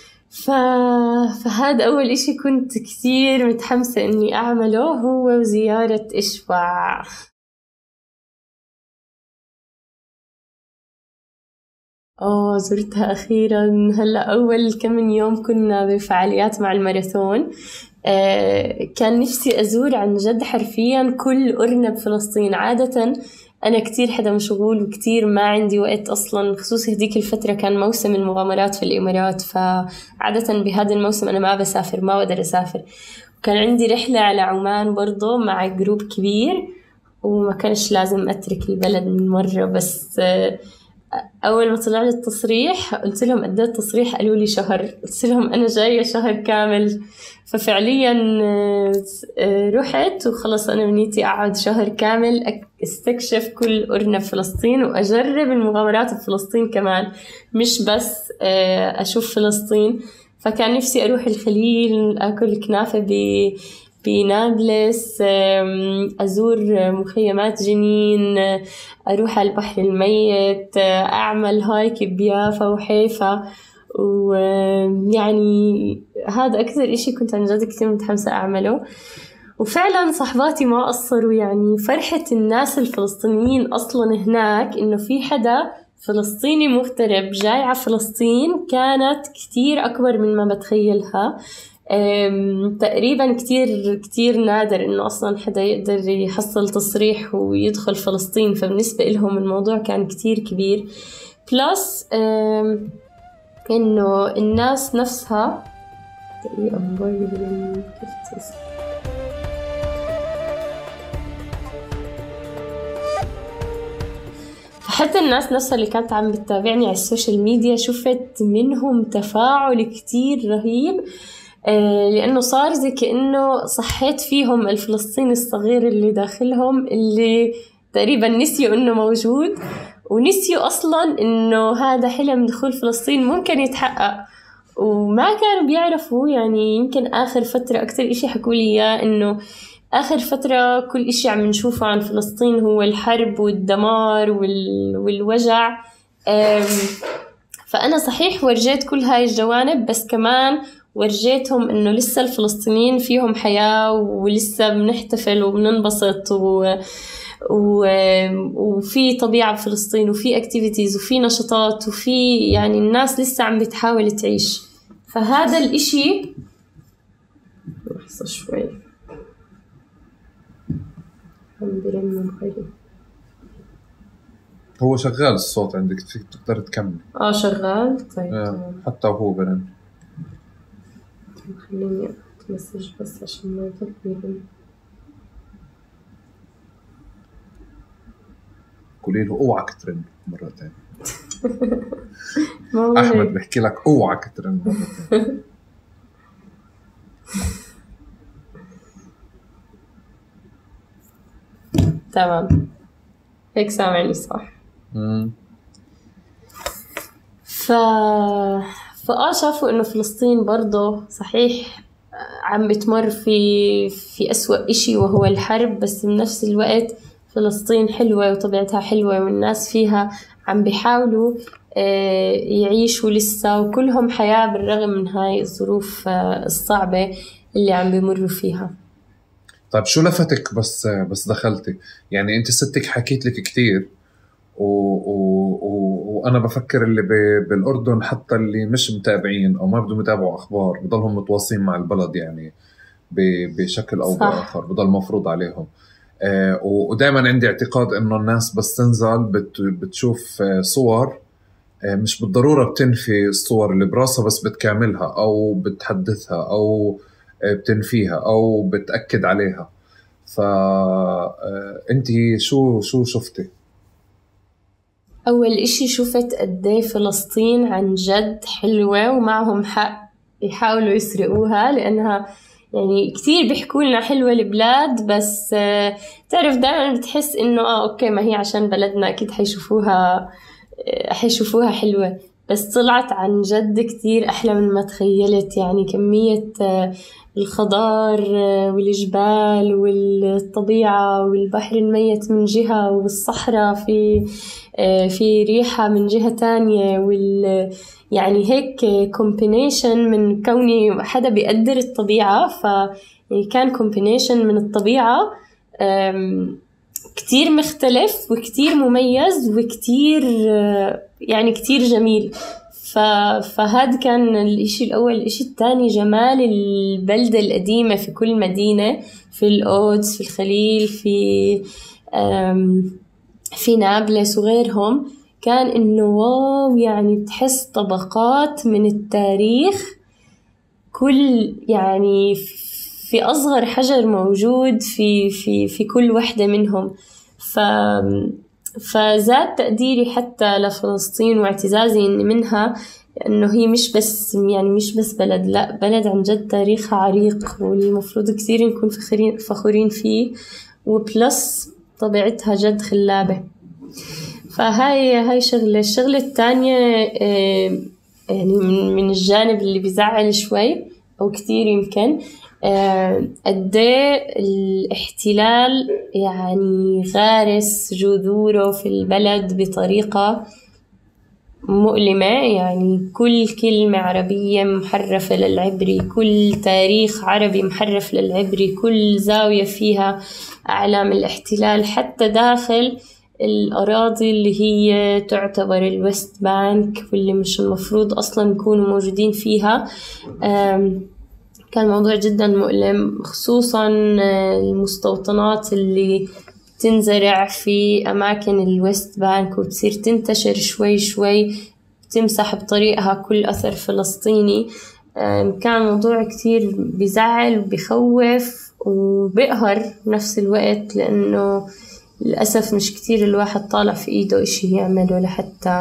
فهذا أول إشي كنت كثير متحمسة إني أعمله، هو زيارة إشوع. زرتها أخيرا هلأ. أول كم يوم كنا بفعاليات مع الماراثون. كان نفسي أزور عن جد حرفيا كل أرنب فلسطين. عادة أنا كتير حدا مشغول وكتير ما عندي وقت أصلا، خصوصي هديك الفترة كان موسم المغامرات في الإمارات، فعادة بهذا الموسم أنا ما بسافر، ما بقدر أسافر. كان عندي رحلة على عمان برضو مع جروب كبير، وما كانش لازم أترك البلد من مرة. بس أول ما طلع لي التصريح قلت لهم قد ايه التصريح؟ قالوا لي شهر. قلت لهم أنا جاية شهر كامل. ففعليا رحت وخلص أنا بنيتي أقعد شهر كامل استكشف كل أرنب فلسطين وأجرب المغامرات في فلسطين كمان، مش بس أشوف فلسطين. فكان نفسي أروح الخليل أكل كنافة بنابلس، أزور مخيمات جنين، أروح على البحر الميت، أعمل هايك بيافا وحيفا. ويعني هذا أكثر إشي كنت عن جد كتير متحمسة أعمله. وفعلا صحباتي ما قصروا، يعني فرحة الناس الفلسطينيين أصلا هناك إنه في حدا فلسطيني مغترب جاي على فلسطين كانت كتير أكبر من ما بتخيلها. تقريبا كتير نادر إنه أصلا حدا يقدر يحصل تصريح ويدخل فلسطين، فبالنسبة لهم الموضوع كان كتير كبير. بلس إنه الناس نفسها دقيقة موبايل كيف تصل. حتى الناس نفسها اللي كانت عم بتتابعني على السوشيال ميديا شفت منهم تفاعل كتير رهيب، لأنه صار زي كأنه صحيت فيهم الفلسطيني الصغير اللي داخلهم، اللي تقريبا نسيوا إنه موجود، ونسيوا أصلا إنه هذا حلم دخول فلسطين ممكن يتحقق، وما كانوا بيعرفوا. يعني يمكن آخر فترة أكتر إشي حكولي إياه إنه آخر فترة كل إشي عم نشوفه عن فلسطين هو الحرب والدمار والوجع. فأنا صحيح ورجيت كل هاي الجوانب، بس كمان ورجيتهم إنه لسه الفلسطينيين فيهم حياة، ولسه بنحتفل وبننبسط وفي طبيعة بفلسطين، وفي اكتيفيتيز، وفي نشاطات، وفي يعني الناس لسه عم بتحاول تعيش. فهذا الإشي لحظة شوي عم برن خيري. هو شغال الصوت عندك، فيك تقدر تكمل. شغال. طيب حتى وهو برن. خليني أحط مسج بس عشان ما يضل يرن. قولي له اوعك ترن مرة تانية. أحمد بحكي لك اوعك ترن مرة تانية. تمام، هيك سامعني صح؟ شافوا إنه فلسطين برضه صحيح عم بتمر في أسوأ إشي وهو الحرب، بس بنفس الوقت فلسطين حلوة وطبيعتها حلوة والناس فيها عم بيحاولوا يعيشوا لسه، وكلهم حياة بالرغم من هاي الظروف الصعبة اللي عم بيمروا فيها. طيب شو لفتك بس دخلتي؟ يعني انت ستك حكيت لك كتير وانا بفكر اللي بالاردن حتى اللي مش متابعين او ما بدهم يتابعوا اخبار بضلهم متواصلين مع البلد يعني بشكل او باخر، بضل مفروض عليهم. ودائما عندي اعتقاد انه الناس بس تنزل بتشوف صور، مش بالضرورة بتنفي الصور اللي براسها، بس بتكاملها او بتحدثها او بتنفيها او بتأكد عليها. فأنتي شو شفتي؟ أول إشي شفت قديه فلسطين عن جد حلوة ومعهم حق يحاولوا يسرقوها، لأنها يعني كتير بيحكوا لنا حلوة البلاد، بس تعرف دائما بتحس إنه أوكي ما هي عشان بلدنا أكيد حيشوفوها حلوة، بس طلعت عن جد كتير أحلى من ما تخيلت. يعني كمية الخضار والجبال والطبيعة والبحر الميت من جهة، والصحراء في ريحة من جهة تانية، يعني هيك كومبينيشن من كوني حدا بيقدر الطبيعة، فكان كومبينيشن من الطبيعة كتير مختلف وكتير مميز وكتير يعني كتير جميل. فهذا كان الإشي الأول. الإشي الثاني جمال البلدة القديمة في كل مدينة، في القدس، في الخليل، في نابلس وغيرهم، كان إنه واو، يعني بتحس طبقات من التاريخ، كل يعني في أصغر حجر موجود في كل واحدة منهم. فزاد تقديري حتى لفلسطين واعتزازي منها، لأنه هي مش بس بلد، لا بلد عن جد تاريخها عريق، والمفروض كثير نكون فخورين فيه، وبلس طبيعتها جد خلابة. فهاي الشغلة الثانية يعني من الجانب اللي بيزعل شوي أو كثير يمكن، قديه الاحتلال يعني غارس جذوره في البلد بطريقة مؤلمة. يعني كل كلمة عربية محرفة للعبري، كل تاريخ عربي محرف للعبري، كل زاوية فيها أعلام الاحتلال، حتى داخل الأراضي اللي هي تعتبر الويست بانك واللي مش المفروض أصلا يكونوا موجودين فيها. كان موضوع جدا مؤلم، خصوصا المستوطنات اللي تنزرع في أماكن الويست بانك وتصير تنتشر شوي شوي، تمسح بطريقها كل أثر فلسطيني. كان موضوع كتير بيزعل وبيخوف وبيقهر بنفس الوقت، لأنه للأسف مش كتير الواحد طالع في إيده إشي يعمله لحتى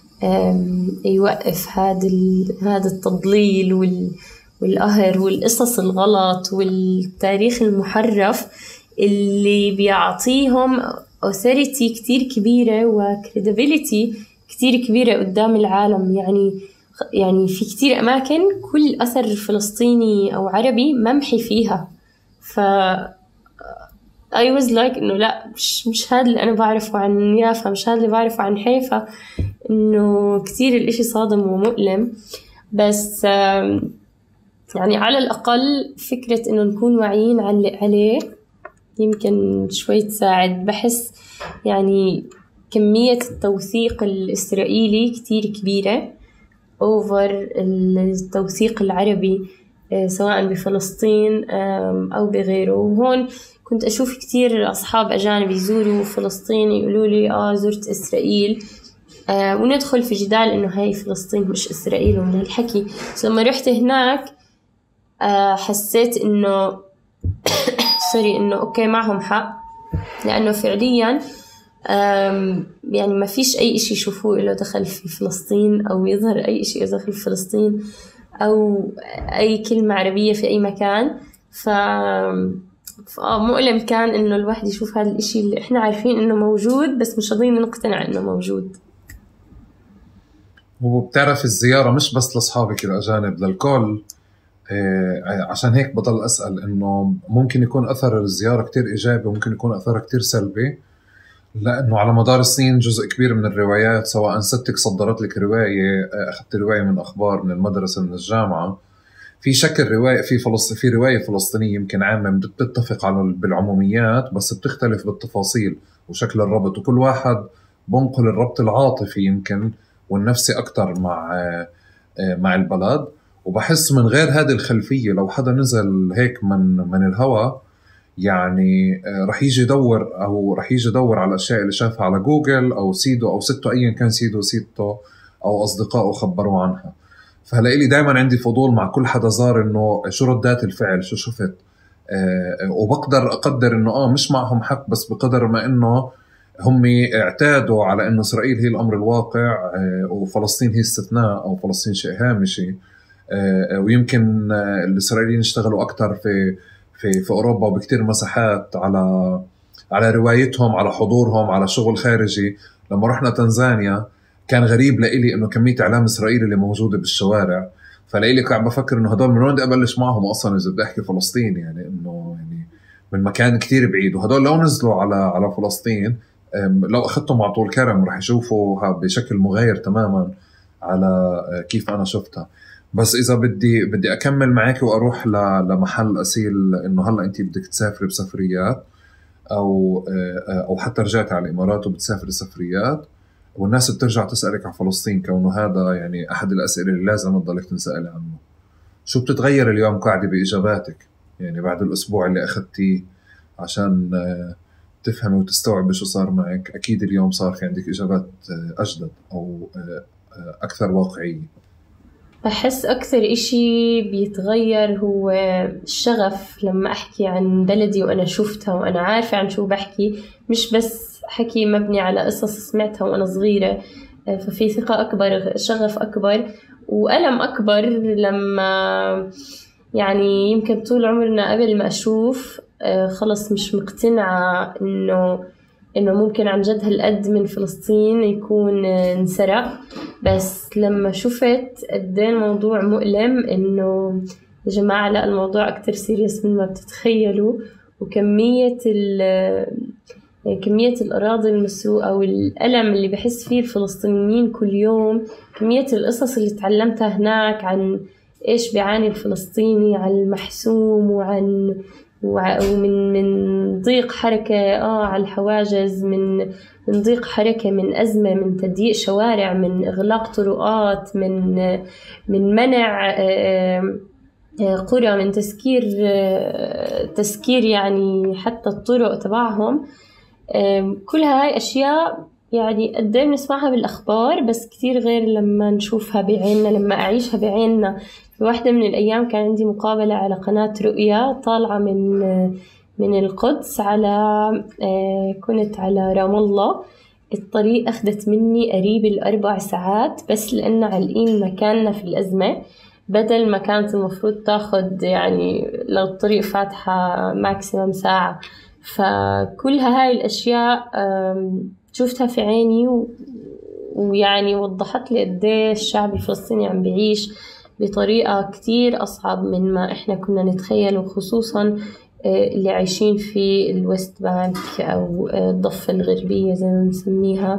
يوقف هذا التضليل والقهر والقصص الغلط والتاريخ المحرف اللي بيعطيهم authority كتير كبيرة وcredibility كتير كبيرة قدام العالم. يعني في كتير أماكن كل أثر فلسطيني أو عربي ممحي فيها. I was like إنه لا، مش هذا اللي أنا بعرفه عن يافا، مش هذا اللي بعرفه عن حيفا. إنه كتير الإشي صادم ومؤلم، بس يعني على الأقل فكرة إنه نكون واعيين عليه يمكن شوي تساعد. بحس يعني كمية التوثيق الإسرائيلي كتير كبيرة over التوثيق العربي سواء بفلسطين أو بغيره. وهون كنت أشوف كتير أصحاب أجانب يزوروا فلسطين يقولوا لي زرت إسرائيل، وندخل في جدال إنه هاي فلسطين مش إسرائيل ومن هالحكي. بس لما رحت هناك حسيت إنه إنه أوكي معهم حق، لأنه فعليا يعني ما فيش أي إشي يشوفوه إله دخل في فلسطين أو يظهر أي إشي دخل في فلسطين أو أي كلمة عربية في أي مكان. مؤلم كان إنه الواحد يشوف هذا الإشي اللي إحنا عارفين إنه موجود بس مش قادرين نقتنع إنه موجود. وبتعرف الزيارة مش بس لأصحابك الأجانب، للكل. عشان هيك بضل أسأل إنه ممكن يكون أثر الزيارة كتير إيجابي وممكن يكون أثرها كتير سلبي، لأنه على مدار السنين جزء كبير من الروايات، سواء ستك صدرت لك رواية، أخذت رواية من أخبار من المدرسة من الجامعة، في شكل رواية في رواية فلسطينية يمكن عامة بتتفق بالعموميات بس بتختلف بالتفاصيل وشكل الربط، وكل واحد بنقل الربط العاطفي يمكن والنفسي أكتر مع البلد. وبحس من غير هذه الخلفية لو حدا نزل هيك من الهواء يعني رح يجي يدور على الأشياء اللي شافها على جوجل أو سيدو أو سته، أيا كان سيدو وسيدته أو أصدقائه خبروا عنها. فهلأ دايما عندي فضول مع كل حدا زار إنه شو ردات الفعل، شو شفت، وبقدر أقدر إنه مش معهم حق، بس بقدر ما إنه هم اعتادوا على إنه إسرائيل هي الأمر الواقع وفلسطين هي استثناء أو فلسطين شيء هامشي. ويمكن الإسرائيليين اشتغلوا أكتر في أوروبا وبكتير مساحات على روايتهم، على حضورهم، على شغل خارجي. لما رحنا تنزانيا كان غريب لإلي إنه كمية إعلام إسرائيلي اللي موجودة بالشوارع، فلإلي قاعد بفكر إنه هدول من وين بدي أبلش معهم أصلاً إذا بدي أحكي فلسطين، يعني إنه يعني من مكان كتير بعيد. وهدول لو نزلوا على فلسطين لو أخذتهم على طول كرم رح يشوفوا بشكل مغاير تماماً على كيف أنا شفتها. بس إذا بدي أكمل معك وأروح لمحل أسيل، إنه هلأ أنتي بدك تسافري بسفريات أو حتى رجعت على الإمارات وبتسافري سفريات، والناس بترجع تسألك عن فلسطين كونه هذا يعني أحد الأسئلة اللي لازم تضلك تنسألي عنه. شو بتتغير اليوم قاعدة بإجاباتك يعني بعد الأسبوع اللي أخذتيه عشان تفهمي وتستوعبي شو صار معك؟ أكيد اليوم صار في عندك إجابات أجدد أو أكثر واقعية. بحس أكثر إشي بيتغير هو الشغف لما أحكي عن بلدي وأنا شفتها وأنا عارفة عن شو بحكي، مش بس حكي مبني على قصص سمعتها وأنا صغيرة. ففي ثقة أكبر، شغف أكبر، وألم أكبر لما يعني يمكن طول عمرنا قبل ما أشوف خلص مش مقتنعة إنه ممكن عن جد هالقد من فلسطين يكون انسرق. بس لما شفت قد ايه الموضوع مؤلم، إنه يا جماعة لا، الموضوع أكتر سيريس من ما بتتخيلوا. وكمية كمية الأراضي المسروقة والألم اللي بحس فيه الفلسطينيين كل يوم، كمية القصص اللي تعلمتها هناك عن إيش بيعاني الفلسطيني، عن المحسوم ومن ضيق حركة على الحواجز، من ضيق حركة، من أزمة، من تضييق شوارع، من إغلاق طرقات، من منع قرى، من تسكير يعني حتى الطرق تبعهم. كل هاي أشياء يعني قد ايه بنسمعها بالأخبار، بس كتير غير لما نشوفها بعيننا، لما أعيشها بعيننا. في واحدة من الأيام كان عندي مقابلة على قناة رؤيا طالعة من القدس على كنت على رام الله. الطريق أخذت مني قريب 4 ساعات بس لأن عالقين مكاننا في الأزمة، بدل ما كانت المفروض تاخد يعني لو الطريق فاتحة ماكسيمم ساعة. فكلها هاي الأشياء شفتها في عيني ويعني وضحت لي قديه الشعب الفلسطيني عم بيعيش بطريقة كتير أصعب من ما إحنا كنا نتخيل، وخصوصا اللي عايشين في الويست بانك أو الضفة الغربية زي ما نسميها.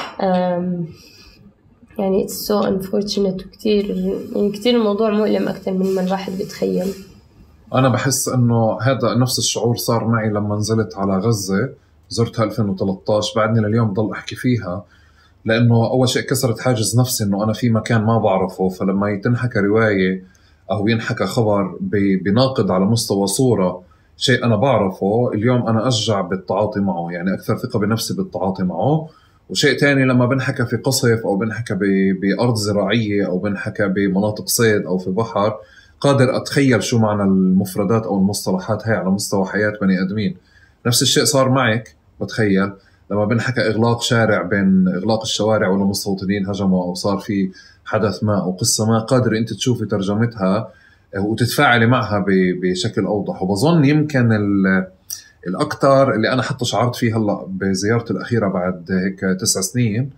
يعني it's so unfortunate وكتير يعني كتير الموضوع مؤلم أكتر من ما الواحد بيتخيل. أنا بحس إنه هذا نفس الشعور صار معي لما نزلت على غزة، زرتها 2013، بعدني لليوم ضل أحكي فيها، لأنه أول شيء كسرت حاجز نفسي إنه أنا في مكان ما بعرفه، فلما يتنحكى رواية أو ينحكى خبر بناقد على مستوى صورة شيء أنا بعرفه، اليوم أنا أشجع بالتعاطي معه، يعني أكثر ثقة بنفسي بالتعاطي معه. وشيء تاني لما بنحكى في قصف أو بنحكى بأرض زراعية أو بنحكى بمناطق صيد أو في بحر، قادر أتخيل شو معنى المفردات أو المصطلحات هاي على مستوى حياة بني أدمين. نفس الشيء صار معك بتخيل لما بنحكى إغلاق شارع، بين إغلاق الشوارع ولا مستوطنين هجموا أو صار في حدث ما أو قصة ما، قادر أنت تشوفي ترجمتها وتتفاعلي معها بشكل أوضح. وبظن يمكن الأكثر اللي أنا حتى شعرت فيه هلأ بزيارتي الأخيرة بعد هيك 9 سنين،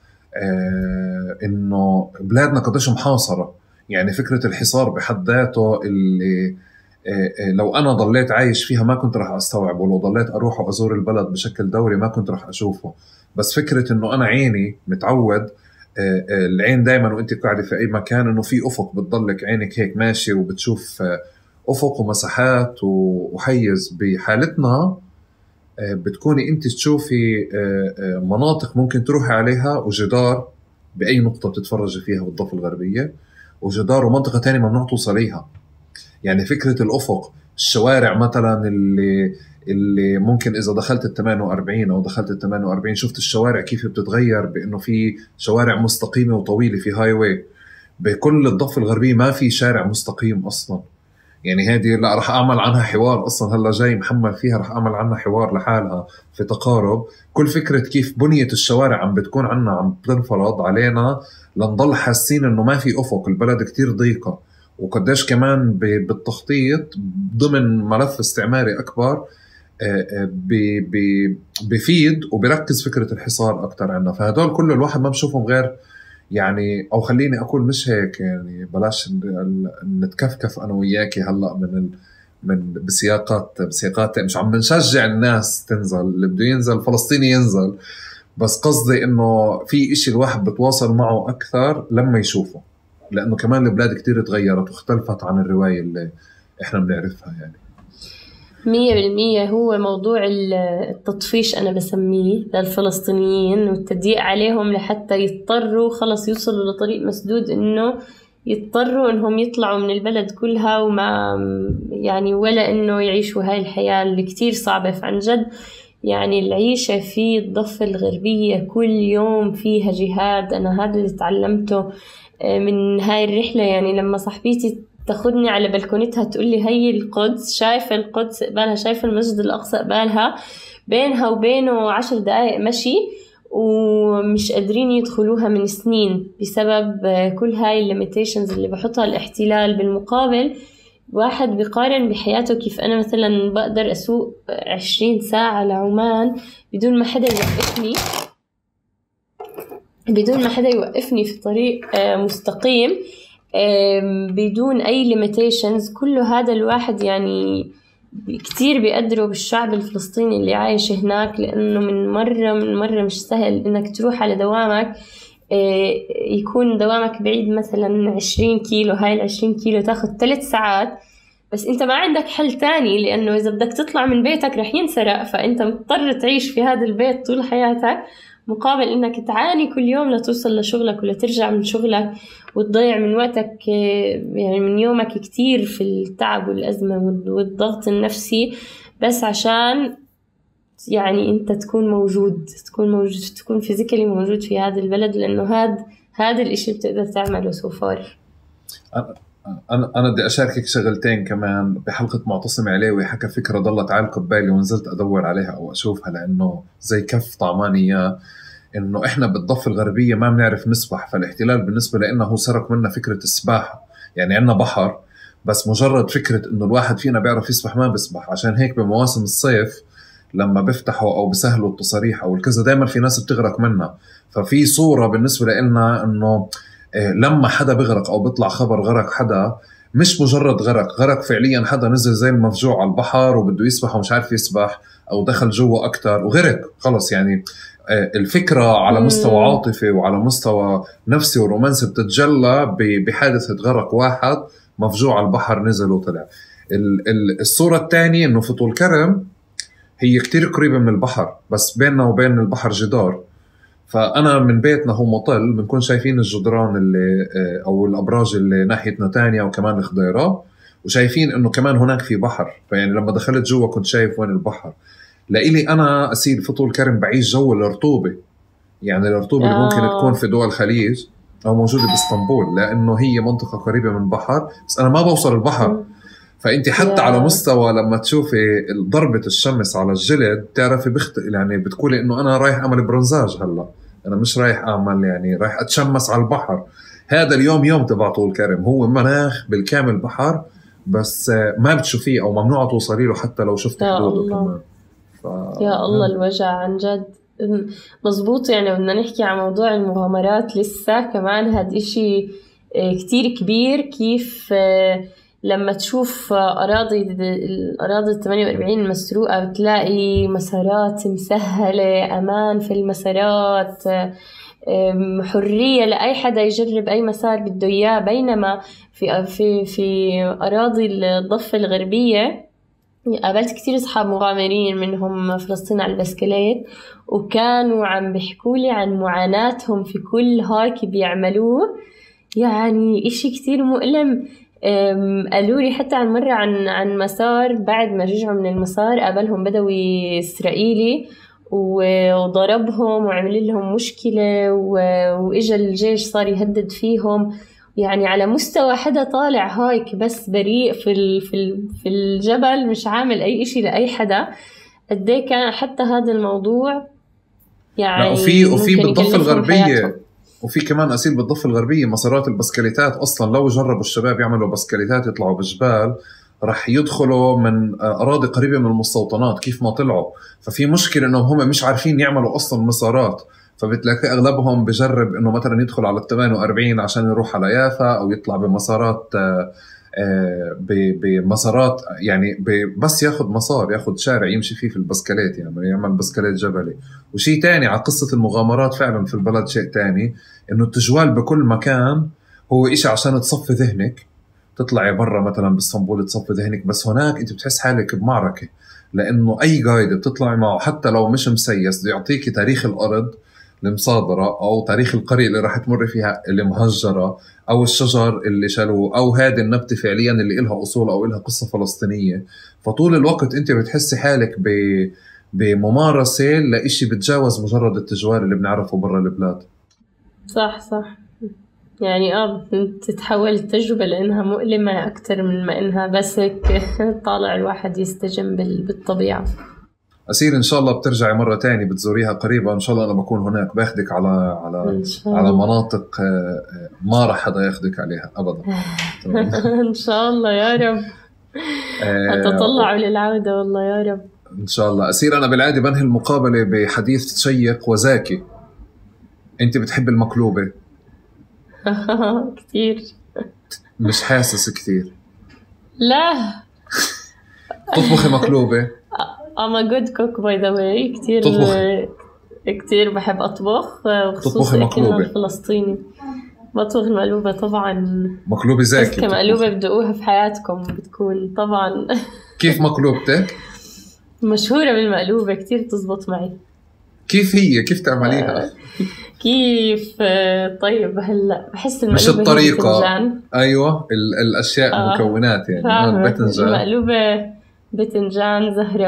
إنه بلادنا قديش محاصرة. يعني فكرة الحصار بحد ذاته اللي لو أنا ضليت عايش فيها ما كنت رح أستوعبه، ولو ضليت أروح وأزور البلد بشكل دوري ما كنت رح أشوفه. بس فكرة إنه أنا عيني متعود، العين دايما وإنت قاعدة في أي مكان إنه في أفق بتضلك عينك هيك ماشي وبتشوف أفق ومساحات وحيز. بحالتنا بتكوني أنت تشوفي مناطق ممكن تروحي عليها وجدار بأي نقطة بتتفرجي فيها بالضفة الغربية، وجدار ومنطقة تانية ممنوع توصليها. يعني فكرة الأفق، الشوارع مثلا اللي ممكن إذا دخلت 48 أو دخلت 48 شفت الشوارع كيف بتتغير، بأنه في شوارع مستقيمة وطويلة في هاي واي. بكل الضفة الغربية ما في شارع مستقيم أصلا. يعني هذه لا رح أعمل عنها حوار أصلا، هلا جاي محمل فيها، رح أعمل عنها حوار لحالها في تقارب. كل فكرة كيف بنية الشوارع عم بتكون عنا عم بتنفرض علينا لنضل حاسين إنه ما في أفق، البلد كتير ضيقة. وقديش كمان بالتخطيط ضمن ملف استعماري أكبر بفيد وبركز فكرة الحصار أكتر عنا. فهدول كل الواحد ما بشوفهم غير يعني، أو خليني أقول مش هيك يعني، بلاش نتكفكف أنا وياكي هلأ من بسياقات مش عم بنشجع الناس تنزل، اللي بده ينزل فلسطيني ينزل، بس قصدي إنه في إشي الواحد بتواصل معه أكثر لما يشوفه، لأنه كمان البلاد كتير تغيرت واختلفت عن الرواية اللي إحنا بنعرفها. يعني 100% هو موضوع التطفيش أنا بسميه للفلسطينيين والتضييق عليهم لحتى يضطروا خلص يوصلوا لطريق مسدود، إنه يضطروا إنهم يطلعوا من البلد كلها وما يعني ولا إنه يعيشوا هاي الحياة اللي كتير صعبة. فعن جد يعني العيشة في الضفة الغربية كل يوم فيها جهاد. أنا هذا اللي تعلمته من هاي الرحلة. يعني لما صاحبتي تاخدني على بلكونتها تقول لي هي القدس، شايفة القدس قبالها، شايفة المسجد الأقصى قبالها، بينها وبينه 10 دقائق مشي، ومش قادرين يدخلوها من سنين بسبب كل هاي الليميتيشنز اللي بحطها الاحتلال. بالمقابل واحد بيقارن بحياته، كيف أنا مثلا بقدر أسوق 20 ساعة لعمان بدون ما حدا يوقفني في طريق مستقيم بدون أي limitations. كله هذا الواحد يعني كتير بيقدروا بالشعب الفلسطيني اللي عايش هناك، لأنه من مرة مش سهل إنك تروح على دوامك، يكون دوامك بعيد مثلا 20 كيلو، هاي 20 كيلو تاخد 3 ساعات، بس انت ما عندك حل تاني، لأنه إذا بدك تطلع من بيتك رح ينسرق، فأنت مضطر تعيش في هذا البيت طول حياتك، مقابل إنك تعاني كل يوم لتوصل لشغلك ولا ترجع من شغلك، وتضيع من وقتك يعني من يومك كتير في التعب والأزمة والضغط النفسي، بس عشان يعني أنت تكون موجود، تكون فيزيكالي موجود في هذا البلد، لأنه هذا الإشي بتقدر تعمله سوفار. أنا بدي أشاركك شغلتين كمان. بحلقة معتصم عليوي حكى فكرة ضلت عالقة ببالي ونزلت أدور عليها أو أشوفها، لأنه زي كف طعماني إياه، إنه إحنا بالضفة الغربية ما بنعرف نسبح، فالاحتلال بالنسبة لنا هو سرق منا فكرة السباحة. يعني عنا بحر بس مجرد فكرة إنه الواحد فينا بيعرف يسبح ما بيسبح. عشان هيك بمواسم الصيف لما بيفتحوا أو بيسهلوا التصاريح أو الكذا دايما في ناس بتغرق منها. ففي صورة بالنسبة لنا إنه لما حدا بغرق أو بيطلع خبر غرق حدا، مش مجرد غرق فعليا، حدا نزل زي المفجوع على البحر وبده يسبح ومش عارف يسبح، أو دخل جوا أكتر وغرق خلص. يعني الفكرة على مستوى عاطفي وعلى مستوى نفسي ورومانسي بتتجلى بحادثة غرق واحد مفجوع على البحر نزل وطلع. الصورة الثانية إنه في طول كرم هي كتير قريبة من البحر، بس بيننا وبين البحر جدار. فأنا من بيتنا هو مطل بنكون شايفين الجدران اللي أو الأبراج اللي ناحية نتانيا وكمان الخضيرة، وشايفين إنه كمان هناك في بحر. فيعني لما دخلت جوا كنت شايف وين البحر. لإلي أنا أسير في طول كرم بعيش جو الرطوبة، يعني الرطوبة اللي ممكن تكون في دول الخليج أو موجودة بإسطنبول، لأنه هي منطقة قريبة من البحر بس أنا ما بوصل البحر. فأنت حتى على مستوى لما تشوفي ضربة الشمس على الجلد تعرفي يعني بتقولي إنه أنا رايح أعمل برونزاج، هلا أنا مش رايح أعمل يعني رايح أتشمس على البحر. هذا اليوم يوم تبع طول كرم هو مناخ بالكامل بحر، بس ما بتشوفيه أو ممنوع توصلي له حتى لو شفت حدوده كمان. يا الله الوجع عن جد. مزبوط. يعني بدنا نحكي عن موضوع المغامرات لسه كمان، هاد إشي كتير كبير. كيف لما تشوف الأراضي 48 مسروقة بتلاقي مسارات مسهلة، أمان في المسارات، حرية لأي حدا يجرب أي مسار بده إياه. بينما في أراضي الضفة الغربية قابلت كتير أصحاب مغامرين منهم فلسطين على البسكليت، وكانوا عم بيحكولي عن معاناتهم في كل هايك بيعملوه. يعني إشي كتير مؤلم. قالوا لي حتى عن مرة عن مسار بعد ما رجعوا من المسار قابلهم بدوي إسرائيلي وضربهم وعمل لهم مشكلة، وإجا الجيش صار يهدد فيهم. يعني على مستوى حدا طالع هايك بس بريء في الجبل، مش عامل أي إشي لأي حدا، قديه كان حتى هذا الموضوع يعني. وفي بالضفة الغربية وفي كمان أسيل بالضفة الغربية مسارات البسكليتات. أصلا لو جربوا الشباب يعملوا بسكليتات يطلعوا بالجبال رح يدخلوا من أراضي قريبة من المستوطنات كيف ما طلعوا. ففي مشكلة إنهم هم مش عارفين يعملوا أصلا مسارات، فبتلاقي أغلبهم بجرب إنه مثلا يدخل على 48 عشان يروح على يافا، أو يطلع بمسارات بمسارات يعني بس ياخد مسار، ياخد شارع يمشي فيه في البسكليت، يعني يعمل بسكليت جبلي. وشيء تاني على قصة المغامرات فعلا في البلد، شيء تاني إنه التجوال بكل مكان هو إشي عشان تصفي ذهنك. تطلعي برا مثلا باسطنبول تصفي ذهنك، بس هناك أنت بتحس حالك بمعركة، لأنه أي قايد بتطلعي معه حتى لو مش مسيس بده يعطيكي تاريخ الأرض المصادرة أو تاريخ القرية اللي راح تمر فيها اللي مهجرة، أو الشجر اللي شالوه، أو هذه النبتة فعليا اللي إلها أصول أو إلها قصة فلسطينية. فطول الوقت أنت بتحسي حالك بممارسة لإشي بتجاوز مجرد التجوال اللي بنعرفه برا البلاد. صح يعني تتحول التجربة لأنها مؤلمة أكتر من ما إنها بس هيك طالع الواحد يستجم بالطبيعة. أسير إن شاء الله بترجعي مرة تاني بتزوريها قريبا إن شاء الله. أنا بكون هناك باخدك على مناطق ما راح حدا ياخدك عليها أبدا. إن شاء الله يا رب. أتطلع للعودة والله يا رب إن شاء الله. أسير أنا بالعادة بنهي المقابلة بحديث شيق وزاكي. أنت بتحب المقلوبة؟ كتير. مش حاسس كتير. لا. تطبخي مقلوبة؟ I'm a good cook by the way. كتير بحب أطبخ، وخصوصا أكلنا الفلسطيني. بطبخ المقلوبة طبعا. مقلوبة زاكي مقلوبة بدقوها في حياتكم بتكون طبعا. كيف مقلوبتك؟ مشهورة بالمقلوبة كتير تزبط معي. كيف تعمليها؟ كيف؟ طيب هلا بحس المقلوبة مش الطريقة. بتنجان. أيوة الأشياء المكونات يعني. المقلوبة بتنجان، زهرة،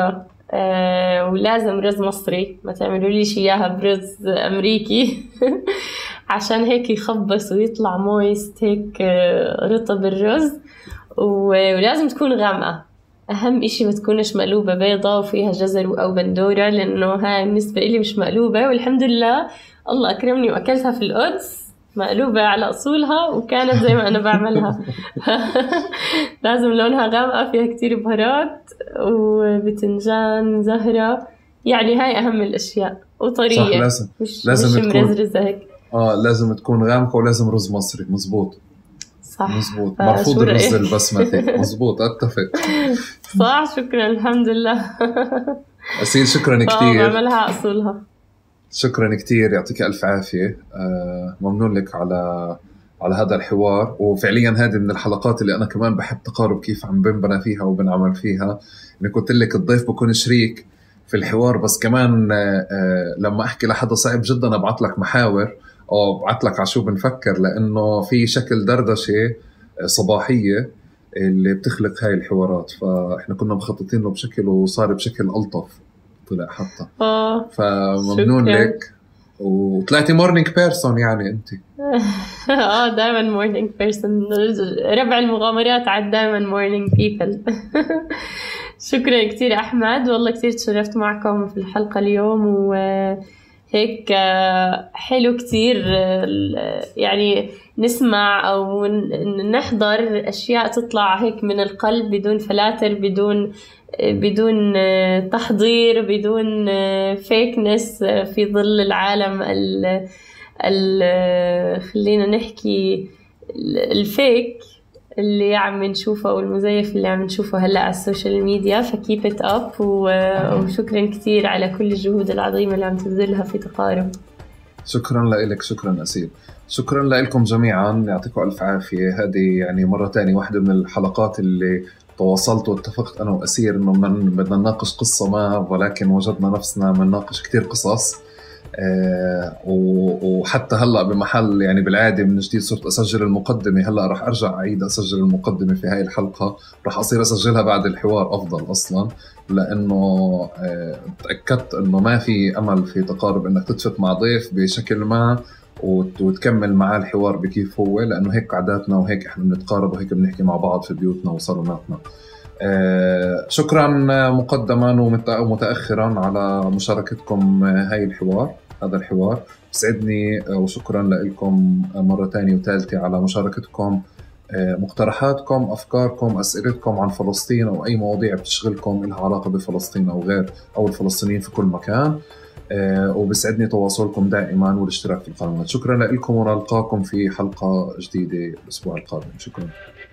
ولازم رز مصري، ما تعملوا ليش إياها برز أمريكي عشان هيك يخبص ويطلع مويست هيك رطب الرز. ولازم تكون غامقة، أهم إشي ما تكونش مقلوبة بيضة وفيها جزر أو بندورة، لأنه هاي بالنسبة إلي مش مقلوبة، والحمد لله الله أكرمني وأكلتها في القدس مقلوبة على أصولها وكانت زي ما أنا بعملها. لازم لونها غامقة، فيها كتير بهارات وبتنجان زهرة، يعني هاي أهم الأشياء، وطرية. صح، لازم تكون مرزرزة هيك. لازم تكون غامقة، ولازم رز مصري. مزبوط صح، مزبوط. مرفوض الرز البسمتي. مزبوط، أتفق. صح، شكرا، الحمد لله. أسيل شكرا كتير. بعملها أصولها. شكرا كتير، يعطيك ألف عافية. ممنون لك على هذا الحوار. وفعليا هذه من الحلقات اللي أنا كمان بحب تقارب كيف عم بنبنى فيها وبنعمل فيها. إني قلت لك الضيف بكون شريك في الحوار، بس كمان لما أحكي لحدا صعب جدا أبعت لك محاور أو أبعت لك على شو بنفكر، لأنه في شكل دردشة صباحية اللي بتخلق هاي الحوارات. فإحنا كنا مخططين له بشكل وصار بشكل ألطف طلع حتى. فممنون لك. وطلعتي مورنينج بيرسون يعني انت. دائما مورنينج بيرسون، ربع المغامرات عاد دائما مورنينج بيبل. شكرا كتير أحمد، والله كتير تشرفت معكم في الحلقة اليوم، وهيك حلو كتير يعني نسمع أو نحضر أشياء تطلع هيك من القلب، بدون فلاتر، بدون تحضير، بدون فيكنس، في ظل العالم خلينا نحكي الفيك اللي عم نشوفه والمزيف اللي عم نشوفه هلأ على السوشيال ميديا. فكيب ات اب، وشكرا كتير على كل الجهود العظيمة اللي عم تبذلها في تقارب. شكرا لك، شكرا أسيل، شكرا لكم جميعا، يعطيكم ألف عافية. هذه يعني مرة تانية واحدة من الحلقات اللي تواصلت واتفقت أنا وأسير إنه بدنا نناقش قصة ما، ولكن وجدنا نفسنا بنناقش كتير قصص. وحتى هلأ بمحل يعني بالعادة من جديد صرت أسجل المقدمة، هلأ رح أرجع أعيد أسجل المقدمة في هاي الحلقة، رح أصير أسجلها بعد الحوار أفضل أصلا، لأنه تأكدت أنه ما في أمل في تقارب أنك تتفت مع ضيف بشكل ما وتكمل معاه الحوار بكيف هو، لأنه هيك عاداتنا وهيك إحنا بنتقارب وهيك بنحكي مع بعض في بيوتنا وصالوناتنا. شكرا مقدما ومتأخرا على مشاركتكم هذا الحوار بسعدني، وشكرا لكم مرة تانية وثالثة على مشاركتكم، مقترحاتكم، أفكاركم، أسئلتكم عن فلسطين أو أي مواضيع بتشغلكم لها علاقة بفلسطين أو غير أو الفلسطينيين في كل مكان. وبسعدني تواصلكم دائما والاشتراك في القناة. شكرا لكم، ونلقاكم في حلقة جديدة الأسبوع القادم. شكرا.